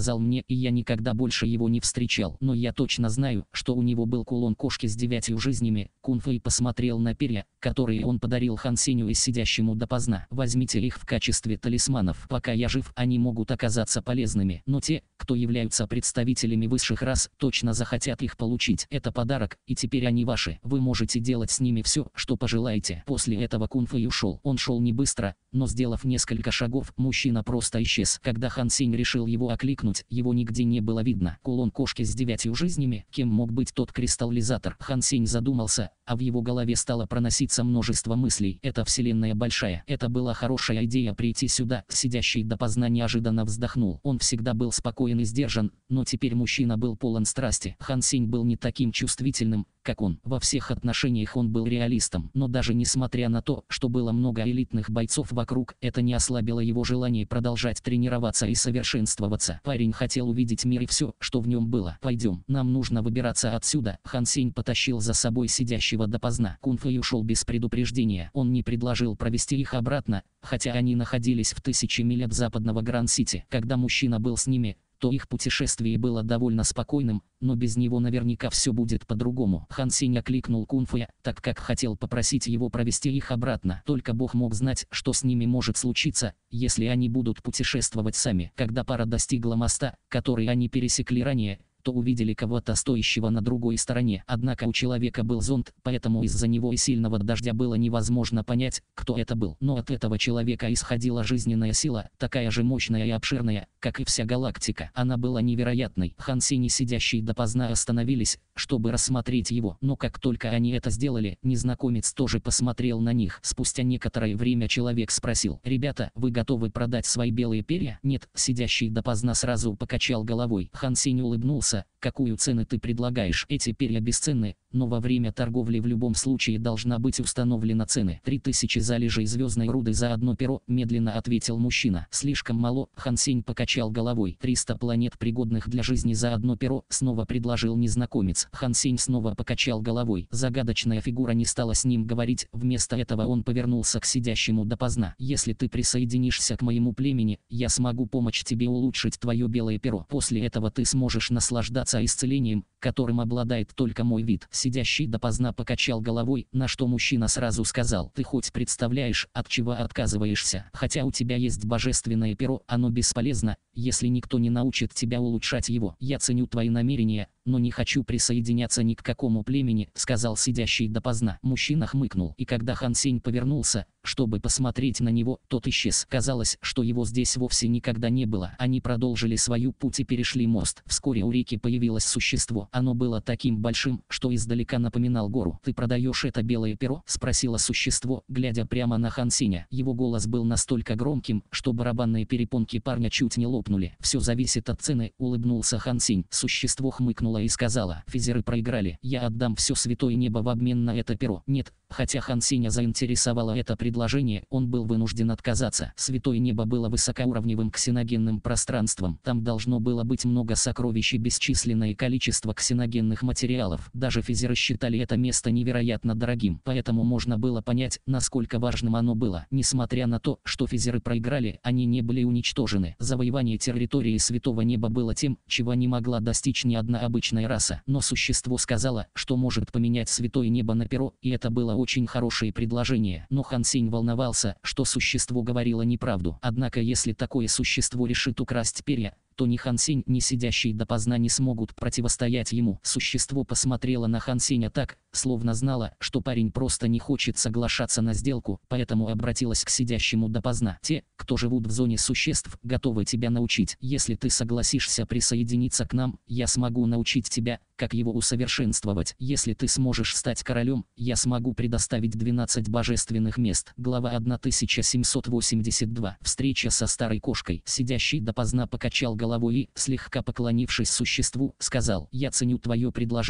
и я никогда больше его не встречал. Но я точно знаю, что у него был кулон кошки с девятью жизнями. Кун-Фэй посмотрел на перья, которые он подарил Хан Сенью и сидящему допоздна. Возьмите их в качестве талисманов. Пока я жив, они могут оказаться полезными. Но те, кто являются представителями высших рас, точно захотят их получить. Это подарок, и теперь они ваши. Вы можете делать с ними все, что пожелаете. После этого Кун-Фэй ушел. Он шел не быстро, но сделав несколько шагов, мужчина просто исчез. Когда Хан Сень решил его окликнуть, его нигде не было видно. Кулон кошки с девятью жизнями, кем мог быть тот кристаллизатор? Хан Сень задумался, а в его голове стало проноситься множество мыслей. Эта вселенная большая. Это была хорошая идея прийти сюда. Сидящий допоздна неожиданно вздохнул. Он всегда был спокоен и сдержан, но теперь мужчина был полон страсти. Хан Сень был не таким чувствительным, как он. Во всех отношениях он был реалистом. Но даже несмотря на то, что было много элитных бойцов вокруг, это не ослабило его желание продолжать тренироваться и совершенствоваться. Парень хотел увидеть мир и все, что в нем было. «Пойдем, нам нужно выбираться отсюда». Хан Сень потащил за собой сидящего допоздна. Кун-Фэй ушел без предупреждения. Он не предложил провести их обратно, хотя они находились в тысячи миль от западного Гранд-Сити. Когда мужчина был с ними, то их путешествие было довольно спокойным, но без него наверняка все будет по-другому. Хан Сень окликнул Кун-Фэя, так как хотел попросить его провести их обратно. Только Бог мог знать, что с ними может случиться, если они будут путешествовать сами. Когда пара достигла моста, который они пересекли ранее, то увидели кого-то стоящего на другой стороне. Однако у человека был зонт, поэтому из-за него и сильного дождя было невозможно понять, кто это был. Но от этого человека исходила жизненная сила, такая же мощная и обширная, как и вся галактика. Она была невероятной. Хан Сень и сидящие допоздна остановились, чтобы рассмотреть его. Но как только они это сделали, незнакомец тоже посмотрел на них. Спустя некоторое время человек спросил: «Ребята, вы готовы продать свои белые перья?» «Нет», сидящий допоздна сразу покачал головой. Хан Сень улыбнулся. «Какую цену ты предлагаешь?» «Эти перья бесценны, но во время торговли в любом случае должна быть установлена цена. Три тысячи залежей звездной руды за одно перо», медленно ответил мужчина. «Слишком мало», Хан Сень покачал головой. «Триста планет, пригодных для жизни за одно перо», снова предложил незнакомец. Хан Сень снова покачал головой. Загадочная фигура не стала с ним говорить, вместо этого он повернулся к сидящему допоздна. «Если ты присоединишься к моему племени, я смогу помочь тебе улучшить твое белое перо. После этого ты сможешь наслаждаться исцелением, которым обладает только мой вид». Сидящий допоздна покачал головой, на что мужчина сразу сказал: «Ты хоть представляешь, от чего отказываешься? Хотя у тебя есть божественное перо, оно бесполезно, если никто не научит тебя улучшать его. Я ценю твои намерения, но не хочу присоединяться ни к какому племени», сказал сидящий допоздна. Мужчина хмыкнул, и когда Хан Сень повернулся, чтобы посмотреть на него, тот исчез. Казалось, что его здесь вовсе никогда не было. Они продолжили свою путь и перешли мост. Вскоре у реки появилось существо. Оно было таким большим, что издалека напоминал гору. «Ты продаешь это белое перо?» — спросило существо, глядя прямо на Хан Сеня. Его голос был настолько громким, что барабанные перепонки парня чуть не лопнули. «Все зависит от цены», — улыбнулся Хан Сень. Существо хмыкнуло и сказала: «Физеры проиграли. Я отдам все святое небо в обмен на это перо». «Нет». Хотя Хан Сеня заинтересовало это предложение, он был вынужден отказаться. Святое небо было высокоуровневым ксеногенным пространством. Там должно было быть много сокровищ и бесчисленное количество ксеногенных материалов. Даже физеры считали это место невероятно дорогим, поэтому можно было понять, насколько важным оно было. Несмотря на то, что физеры проиграли, они не были уничтожены. Завоевание территории святого неба было тем, чего не могла достичь ни одна обычная раса. Но существо сказало, что может поменять святое небо на перо, и это было очень хорошее предложение. Но Хан Сень волновался, что существо говорило неправду. Однако если такое существо решит украсть перья, то ни Хан Сень, ни сидящие допоздна не смогут противостоять ему. Существо посмотрело на Хан Сеня так, словно знало, что парень просто не хочет соглашаться на сделку, поэтому обратилась к сидящему допоздна. «Те, кто живут в зоне существ, готовы тебя научить. Если ты согласишься присоединиться к нам, я смогу научить тебя, как его усовершенствовать. Если ты сможешь стать королем, я смогу предоставить двенадцать божественных мест». Глава тысяча семьсот восемьдесят два. Встреча со старой кошкой. Сидящий допоздна покачал головой и, слегка поклонившись существу, сказал: «Я ценю твое предложение,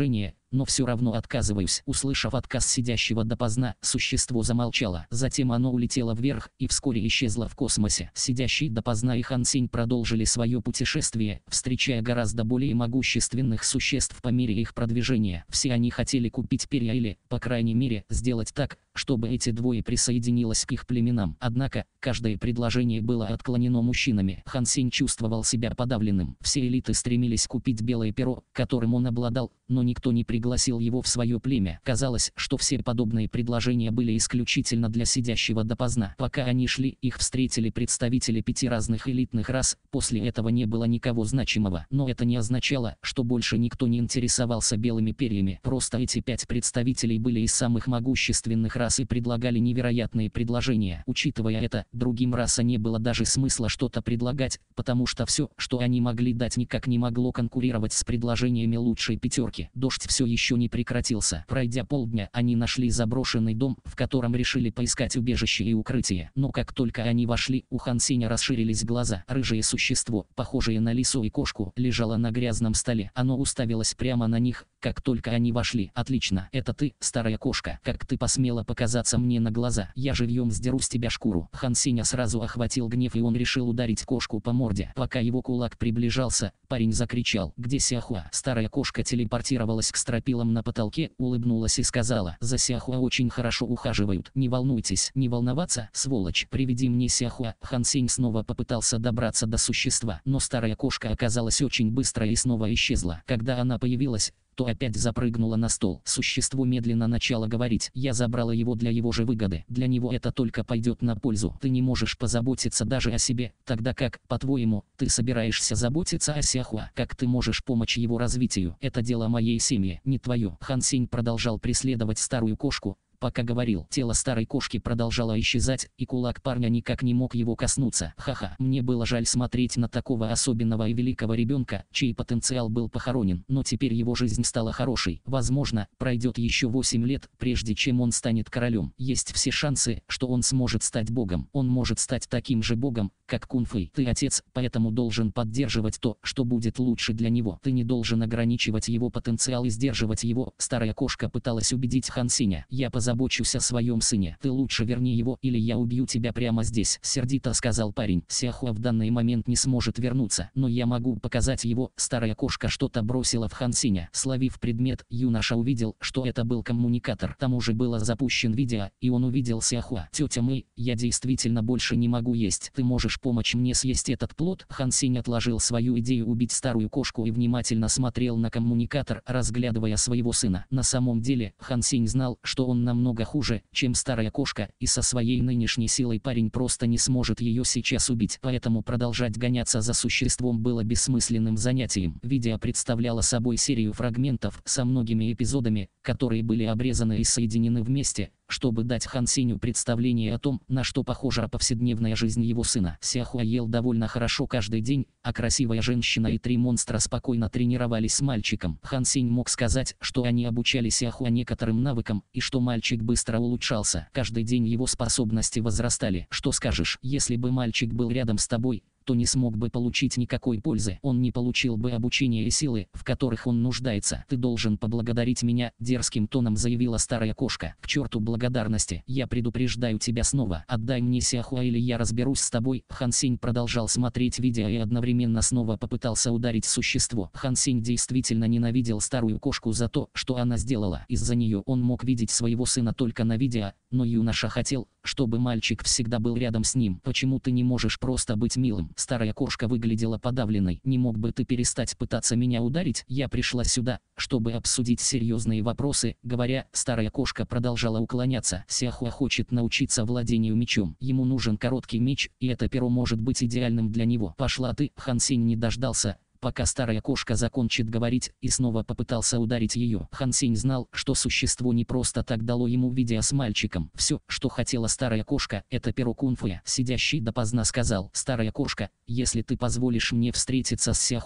но все равно отказываюсь». Услышав отказ сидящего допоздна, существо замолчало. Затем оно улетело вверх и вскоре исчезло в космосе. Сидящий допоздна и Хан Сень продолжили свое путешествие, встречая гораздо более могущественных существ по мере их продвижения. Все они хотели купить перья или, по крайней мере, сделать так, чтобы эти двое присоединилось к их племенам. Однако, каждое предложение было отклонено мужчинами. Хан Сень чувствовал себя подавленным. Все элиты стремились купить белое перо, которым он обладал, но никто не пригласил его в свое племя. Казалось, что все подобные предложения были исключительно для сидящего допоздна. Пока они шли, их встретили представители пяти разных элитных рас. После этого не было никого значимого. Но это не означало, что больше никто не интересовался белыми перьями. Просто эти пять представителей были из самых могущественных рас и предлагали невероятные предложения. Учитывая это, другим расам не было даже смысла что-то предлагать, потому что все, что они могли дать, никак не могло конкурировать с предложениями лучшей пятерки. Дождь все еще не прекратился. Пройдя полдня, они нашли заброшенный дом, в котором решили поискать убежище и укрытие. Но как только они вошли, у Хан Сеня расширились глаза. Рыжее существо, похожее на лису и кошку, лежало на грязном столе. Оно уставилось прямо на них, как только они вошли. «Отлично, это ты, старая кошка. Как ты посмела показаться мне на глаза? Я живьем сдеру с тебя шкуру». Хан Сеня сразу охватил гнев, и он решил ударить кошку по морде. Пока его кулак приближался, парень закричал: «Где Сяхуа?» Старая кошка телепортировалась к стропилам на потолке, улыбнулась и сказала: «За Сяхуа очень хорошо ухаживают. Не волнуйтесь». «Не волноваться, сволочь, приведи мне Сяхуа». Хан Сень снова попытался добраться до существа, но старая кошка оказалась очень быстрой и снова исчезла. Когда она появилась, то опять запрыгнула на стол. Существо медленно начало говорить: «Я забрала его для его же выгоды. Для него это только пойдет на пользу. Ты не можешь позаботиться даже о себе. Тогда как, по-твоему, ты собираешься заботиться о Сяхуа? Как ты можешь помочь его развитию? Это дело моей семьи, не твое». Хан Сень продолжал преследовать старую кошку. Пока говорил, тело старой кошки продолжало исчезать, и кулак парня никак не мог его коснуться. Ха-ха, мне было жаль смотреть на такого особенного и великого ребенка, чей потенциал был похоронен, но теперь его жизнь стала хорошей. Возможно, пройдет еще восемь лет, прежде чем он станет королем. Есть все шансы, что он сможет стать богом. Он может стать таким же богом, как Кун Фэй. Ты отец, поэтому должен поддерживать то, что будет лучше для него. Ты не должен ограничивать его потенциал и сдерживать его. Старая кошка пыталась убедить Хан Сеня: «Я позабочусь Забочусь о своем сыне. Ты лучше верни его, или я убью тебя прямо здесь», — сердито сказал парень. «Сяхуа в данный момент не сможет вернуться, но я могу показать его». Старая кошка что-то бросила в Хан Сеня. Словив предмет, юноша увидел, что это был коммуникатор. К тому же было запущен видео, и он увидел Сяхуа. «Тетя Мэй, я действительно больше не могу есть. Ты можешь помочь мне съесть этот плод?» Хан Сень отложил свою идею убить старую кошку и внимательно смотрел на коммуникатор, разглядывая своего сына. На самом деле, Хан Сень знал, что он намного намного хуже, чем старая кошка, и со своей нынешней силой парень просто не сможет ее сейчас убить. Поэтому продолжать гоняться за существом было бессмысленным занятием. Видео представляло собой серию фрагментов со многими эпизодами, которые были обрезаны и соединены вместе, чтобы дать Хан Сенью представление о том, на что похожа повседневная жизнь его сына. Сяхуа ел довольно хорошо каждый день, а красивая женщина и три монстра спокойно тренировались с мальчиком. Хан Сень мог сказать, что они обучали Сяхуа некоторым навыкам, и что мальчик быстро улучшался. Каждый день его способности возрастали. «Что скажешь, если бы мальчик был рядом с тобой, то не смог бы получить никакой пользы. Он не получил бы обучения и силы, в которых он нуждается. Ты должен поблагодарить меня», — дерзким тоном заявила старая кошка. «К черту благодарности. Я предупреждаю тебя снова. Отдай мне Сяхуа, или я разберусь с тобой». Хан Сень продолжал смотреть видео и одновременно снова попытался ударить существо. Хан Сень действительно ненавидел старую кошку за то, что она сделала. Из-за нее он мог видеть своего сына только на видео, но юноша хотел, чтобы мальчик всегда был рядом с ним. «Почему ты не можешь просто быть милым?» Старая кошка выглядела подавленной. «Не мог бы ты перестать пытаться меня ударить? Я пришла сюда, чтобы обсудить серьезные вопросы». Говоря, старая кошка продолжала уклоняться. Сяхуа хочет научиться владению мечом. Ему нужен короткий меч, и это перо может быть идеальным для него. «Пошла ты!» Хан Сень не дождался, пока старая кошка закончит говорить, и снова попытался ударить ее. Хан Сень знал, что существо не просто так дало ему видео с мальчиком. Все, что хотела старая кошка, это перо Кун Фэя. Сидящий допоздна сказал: «Старая кошка, если ты позволишь мне встретиться с Сяхуа,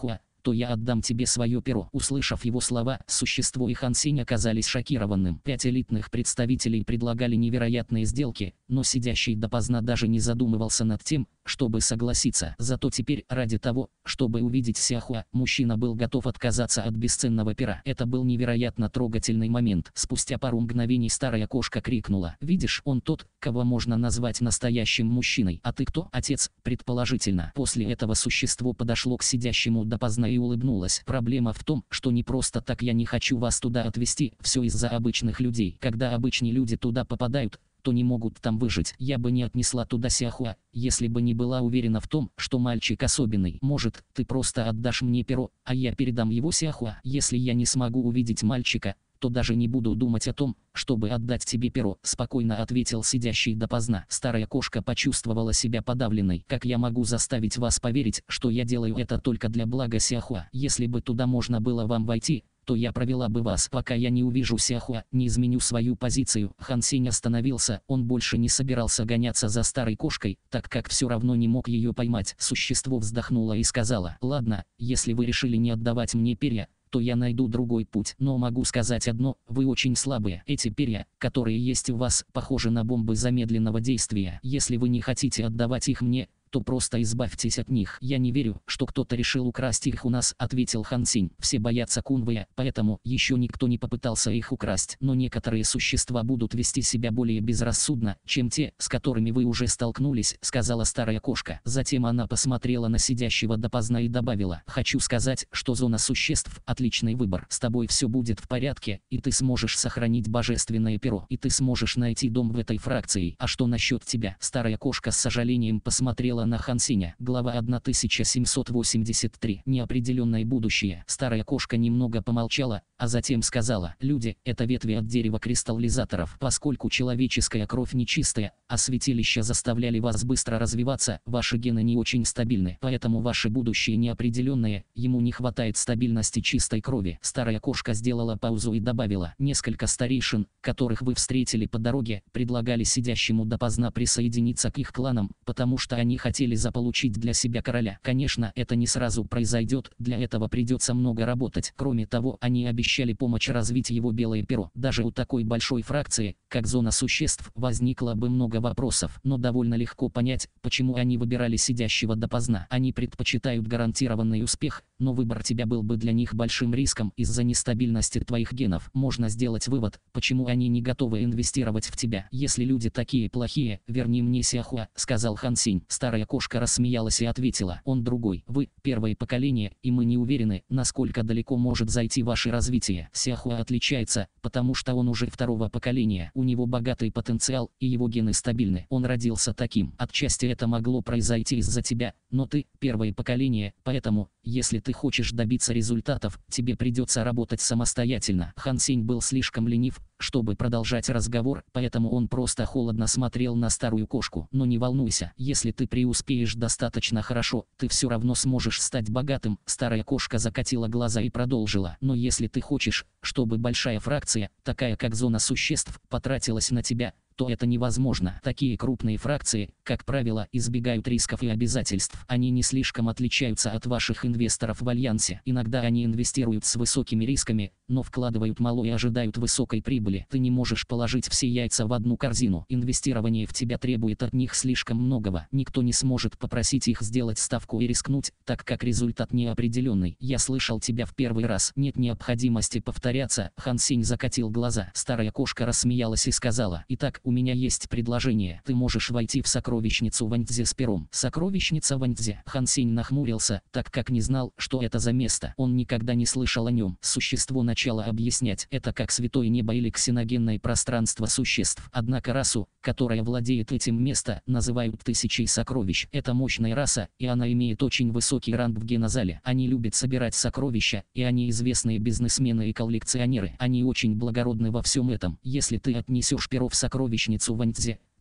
то я отдам тебе свое перо». Услышав его слова, существо и Хан Сень оказались шокированным. Пять элитных представителей предлагали невероятные сделки, но сидящий допоздна даже не задумывался над тем, чтобы согласиться. Зато теперь, ради того, чтобы увидеть Сяхуа, мужчина был готов отказаться от бесценного пера. Это был невероятно трогательный момент. Спустя пару мгновений старая кошка крикнула: «Видишь, он тот, кого можно назвать настоящим мужчиной. А ты кто?» «Отец, предположительно». После этого существо подошло к сидящему допоздна и улыбнулось. «Проблема в том, что не просто так я не хочу вас туда отвезти, все из-за обычных людей. Когда обычные люди туда попадают, то не могут там выжить. Я бы не отнесла туда Сяхуа, если бы не была уверена в том, что мальчик особенный. Может, ты просто отдашь мне перо, а я передам его Сяхуа? Если я не смогу увидеть мальчика, то даже не буду думать о том, чтобы отдать тебе перо», — спокойно ответил сидящий допоздна. Старая кошка почувствовала себя подавленной. «Как я могу заставить вас поверить, что я делаю это только для блага Сяхуа? Если бы туда можно было вам войти, то я провела бы вас, пока я не увижу Сяхуа, не изменю свою позицию». Хан Сень остановился, он больше не собирался гоняться за старой кошкой, так как все равно не мог ее поймать. Существо вздохнуло и сказала: «Ладно, если вы решили не отдавать мне перья, то я найду другой путь. Но могу сказать одно: вы очень слабые. Эти перья, которые есть у вас, похожи на бомбы замедленного действия. Если вы не хотите отдавать их мне, то просто избавьтесь от них». «Я не верю, что кто-то решил украсть их у нас», — ответил Хан Сень. «Все боятся Кунвэя, поэтому еще никто не попытался их украсть. Но некоторые существа будут вести себя более безрассудно, чем те, с которыми вы уже столкнулись», — сказала старая кошка. Затем она посмотрела на сидящего допоздна и добавила: «Хочу сказать, что зона существ — отличный выбор. С тобой все будет в порядке, и ты сможешь сохранить божественное перо, и ты сможешь найти дом в этой фракции. А что насчет тебя?» Старая кошка с сожалением посмотрела на Хан Сеня. Глава тысяча семьсот восемьдесят три. Неопределенное будущее. Старая кошка немного помолчала, а затем сказала: «Люди — это ветви от дерева кристаллизаторов. Поскольку человеческая кровь нечистая, а святилища заставляли вас быстро развиваться, ваши гены не очень стабильны, поэтому ваше будущее неопределенное, ему не хватает стабильности чистой крови». Старая кошка сделала паузу и добавила: «Несколько старейшин, которых вы встретили по дороге, предлагали сидящему допоздна присоединиться к их кланам, потому что они хотели заполучить для себя короля. Конечно, это не сразу произойдет, для этого придется много работать. Кроме того, они обещали помочь развить его белое перо. Даже у такой большой фракции, как зона существ, возникло бы много вопросов, но довольно легко понять, почему они выбирали сидящего допоздна. Они предпочитают гарантированный успех, но выбор тебя был бы для них большим риском из-за нестабильности твоих генов. Можно сделать вывод, почему они не готовы инвестировать в тебя. Если люди такие плохие, верни мне Сяхуа», — сказал Хан Сень. Старая кошка рассмеялась и ответила: «Он другой. Вы — первое поколение, и мы не уверены, насколько далеко может зайти ваше развитие. Сяхуа отличается, потому что он уже второго поколения. У него богатый потенциал, и его гены стабильны. Он родился таким. Отчасти это могло произойти из-за тебя, но ты — первое поколение, поэтому, если ты хочешь добиться результатов, тебе придется работать самостоятельно». Хан Сень был слишком ленив, чтобы продолжать разговор, поэтому он просто холодно смотрел на старую кошку. «Но не волнуйся, если ты преуспеешь достаточно хорошо, ты все равно сможешь стать богатым». Старая кошка закатила глаза и продолжила: «Но если ты хочешь, чтобы большая фракция, такая как зона существ, потратилась на тебя, то это невозможно. Такие крупные фракции, как правило, избегают рисков и обязательств. Они не слишком отличаются от ваших инвесторов в Альянсе. Иногда они инвестируют с высокими рисками, но вкладывают мало и ожидают высокой прибыли. Ты не можешь положить все яйца в одну корзину. Инвестирование в тебя требует от них слишком многого. Никто не сможет попросить их сделать ставку и рискнуть, так как результат неопределенный. Я слышал тебя в первый раз. Нет необходимости повторяться». Хан Сень закатил глаза. Старая кошка рассмеялась и сказала: «Итак, у меня есть предложение. Ты можешь войти в сокровищницу Ваньцзе с пером». «Сокровищница Ваньцзе». Хан Сень нахмурился, так как не знал, что это за место. Он никогда не слышал о нем. Существо начало объяснять: это как святое небо или ксеногенное пространство существ. Однако расу, которая владеет этим место, называют тысячей сокровищ. Это мощная раса, и она имеет очень высокий ранг в генозале. Они любят собирать сокровища, и они известные бизнесмены и коллекционеры. Они очень благородны во всем этом. Если ты отнесешь перо в сокровищницу Ваньцзе,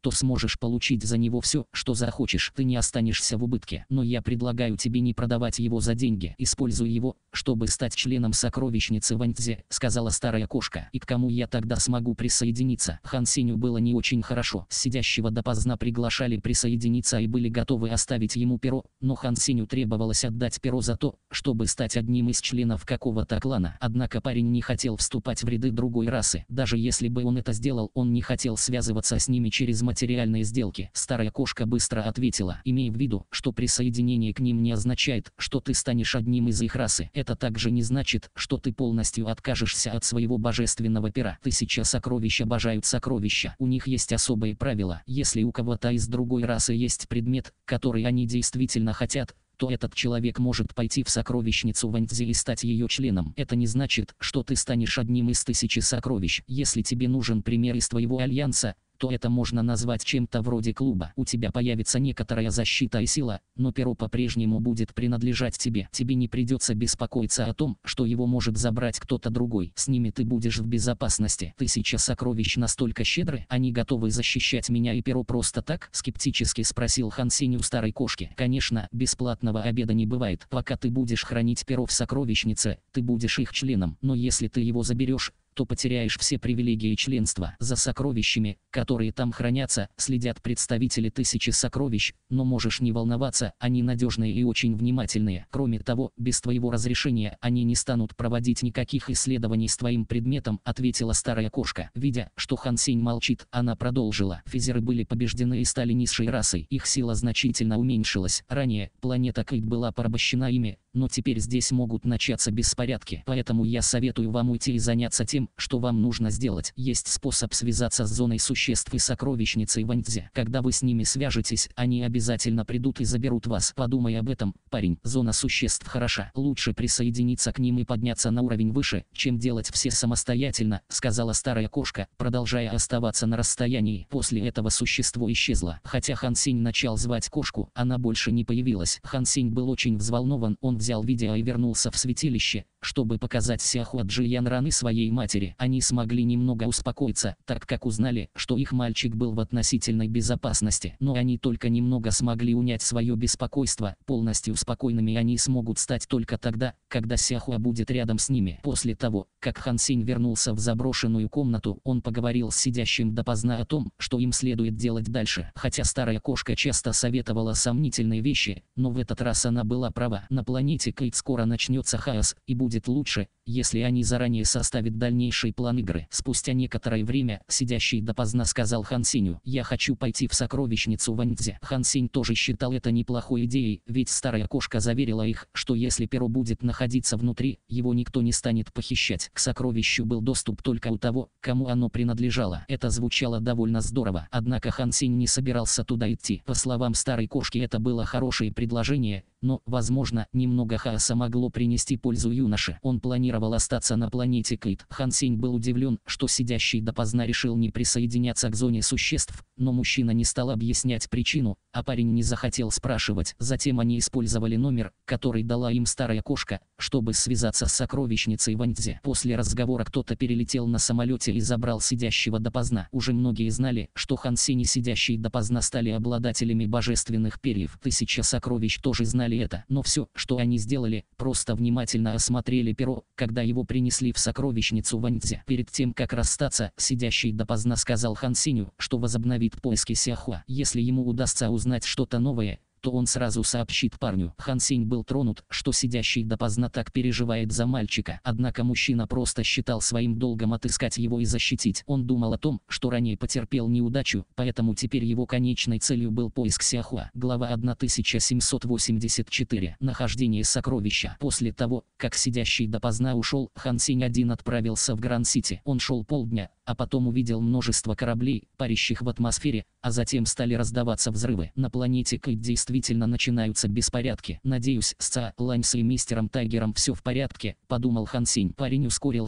то сможешь получить за него все, что захочешь. Ты не останешься в убытке. Но я предлагаю тебе не продавать его за деньги. Используй его, чтобы стать членом сокровищницы Ваньцзе, сказала старая кошка. И к кому я тогда смогу присоединиться? Хан Сенью было не очень хорошо. Сидящего допоздна приглашали присоединиться и были готовы оставить ему перо, но Хан Сенью требовалось отдать перо за то, чтобы стать одним из членов какого-то клана. Однако парень не хотел вступать в ряды другой расы. Даже если бы он это сделал, он не хотел связываться с ними через материальные сделки. Старая кошка быстро ответила: имей в виду, что присоединение к ним не означает, что ты станешь одним из их расы. Это также не значит, что ты полностью откажешься от своего божественного пера. Тысяча сокровищ обожают сокровища. У них есть особые правила. Если у кого-то из другой расы есть предмет, который они действительно хотят, то этот человек может пойти в сокровищницу Ваньцзе и стать ее членом. Это не значит, что ты станешь одним из тысячи сокровищ. Если тебе нужен пример из твоего альянса, то это можно назвать чем-то вроде клуба. У тебя появится некоторая защита и сила, но перо по-прежнему будет принадлежать тебе. Тебе не придется беспокоиться о том, что его может забрать кто-то другой. С ними ты будешь в безопасности. Тысяча сокровищ настолько щедры, они готовы защищать меня и перо просто так? Скептически спросил Хан Сень у старой кошки. Конечно, бесплатного обеда не бывает. Пока ты будешь хранить перо в сокровищнице, ты будешь их членом. Но если ты его заберешь, то потеряешь все привилегии членства. За сокровищами, которые там хранятся, следят представители тысячи сокровищ, но можешь не волноваться, они надежные и очень внимательные. Кроме того, без твоего разрешения они не станут проводить никаких исследований с твоим предметом, ответила старая кошка. Видя, что Хан Сень молчит, она продолжила. Физеры были побеждены и стали низшей расой. Их сила значительно уменьшилась. Ранее планета Кейт была порабощена ими, но теперь здесь могут начаться беспорядки. Поэтому я советую вам уйти и заняться тем, что вам нужно сделать. Есть способ связаться с зоной существ и сокровищницей Ваньцзе. Когда вы с ними свяжетесь, они обязательно придут и заберут вас. Подумай об этом, парень. Зона существ хороша. Лучше присоединиться к ним и подняться на уровень выше, чем делать все самостоятельно, сказала старая кошка, продолжая оставаться на расстоянии. После этого существо исчезло. Хотя Хан Сень начал звать кошку, она больше не появилась. Хан Сень был очень взволнован. Он взял видео и вернулся в святилище, чтобы показать Сяхуа Джиян раны своей матери. Они смогли немного успокоиться, так как узнали, что их мальчик был в относительной безопасности. Но они только немного смогли унять свое беспокойство. Полностью спокойными они смогут стать только тогда, когда Сяхуа будет рядом с ними. После того, как Хан Сень вернулся в заброшенную комнату, он поговорил с сидящим допоздна о том, что им следует делать дальше. Хотя старая кошка часто советовала сомнительные вещи, но в этот раз она была права. На планете Кейт скоро начнется хаос, и будет лучше, если они заранее составят дальнейший план игры. Спустя некоторое время, сидящий допоздна сказал Хан Сенью: я хочу пойти в сокровищницу Ваньцзе. Хан Сень тоже считал это неплохой идеей, ведь старая кошка заверила их, что если перо будет находиться внутри, его никто не станет похищать. К сокровищу был доступ только у того, кому оно принадлежало. Это звучало довольно здорово, однако Хан Сень не собирался туда идти. По словам старой кошки, это было хорошее предложение, но, возможно, немного хаоса могло принести пользу юноше. Он планировал остаться на планете Кейт. Хан Сень был удивлен, что сидящий допоздна решил не присоединяться к зоне существ, но мужчина не стал объяснять причину, а парень не захотел спрашивать. Затем они использовали номер, который дала им старая кошка, чтобы связаться с сокровищницей Ваньцзе. После разговора кто-то перелетел на самолете и забрал сидящего допоздна. Уже многие знали, что Хан Сень и сидящий допоздна стали обладателями божественных перьев. Тысяча сокровищ тоже знали это, но все, что они сделали, просто внимательно осмотрели перо, когда его принесли в сокровищницу Ваньцзе. Перед тем, как расстаться, сидящий допоздна сказал Хан Сенью, что возобновит поиски Сяхуа. Если ему удастся узнать что-то новое, то он сразу сообщит парню. Хан Сень был тронут, что сидящий допоздна так переживает за мальчика. Однако мужчина просто считал своим долгом отыскать его и защитить. Он думал о том, что ранее потерпел неудачу, поэтому теперь его конечной целью был поиск Сяхуа. Глава тысяча семьсот восемьдесят четыре. Нахождение сокровища. После того, как сидящий допоздна ушел, Хан Сень один отправился в Гранд-Сити. Он шел полдня, а потом увидел множество кораблей, парящих в атмосфере, а затем стали раздаваться взрывы. На планете Кейт действительно начинаются беспорядки. Надеюсь, с Ца Ланьс и мистером Тайгером все в порядке, подумал Хан Сень. Парень ускорил шаг,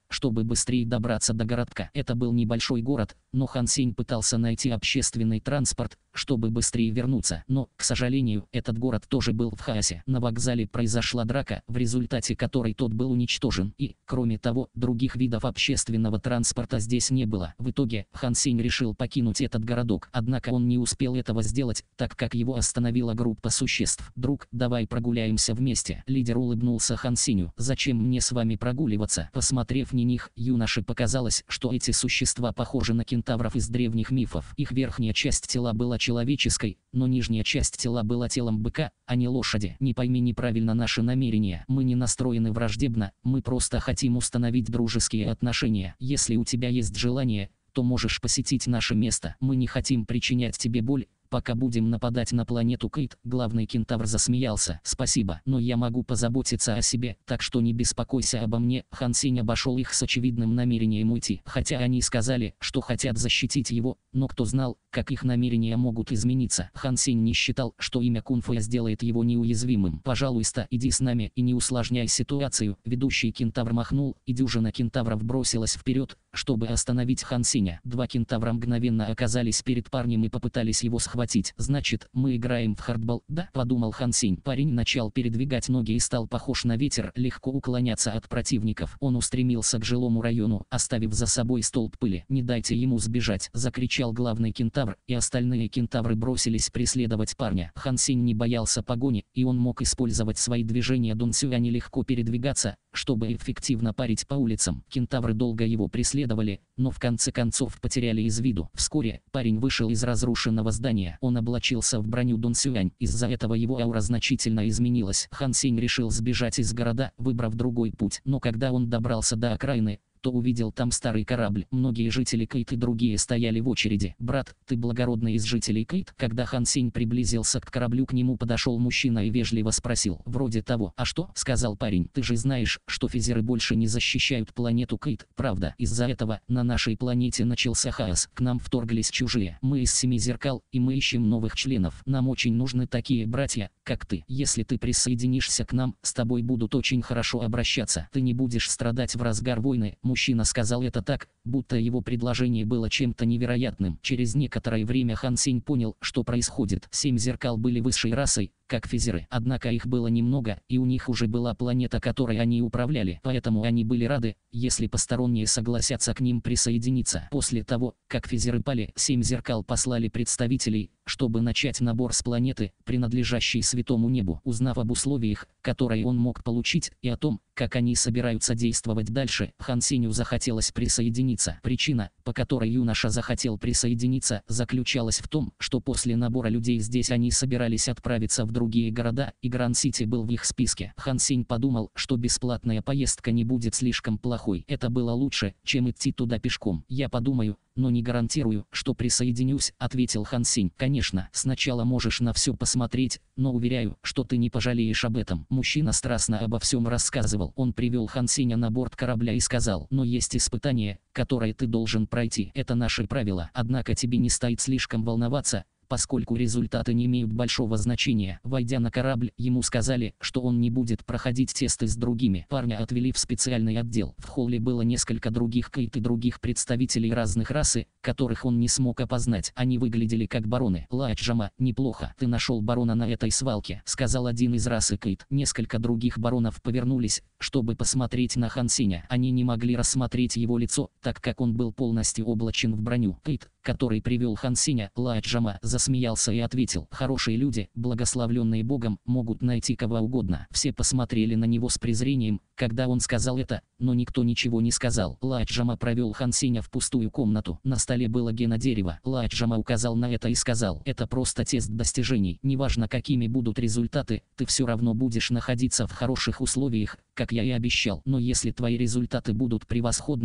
чтобы быстрее добраться до городка. Это был небольшой город, но Хан Сень пытался найти общественный транспорт, чтобы быстрее вернуться. Но, к сожалению, этот город тоже был в хаосе. На вокзале произошла драка, в результате которой тот был уничтожен. И, кроме того, других видов общественного транспорта здесь не было. В итоге, Хан Сень решил покинуть этот городок. Однако он не успел этого сделать, так как его остановила группа существ. «Друг, давай прогуляемся вместе». Лидер улыбнулся Хан Сенью. «Зачем мне с вами прогуливаться?» Посмотрев на них, юноше показалось, что эти существа похожи на кентавров из древних мифов. Их верхняя часть тела была человеческой, но нижняя часть тела была телом быка, а не лошади. «Не пойми неправильно наши намерения. Мы не настроены враждебно, мы просто хотим установить дружеские отношения. Если у тебя есть желание, то можешь посетить наше место. Мы не хотим причинять тебе боль, пока будем нападать на планету Кейт». Главный кентавр засмеялся. «Спасибо, но я могу позаботиться о себе, так что не беспокойся обо мне». Хан Сень обошел их с очевидным намерением уйти. Хотя они сказали, что хотят защитить его, но кто знал, как их намерения могут измениться. Хан Сень не считал, что имя Кунг-Фу сделает его неуязвимым. «Пожалуйста, иди с нами и не усложняй ситуацию». Ведущий кентавр махнул, и дюжина кентавров бросилась вперед, чтобы остановить Хан Сеня. Два кентавра мгновенно оказались перед парнем и попытались его схватить. «Значит, мы играем в хардбол, да?» — подумал Хан Сень. Парень начал передвигать ноги и стал похож на ветер, легко уклоняться от противников. Он устремился к жилому району, оставив за собой столб пыли. «Не дайте ему сбежать!» — закричал главный кентавр, и остальные кентавры бросились преследовать парня. Хан Сень не боялся погони, и он мог использовать свои движения Дун Сюань легко передвигаться, чтобы эффективно парить по улицам. Кентавры долго его преследовали, но в конце концов потеряли из виду. Вскоре парень вышел из разрушенного здания. Он облачился в броню Дун Сюань. Из-за этого его аура значительно изменилась. Хан Сень решил сбежать из города, выбрав другой путь. Но когда он добрался до окраины, то увидел там старый корабль. Многие жители Кейт и другие стояли в очереди. «Брат, ты благородный из жителей Кейт?» Когда Хан Сень приблизился к кораблю, к нему подошел мужчина и вежливо спросил. «Вроде того». «А что?» — сказал парень. «Ты же знаешь, что физеры больше не защищают планету Кейт, правда? Из-за этого на нашей планете начался хаос. К нам вторглись чужие. Мы из семи зеркал, и мы ищем новых членов. Нам очень нужны такие братья, как ты. Если ты присоединишься к нам, с тобой будут очень хорошо обращаться. Ты не будешь страдать в разгар войны». Мужчина сказал это так, будто его предложение было чем-то невероятным. Через некоторое время Хан Сень понял, что происходит. Семь зеркал были высшей расой, как физеры. Однако их было немного, и у них уже была планета, которой они управляли. Поэтому они были рады, если посторонние согласятся к ним присоединиться. После того, как физеры пали, семь зеркал послали представителей, чтобы начать набор с планеты, принадлежащей Святому Небу. Узнав об условиях, которые он мог получить, и о том, как они собираются действовать дальше, Хан Сенью захотелось присоединиться. Причина, по которой юноша захотел присоединиться, заключалась в том, что после набора людей здесь они собирались отправиться в другие города, и Гранд-Сити был в их списке. Хан Сень подумал, что бесплатная поездка не будет слишком плохой. Это было лучше, чем идти туда пешком. «Я подумаю, но не гарантирую, что присоединюсь», — ответил Хан Сень. «Конечно, сначала можешь на все посмотреть, но уверяю, что ты не пожалеешь об этом». Мужчина страстно обо всем рассказывал. Он привел Хан Сеня на борт корабля и сказал: «Но есть испытание, которое ты должен пройти. Это наши правила. Однако тебе не стоит слишком волноваться, поскольку результаты не имеют большого значения». Войдя на корабль, ему сказали, что он не будет проходить тесты с другими. Парня отвели в специальный отдел. В холле было несколько других Кейт и других представителей разных расы, которых он не смог опознать. Они выглядели как бароны. «Ладжама, неплохо. Ты нашел барона на этой свалке», — сказал один из расы Кейт. Несколько других баронов повернулись, чтобы посмотреть на Хан Сеня. Они не могли рассмотреть его лицо, так как он был полностью облачен в броню. Кейт, который привел Хан Сеня, Ладжама, засмеялся и ответил: «Хорошие люди, благословленные Богом, могут найти кого угодно». Все посмотрели на него с презрением, когда он сказал это, но никто ничего не сказал. Ладжама провел Хан Сеня в пустую комнату. На столе было генодерево. Ладжама указал на это и сказал: «Это просто тест достижений. Неважно, какими будут результаты, ты все равно будешь находиться в хороших условиях, как я и обещал. Но если твои результаты будут превосходными,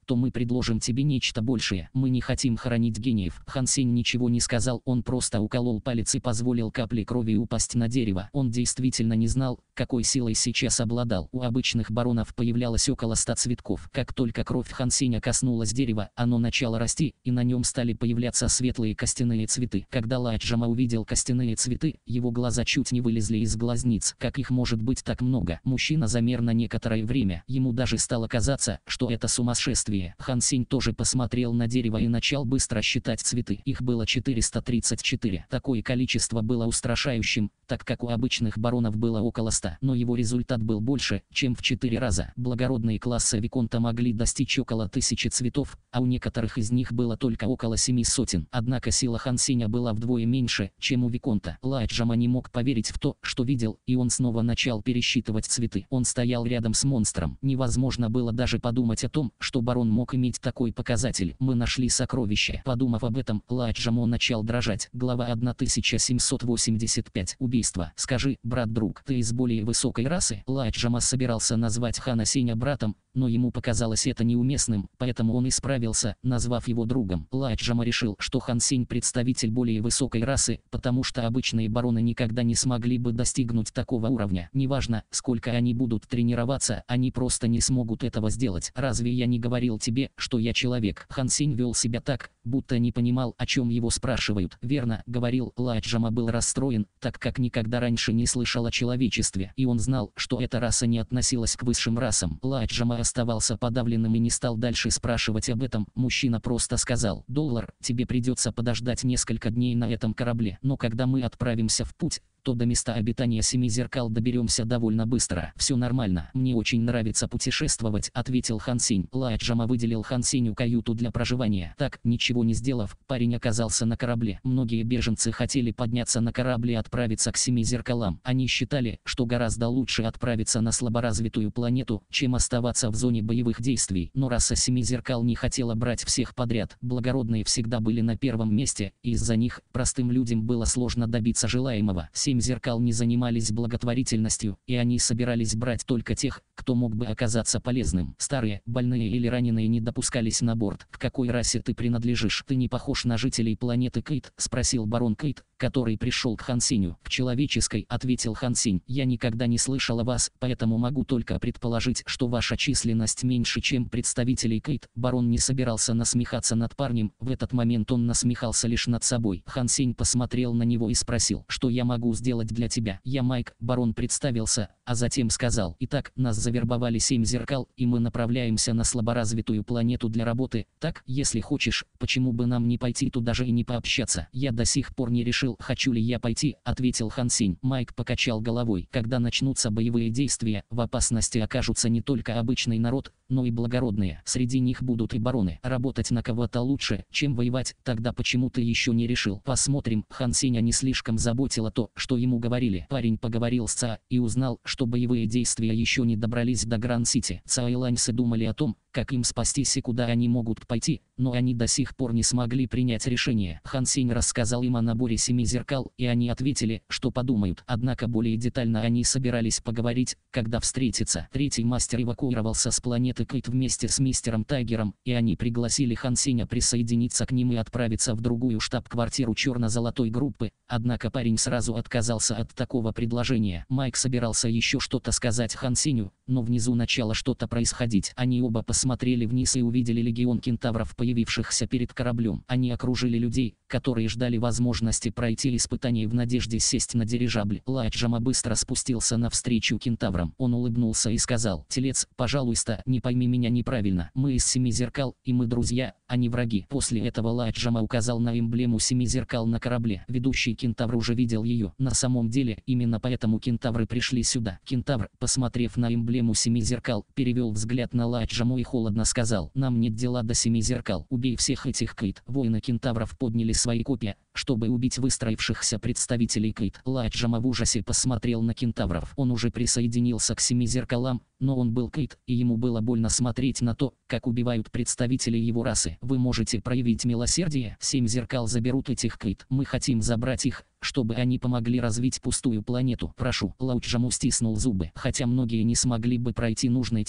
то мы предложим тебе нечто большее. Мы не хотим хоронить гениев». Хан Сень ничего не сказал, он просто уколол палец и позволил капле крови упасть на дерево. Он действительно не знал, какой силой сейчас обладал. У обычных баронов появлялось около ста цветков. Как только кровь Хан Сеня коснулась дерева, оно начало расти, и на нем стали появляться светлые костяные цветы. Когда Ладжама увидел костяные цветы, его глаза чуть не вылезли из глазниц. Как их может быть так много? Мужчина замер на некоторое время. Ему даже стало казаться, что это сумасшествие. Хан Сень тоже посмотрел на дерево и начал быстро считать цветы. Их было четыреста тридцать четыре. Такое количество было устрашающим, так как у обычных баронов было около ста. Но его результат был больше, чем в четыре раза. Благородные классы виконта могли достичь около тысячи цветов, а у некоторых из них было только около семи сотен. Однако сила Хан Сеня была вдвое меньше, чем у виконта. Ладжама не мог поверить в то, что видел, и он снова начал пересчитывать цветы. Он стоял рядом с монстром. Невозможно было даже подумать о том, что барон мог иметь такой показатель. «Мы нашли сокровище». Подумав об этом, Ладжама начал дрожать. Глава тысяча семьсот восемьдесят пять. Убийство. «Скажи, брат-друг, ты из более высокой расы?» Ладжама собирался назвать Хана Сеня братом, но ему показалось это неуместным, поэтому он исправился, назвав его другом. Ладжама решил, что Хан Сень представитель более высокой расы, потому что обычные бароны никогда не смогли бы достигнуть такого уровня. Неважно, сколько они будут тренироваться, они просто не смогут этого сделать. «Разве я не говорил тебе, что я человек?» Хан Сень вел себя так, будто не понимал, о чем его спрашивают. «Верно», — говорил. Ладжама был расстроен, так как никогда раньше не слышал о человечестве, и он знал, что эта раса не относилась к высшим расам. Ладжама оставался подавленным и не стал дальше спрашивать об этом. Мужчина просто сказал: «Доллар, тебе придется подождать несколько дней на этом корабле, но когда мы отправимся в путь, то до места обитания Семи Зеркал доберемся довольно быстро». «Все нормально, мне очень нравится путешествовать», — ответил Хан Сень. Ладжама выделил Хан Сенью каюту для проживания. Так, ничего не сделав, парень оказался на корабле. Многие беженцы хотели подняться на корабль и отправиться к Семи Зеркалам. Они считали, что гораздо лучше отправиться на слаборазвитую планету, чем оставаться в зоне боевых действий. Но раса Семи Зеркал не хотела брать всех подряд. Благородные всегда были на первом месте, и из-за них простым людям было сложно добиться желаемого. Семь Зеркал не занимались благотворительностью, и они собирались брать только тех, кто мог бы оказаться полезным. Старые, больные или раненые не допускались на борт. «К какой расе ты принадлежишь? Ты не похож на жителей планеты Кейт?» — спросил барон Кейт, который пришел к Хан Сенью. «К человеческой», — ответил Хан Сень. «Я никогда не слышал о вас, поэтому могу только предположить, что ваша численность меньше, чем представителей Кейт». Барон не собирался насмехаться над парнем, в этот момент он насмехался лишь над собой. Хан Сень посмотрел на него и спросил: «Что я могу сделать для тебя?» «Я Майк», — барон представился, а затем сказал: «Итак, нас завербовали Семь Зеркал, и мы направляемся на слаборазвитую планету для работы. Так, если хочешь, почему бы нам не пойти туда же и не пообщаться?» «Я до сих пор не решил, хочу ли я пойти», — ответил Хан Сень. Майк покачал головой. «Когда начнутся боевые действия, в опасности окажутся не только обычный народ, но и благородные. Среди них будут и бароны. Работать на кого-то лучше, чем воевать. Тогда почему ты еще не решил?» «Посмотрим». Хан Сеня не слишком заботило то, что ему говорили. Парень поговорил с Ца и узнал, что боевые действия еще не добрались до Гранд-Сити. Ца и Ланьсы думали о том, как им спастись и куда они могут пойти, но они до сих пор не смогли принять решение. Хан Сень рассказал им о наборе Семи Зеркал, и они ответили, что подумают. Однако более детально они собирались поговорить, когда встретятся. Третий мастер эвакуировался с планеты Кейт вместе с мистером Тайгером, и они пригласили Хан Сеня присоединиться к ним и отправиться в другую штаб-квартиру черно-золотой группы. Однако парень сразу отказался от такого предложения. Майк собирался еще что-то сказать Хан Сеню, но внизу начало что-то происходить. Они оба посмотрели вниз и увидели легион кентавров, появившихся перед кораблем. Они окружили людей, которые ждали возможности пройти испытание в надежде сесть на дирижабль. Ладжама быстро спустился навстречу кентаврам. Он улыбнулся и сказал: «Телец, пожалуйста, не пойми меня неправильно. Мы из Семи Зеркал, и мы друзья, а не враги». После этого Ладжама указал на эмблему Семи Зеркал на корабле. Ведущий кентавр уже видел ее. На самом деле, именно поэтому кентавры пришли сюда. Кентавр, посмотрев на эмблему Семи Зеркал, перевел взгляд на Ладжаму и холодно сказал: «Нам нет дела до Семи Зеркал. Убей всех этих Кейт». Воины кентавров подняли свои копья, чтобы убить выстроившихся представителей Кейт. Ладжама в ужасе посмотрел на кентавров. Он уже присоединился к Семи Зеркалам, но он был Кейт, и ему было больно смотреть на то, как убивают представителей его расы. «Вы можете проявить милосердие? Семь Зеркал заберут этих Кейт. Мы хотим забрать их, чтобы они помогли развить пустую планету. Прошу». Ладжаму стиснул зубы. Хотя многие не смогли бы пройти нужный тест,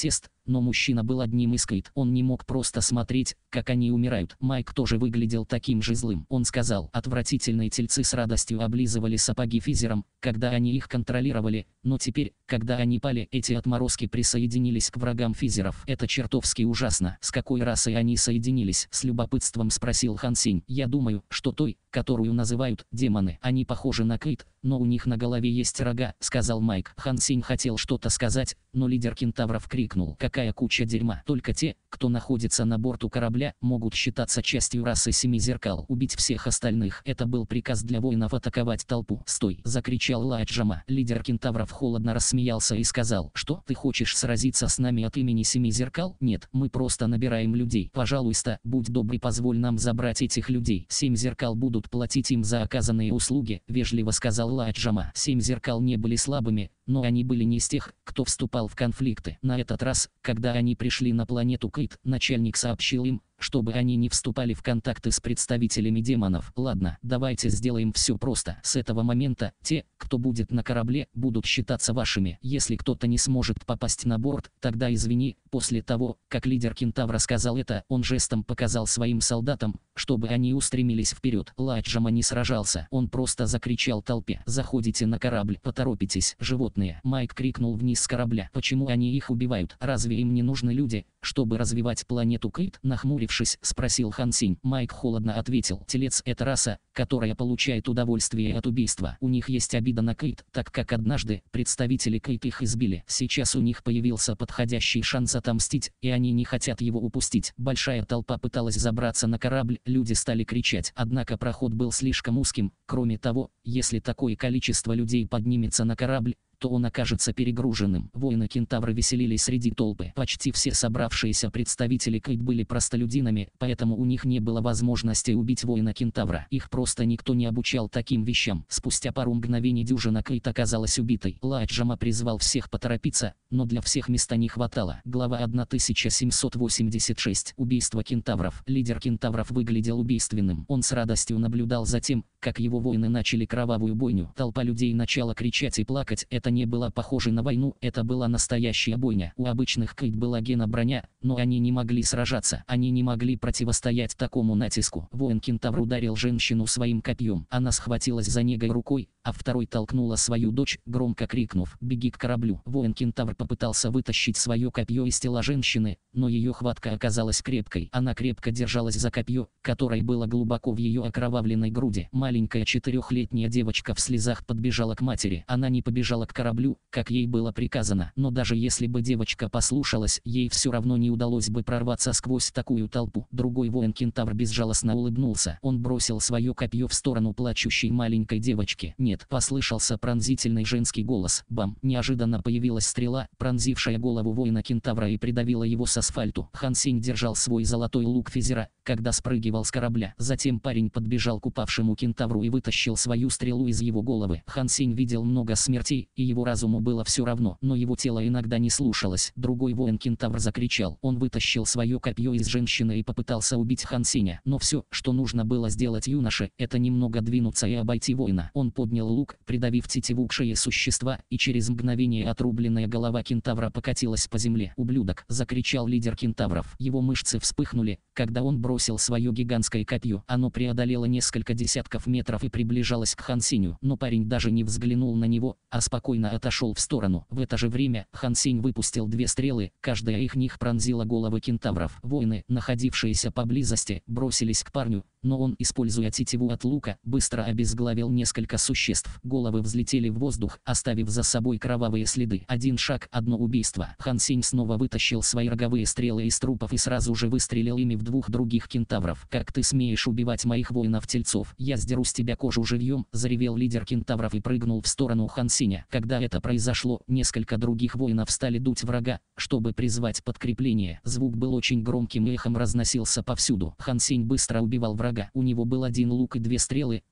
но мужчина был одним из Кейт. Он не мог просто смотреть, как они умирают. Майк тоже выглядел таким же злым. Он сказал, отвратительные тельцы с радостью облизывали сапоги физером, когда они их контролировали, но теперь, когда они пали, эти отморозки присоединились к врагам физеров. Это чертовски ужасно. С какой расой они соединились? С любопытством спросил Хан Сень. Я думаю, что той, которую называют демоны. Они похожи на Кейт, но у них на голове есть рога, сказал Майк. Хан Сень хотел что-то сказать, но лидер кентавров крикнул. Какая куча дерьма. Только те, кто находится на борту корабля, могут считаться частью расы Семи Зеркал. Убить всех остальных. Это был приказ для воинов атаковать толпу. Стой! Закричал Ладжама. Лидер кентавров холодно рассмеялся и сказал, что ты хочешь сразиться с нами от имени Семи Зеркал? Нет, мы просто набираем людей. Пожалуйста, будь добрый, позволь нам забрать этих людей. Семь зеркал будут платить им за оказанные услуги, вежливо сказал Ладжама. Семь зеркал не были слабыми, но они были не из тех, кто вступал в конфликты. На этот раз, когда они пришли на планету Кейт, начальник сообщил им, чтобы они не вступали в контакты с представителями демонов. Ладно, давайте сделаем все просто. С этого момента, те, кто будет на корабле, будут считаться вашими. Если кто-то не сможет попасть на борт, тогда извини. После того, как лидер кентавра сказал это, он жестом показал своим солдатам, чтобы они устремились вперед. Ладжама не сражался, он просто закричал толпе: заходите на корабль, поторопитесь, животные. Майк крикнул вниз с корабля. Почему они их убивают? Разве им не нужны люди, чтобы развивать планету Кейт? Нахмурившись, спросил Хан Сень. Майк холодно ответил: телец — это раса, которая получает удовольствие от убийства. У них есть обида на Кейт, так как однажды представители Кейт их избили. Сейчас у них появился подходящий шанс отомстить, и они не хотят его упустить. Большая толпа пыталась забраться на корабль, люди стали кричать, однако проход был слишком узким. Кроме того, если такое количество людей поднимется на корабль, то он окажется перегруженным. Воины-кентавры веселились среди толпы. Почти все собравшиеся представители Кейт были простолюдинами, поэтому у них не было возможности убить воина-кентавра. Их просто никто не обучал таким вещам. Спустя пару мгновений дюжина Кейт оказалась убитой. Ладжама призвал всех поторопиться, но для всех места не хватало. Глава тысяча семьсот восемьдесят шесть. Убийство кентавров. Лидер кентавров выглядел убийственным. Он с радостью наблюдал за тем, как его воины начали кровавую бойню. Толпа людей начала кричать и плакать. Это не было похоже на войну, это была настоящая бойня. У обычных Кейт была гена-броня, но они не могли сражаться. Они не могли противостоять такому натиску. Воин-кентавр ударил женщину своим копьем. Она схватилась за негой рукой, а второй толкнула свою дочь, громко крикнув: «Беги к кораблю». Воин-кентавр попытался вытащить свое копье из тела женщины, но ее хватка оказалась крепкой. Она крепко держалась за копье, которое было глубоко в ее окровавленной груди. Маленькая четырехлетняя девочка в слезах подбежала к матери. Она не побежала к кораблю, как ей было приказано. Но даже если бы девочка послушалась, ей все равно не удалось бы прорваться сквозь такую толпу. Другой воин-кентавр безжалостно улыбнулся. Он бросил свое копье в сторону плачущей маленькой девочки. «Нет!» — послышался пронзительный женский голос. Бам! Неожиданно появилась стрела, пронзившая голову воина-кентавра и придавила его с асфальту. Хан Сень держал свой золотой лук физера, когда спрыгивал с корабля. Затем парень подбежал к упавшему кентавру и вытащил свою стрелу из его головы. Хан Сень видел много смертей, и его разуму было все равно, но его тело иногда не слушалось. Другой воин-кентавр закричал. Он вытащил свое копье из женщины и попытался убить Хан Сеня. Но все, что нужно было сделать юноше, это немного двинуться и обойти воина. Он поднял лук, придавив тетиву к шее существа, и через мгновение отрубленная голова кентавра покатилась по земле. «Ублюдок!» — закричал лидер кентавров. Его мышцы вспыхнули, когда он бросил свое гигантское копье. Оно преодолело несколько десятков метров и приближалось к Хан Сеню, но парень даже не взглянул на него, а спокойно отошел в сторону. В это же время Хан Сень выпустил две стрелы, каждая из них пронзила головы кентавров. Воины, находившиеся поблизости, бросились к парню, но он, используя тетиву от лука, быстро обезглавил несколько существ. Головы взлетели в воздух, оставив за собой кровавые следы. Один шаг, одно убийство. Хан Сень снова вытащил свои роговые стрелы из трупов и сразу же выстрелил ими в двух других кентавров. «Как ты смеешь убивать моих воинов-тельцов? Я сдеру с тебя кожу живьем!» — заревел лидер кентавров и прыгнул в сторону Хан Сеня. Когда это произошло, несколько других воинов стали дуть врага, чтобы призвать подкрепление. Звук был очень громким и эхом разносился повсюду. Хан Сень быстро убивал врага. У него был один лук и две стрелы,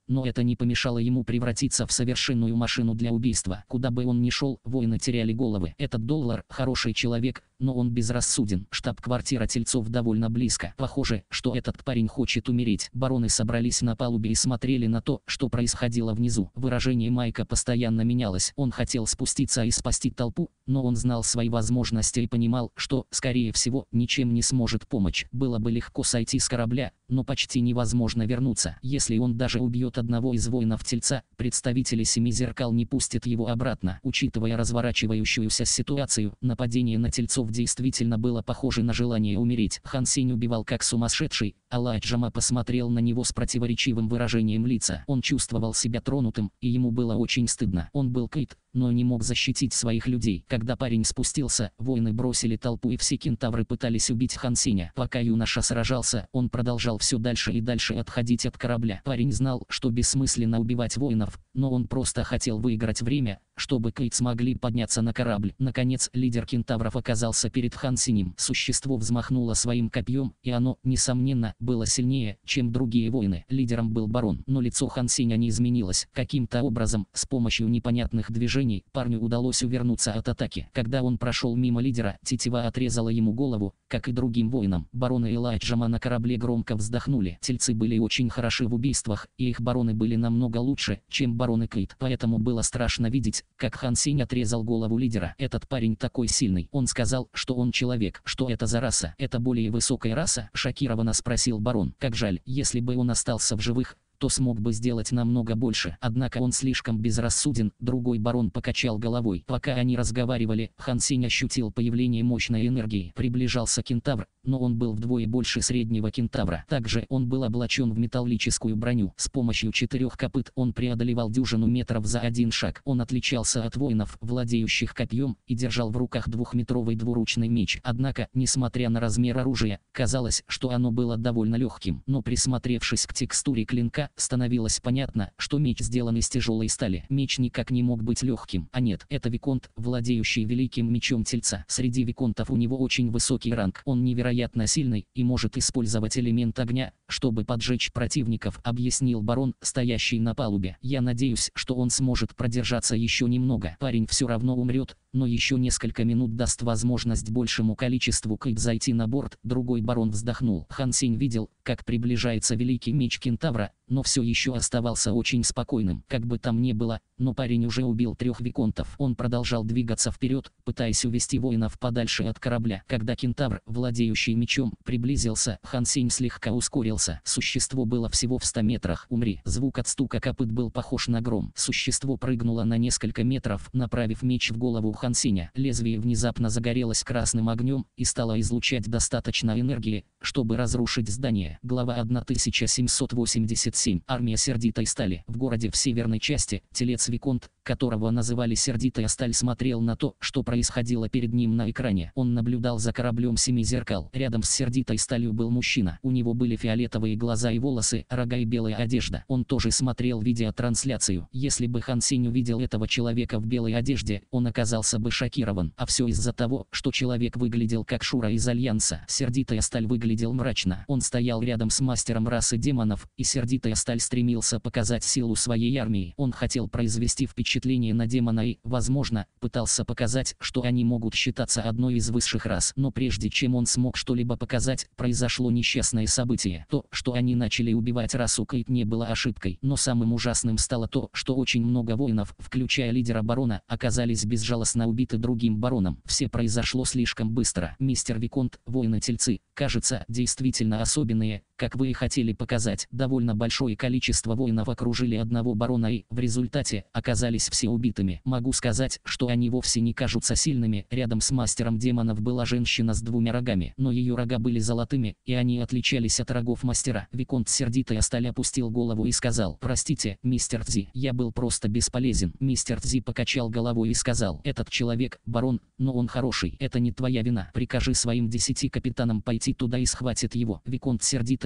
но это не помешало ему превратиться в совершенную машину для убийства. Куда бы он ни шел, воины теряли головы. Этот доллар – хороший человек, но он безрассуден. Штаб-квартира Тельцов довольно близко. Похоже, что этот парень хочет умереть. Бароны собрались на палубе и смотрели на то, что происходило внизу. Выражение Майка постоянно менялось. Он хотел спуститься и спасти толпу, но он знал свои возможности и понимал, что, скорее всего, ничем не сможет помочь. Было бы легко сойти с корабля, но почти невозможно вернуться. Если он даже убьет одного из воинов Тельца, представители Семи Зеркал не пустят его обратно. Учитывая разворачивающуюся ситуацию, нападение на Тельцов действительно было похоже на желание умереть. Хан Сень убивал как сумасшедший, а Лай Джама посмотрел на него с противоречивым выражением лица. Он чувствовал себя тронутым, и ему было очень стыдно. Он был Кейт, но не мог защитить своих людей. Когда парень спустился, воины бросили толпу и все кентавры пытались убить Хан Сеня. Пока юноша сражался, он продолжал все дальше и дальше отходить от корабля. Парень знал, что бессмысленно убивать воинов, но он просто хотел выиграть время, чтобы Кейт смогли подняться на корабль. Наконец, лидер кентавров оказался перед Хан Сенем. Существо взмахнуло своим копьем, и оно, несомненно, было сильнее, чем другие воины. Лидером был барон, но лицо Хан Сеня не изменилось. Каким-то образом, с помощью непонятных движений, парню удалось увернуться от атаки. Когда он прошел мимо лидера, тетива отрезала ему голову, как и другим воинам. Бароны и Лай Джама на корабле громко вздохнули. Тельцы были очень хороши в убийствах, и их бароны были намного лучше, чем бароны Кейт. Поэтому было страшно видеть, как Хан Сень отрезал голову лидера. Этот парень такой сильный. Он сказал, что он человек. Что это за раса? Это более высокая раса? Шокированно спросил барон. Как жаль, если бы он остался в живых, то смог бы сделать намного больше. Однако он слишком безрассуден. Другой барон покачал головой. Пока они разговаривали, Хан Сень ощутил появление мощной энергии. Приближался кентавр, но он был вдвое больше среднего кентавра. Также он был облачен в металлическую броню. С помощью четырех копыт он преодолевал дюжину метров за один шаг. Он отличался от воинов, владеющих копьем, и держал в руках двухметровый двуручный меч. Однако, несмотря на размер оружия, казалось, что оно было довольно легким. Но присмотревшись к текстуре клинка, становилось понятно, что меч сделан из тяжелой стали. Меч никак не мог быть легким. А нет, это виконт, владеющий великим мечом Тельца. Среди виконтов у него очень высокий ранг. Он невероятно сильный и может использовать элемент огня, чтобы поджечь противников, объяснил барон, стоящий на палубе. Я надеюсь, что он сможет продержаться еще немного. Парень все равно умрет, но еще несколько минут даст возможность большему количеству Кейт зайти на борт. Другой барон вздохнул. Хан Сень видел, как приближается великий меч кентавра, но все еще оставался очень спокойным. Как бы там ни было, но парень уже убил трех виконтов. Он продолжал двигаться вперед, пытаясь увести воинов подальше от корабля. Когда кентавр, владеющий мечом, приблизился, Хан Сень слегка ускорился. Существо было всего в ста метрах. Умри. Звук от стука копыт был похож на гром. Существо прыгнуло на несколько метров, направив меч в голову Хан Сеня. Лезвие внезапно загорелось красным огнем и стало излучать достаточно энергии, чтобы разрушить здание. Глава тысяча семьсот восемьдесят семь. Армия Сердитой Стали. В городе в северной части, телец Виконт, которого называли Сердитая Сталь, смотрел на то, что происходило перед ним на экране. Он наблюдал за кораблем Семи Зеркал. Рядом с Сердитой Сталью был мужчина. У него были фиолетовые глаза и волосы, рога и белая одежда. Он тоже смотрел видеотрансляцию. Если бы Хан Сень увидел этого человека в белой одежде, он оказался бы шокирован. А все из-за того, что человек выглядел как Шура из Альянса. Сердитая Сталь выглядел мрачно. Он стоял рядом с мастером расы демонов, и Сердитая Сталь стремился показать силу своей армии. Он хотел произвести впечатление на демона и, возможно, пытался показать, что они могут считаться одной из высших рас. Но прежде чем он смог что-либо показать, произошло несчастное событие. То, что они начали убивать расу Кейт, не было ошибкой. Но самым ужасным стало то, что очень много воинов, включая лидера барона, оказались безжалостно убиты другим бароном. Все произошло слишком быстро. Мистер Виконт, воины-тельцы, кажется, действительно особенные, как вы и хотели показать. Довольно большое количество воинов окружили одного барона и, в результате, оказались все убитыми. Могу сказать, что они вовсе не кажутся сильными. Рядом с мастером демонов была женщина с двумя рогами, но ее рога были золотыми, и они отличались от рогов мастера. Виконт Сердитая Сталь опустил голову и сказал: «Простите, мистер Цзи, я был просто бесполезен». Мистер Цзи покачал головой и сказал: «Этот человек, барон, но он хороший. Это не твоя вина. Прикажи своим десяти капитанам пойти туда и схватит его». Виконт Сердитая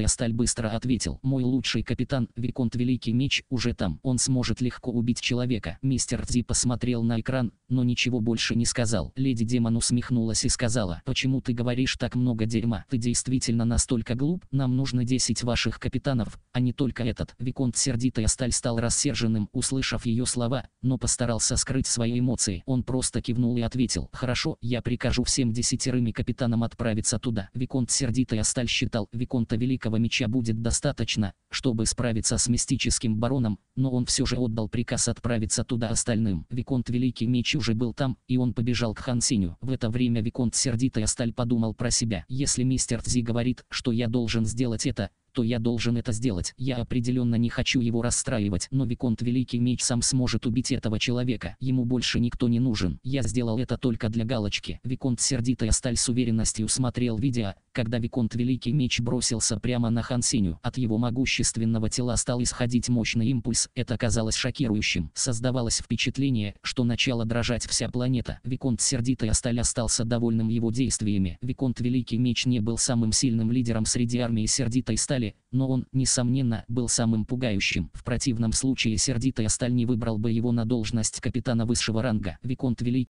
Сердитая сталь быстро ответил: «Мой лучший капитан, Виконт Великий Меч, уже там. Он сможет легко убить человека». Мистер Зи посмотрел на экран, но ничего больше не сказал. Леди Демон усмехнулась и сказала: «Почему ты говоришь так много дерьма? Ты действительно настолько глуп? Нам нужно десять ваших капитанов, а не только этот». Виконт Сердитая сталь стал рассерженным, услышав ее слова, но постарался скрыть свои эмоции. Он просто кивнул и ответил: «Хорошо, я прикажу всем десятерым капитанам отправиться туда». Виконт Сердитая сталь считал, Виконта Великого Меча будет достаточно, чтобы справиться с мистическим бароном, но он все же отдал приказ отправиться туда остальным. Виконт Великий Меч уже был там, и он побежал к Хан Сенью. В это время Виконт Сердитая сталь подумал про себя: если мистер Цзи говорит, что я должен сделать это, то я должен это сделать. Я определенно не хочу его расстраивать, но Виконт Великий Меч сам сможет убить этого человека. Ему больше никто не нужен. Я сделал это только для галочки. Виконт Сердитая сталь с уверенностью смотрел видео, когда Виконт Великий Меч бросился прямо на Хан Сенью. От его могущественного тела стал исходить мощный импульс. Это казалось шокирующим. Создавалось впечатление, что начала дрожать вся планета. Виконт Сердитая сталь остался довольным его действиями. Виконт Великий Меч не был самым сильным лидером среди армии Сердитой стали, но он, несомненно, был самым пугающим. В противном случае Сердитая сталь не выбрал бы его на должность капитана высшего ранга. Виконт Великий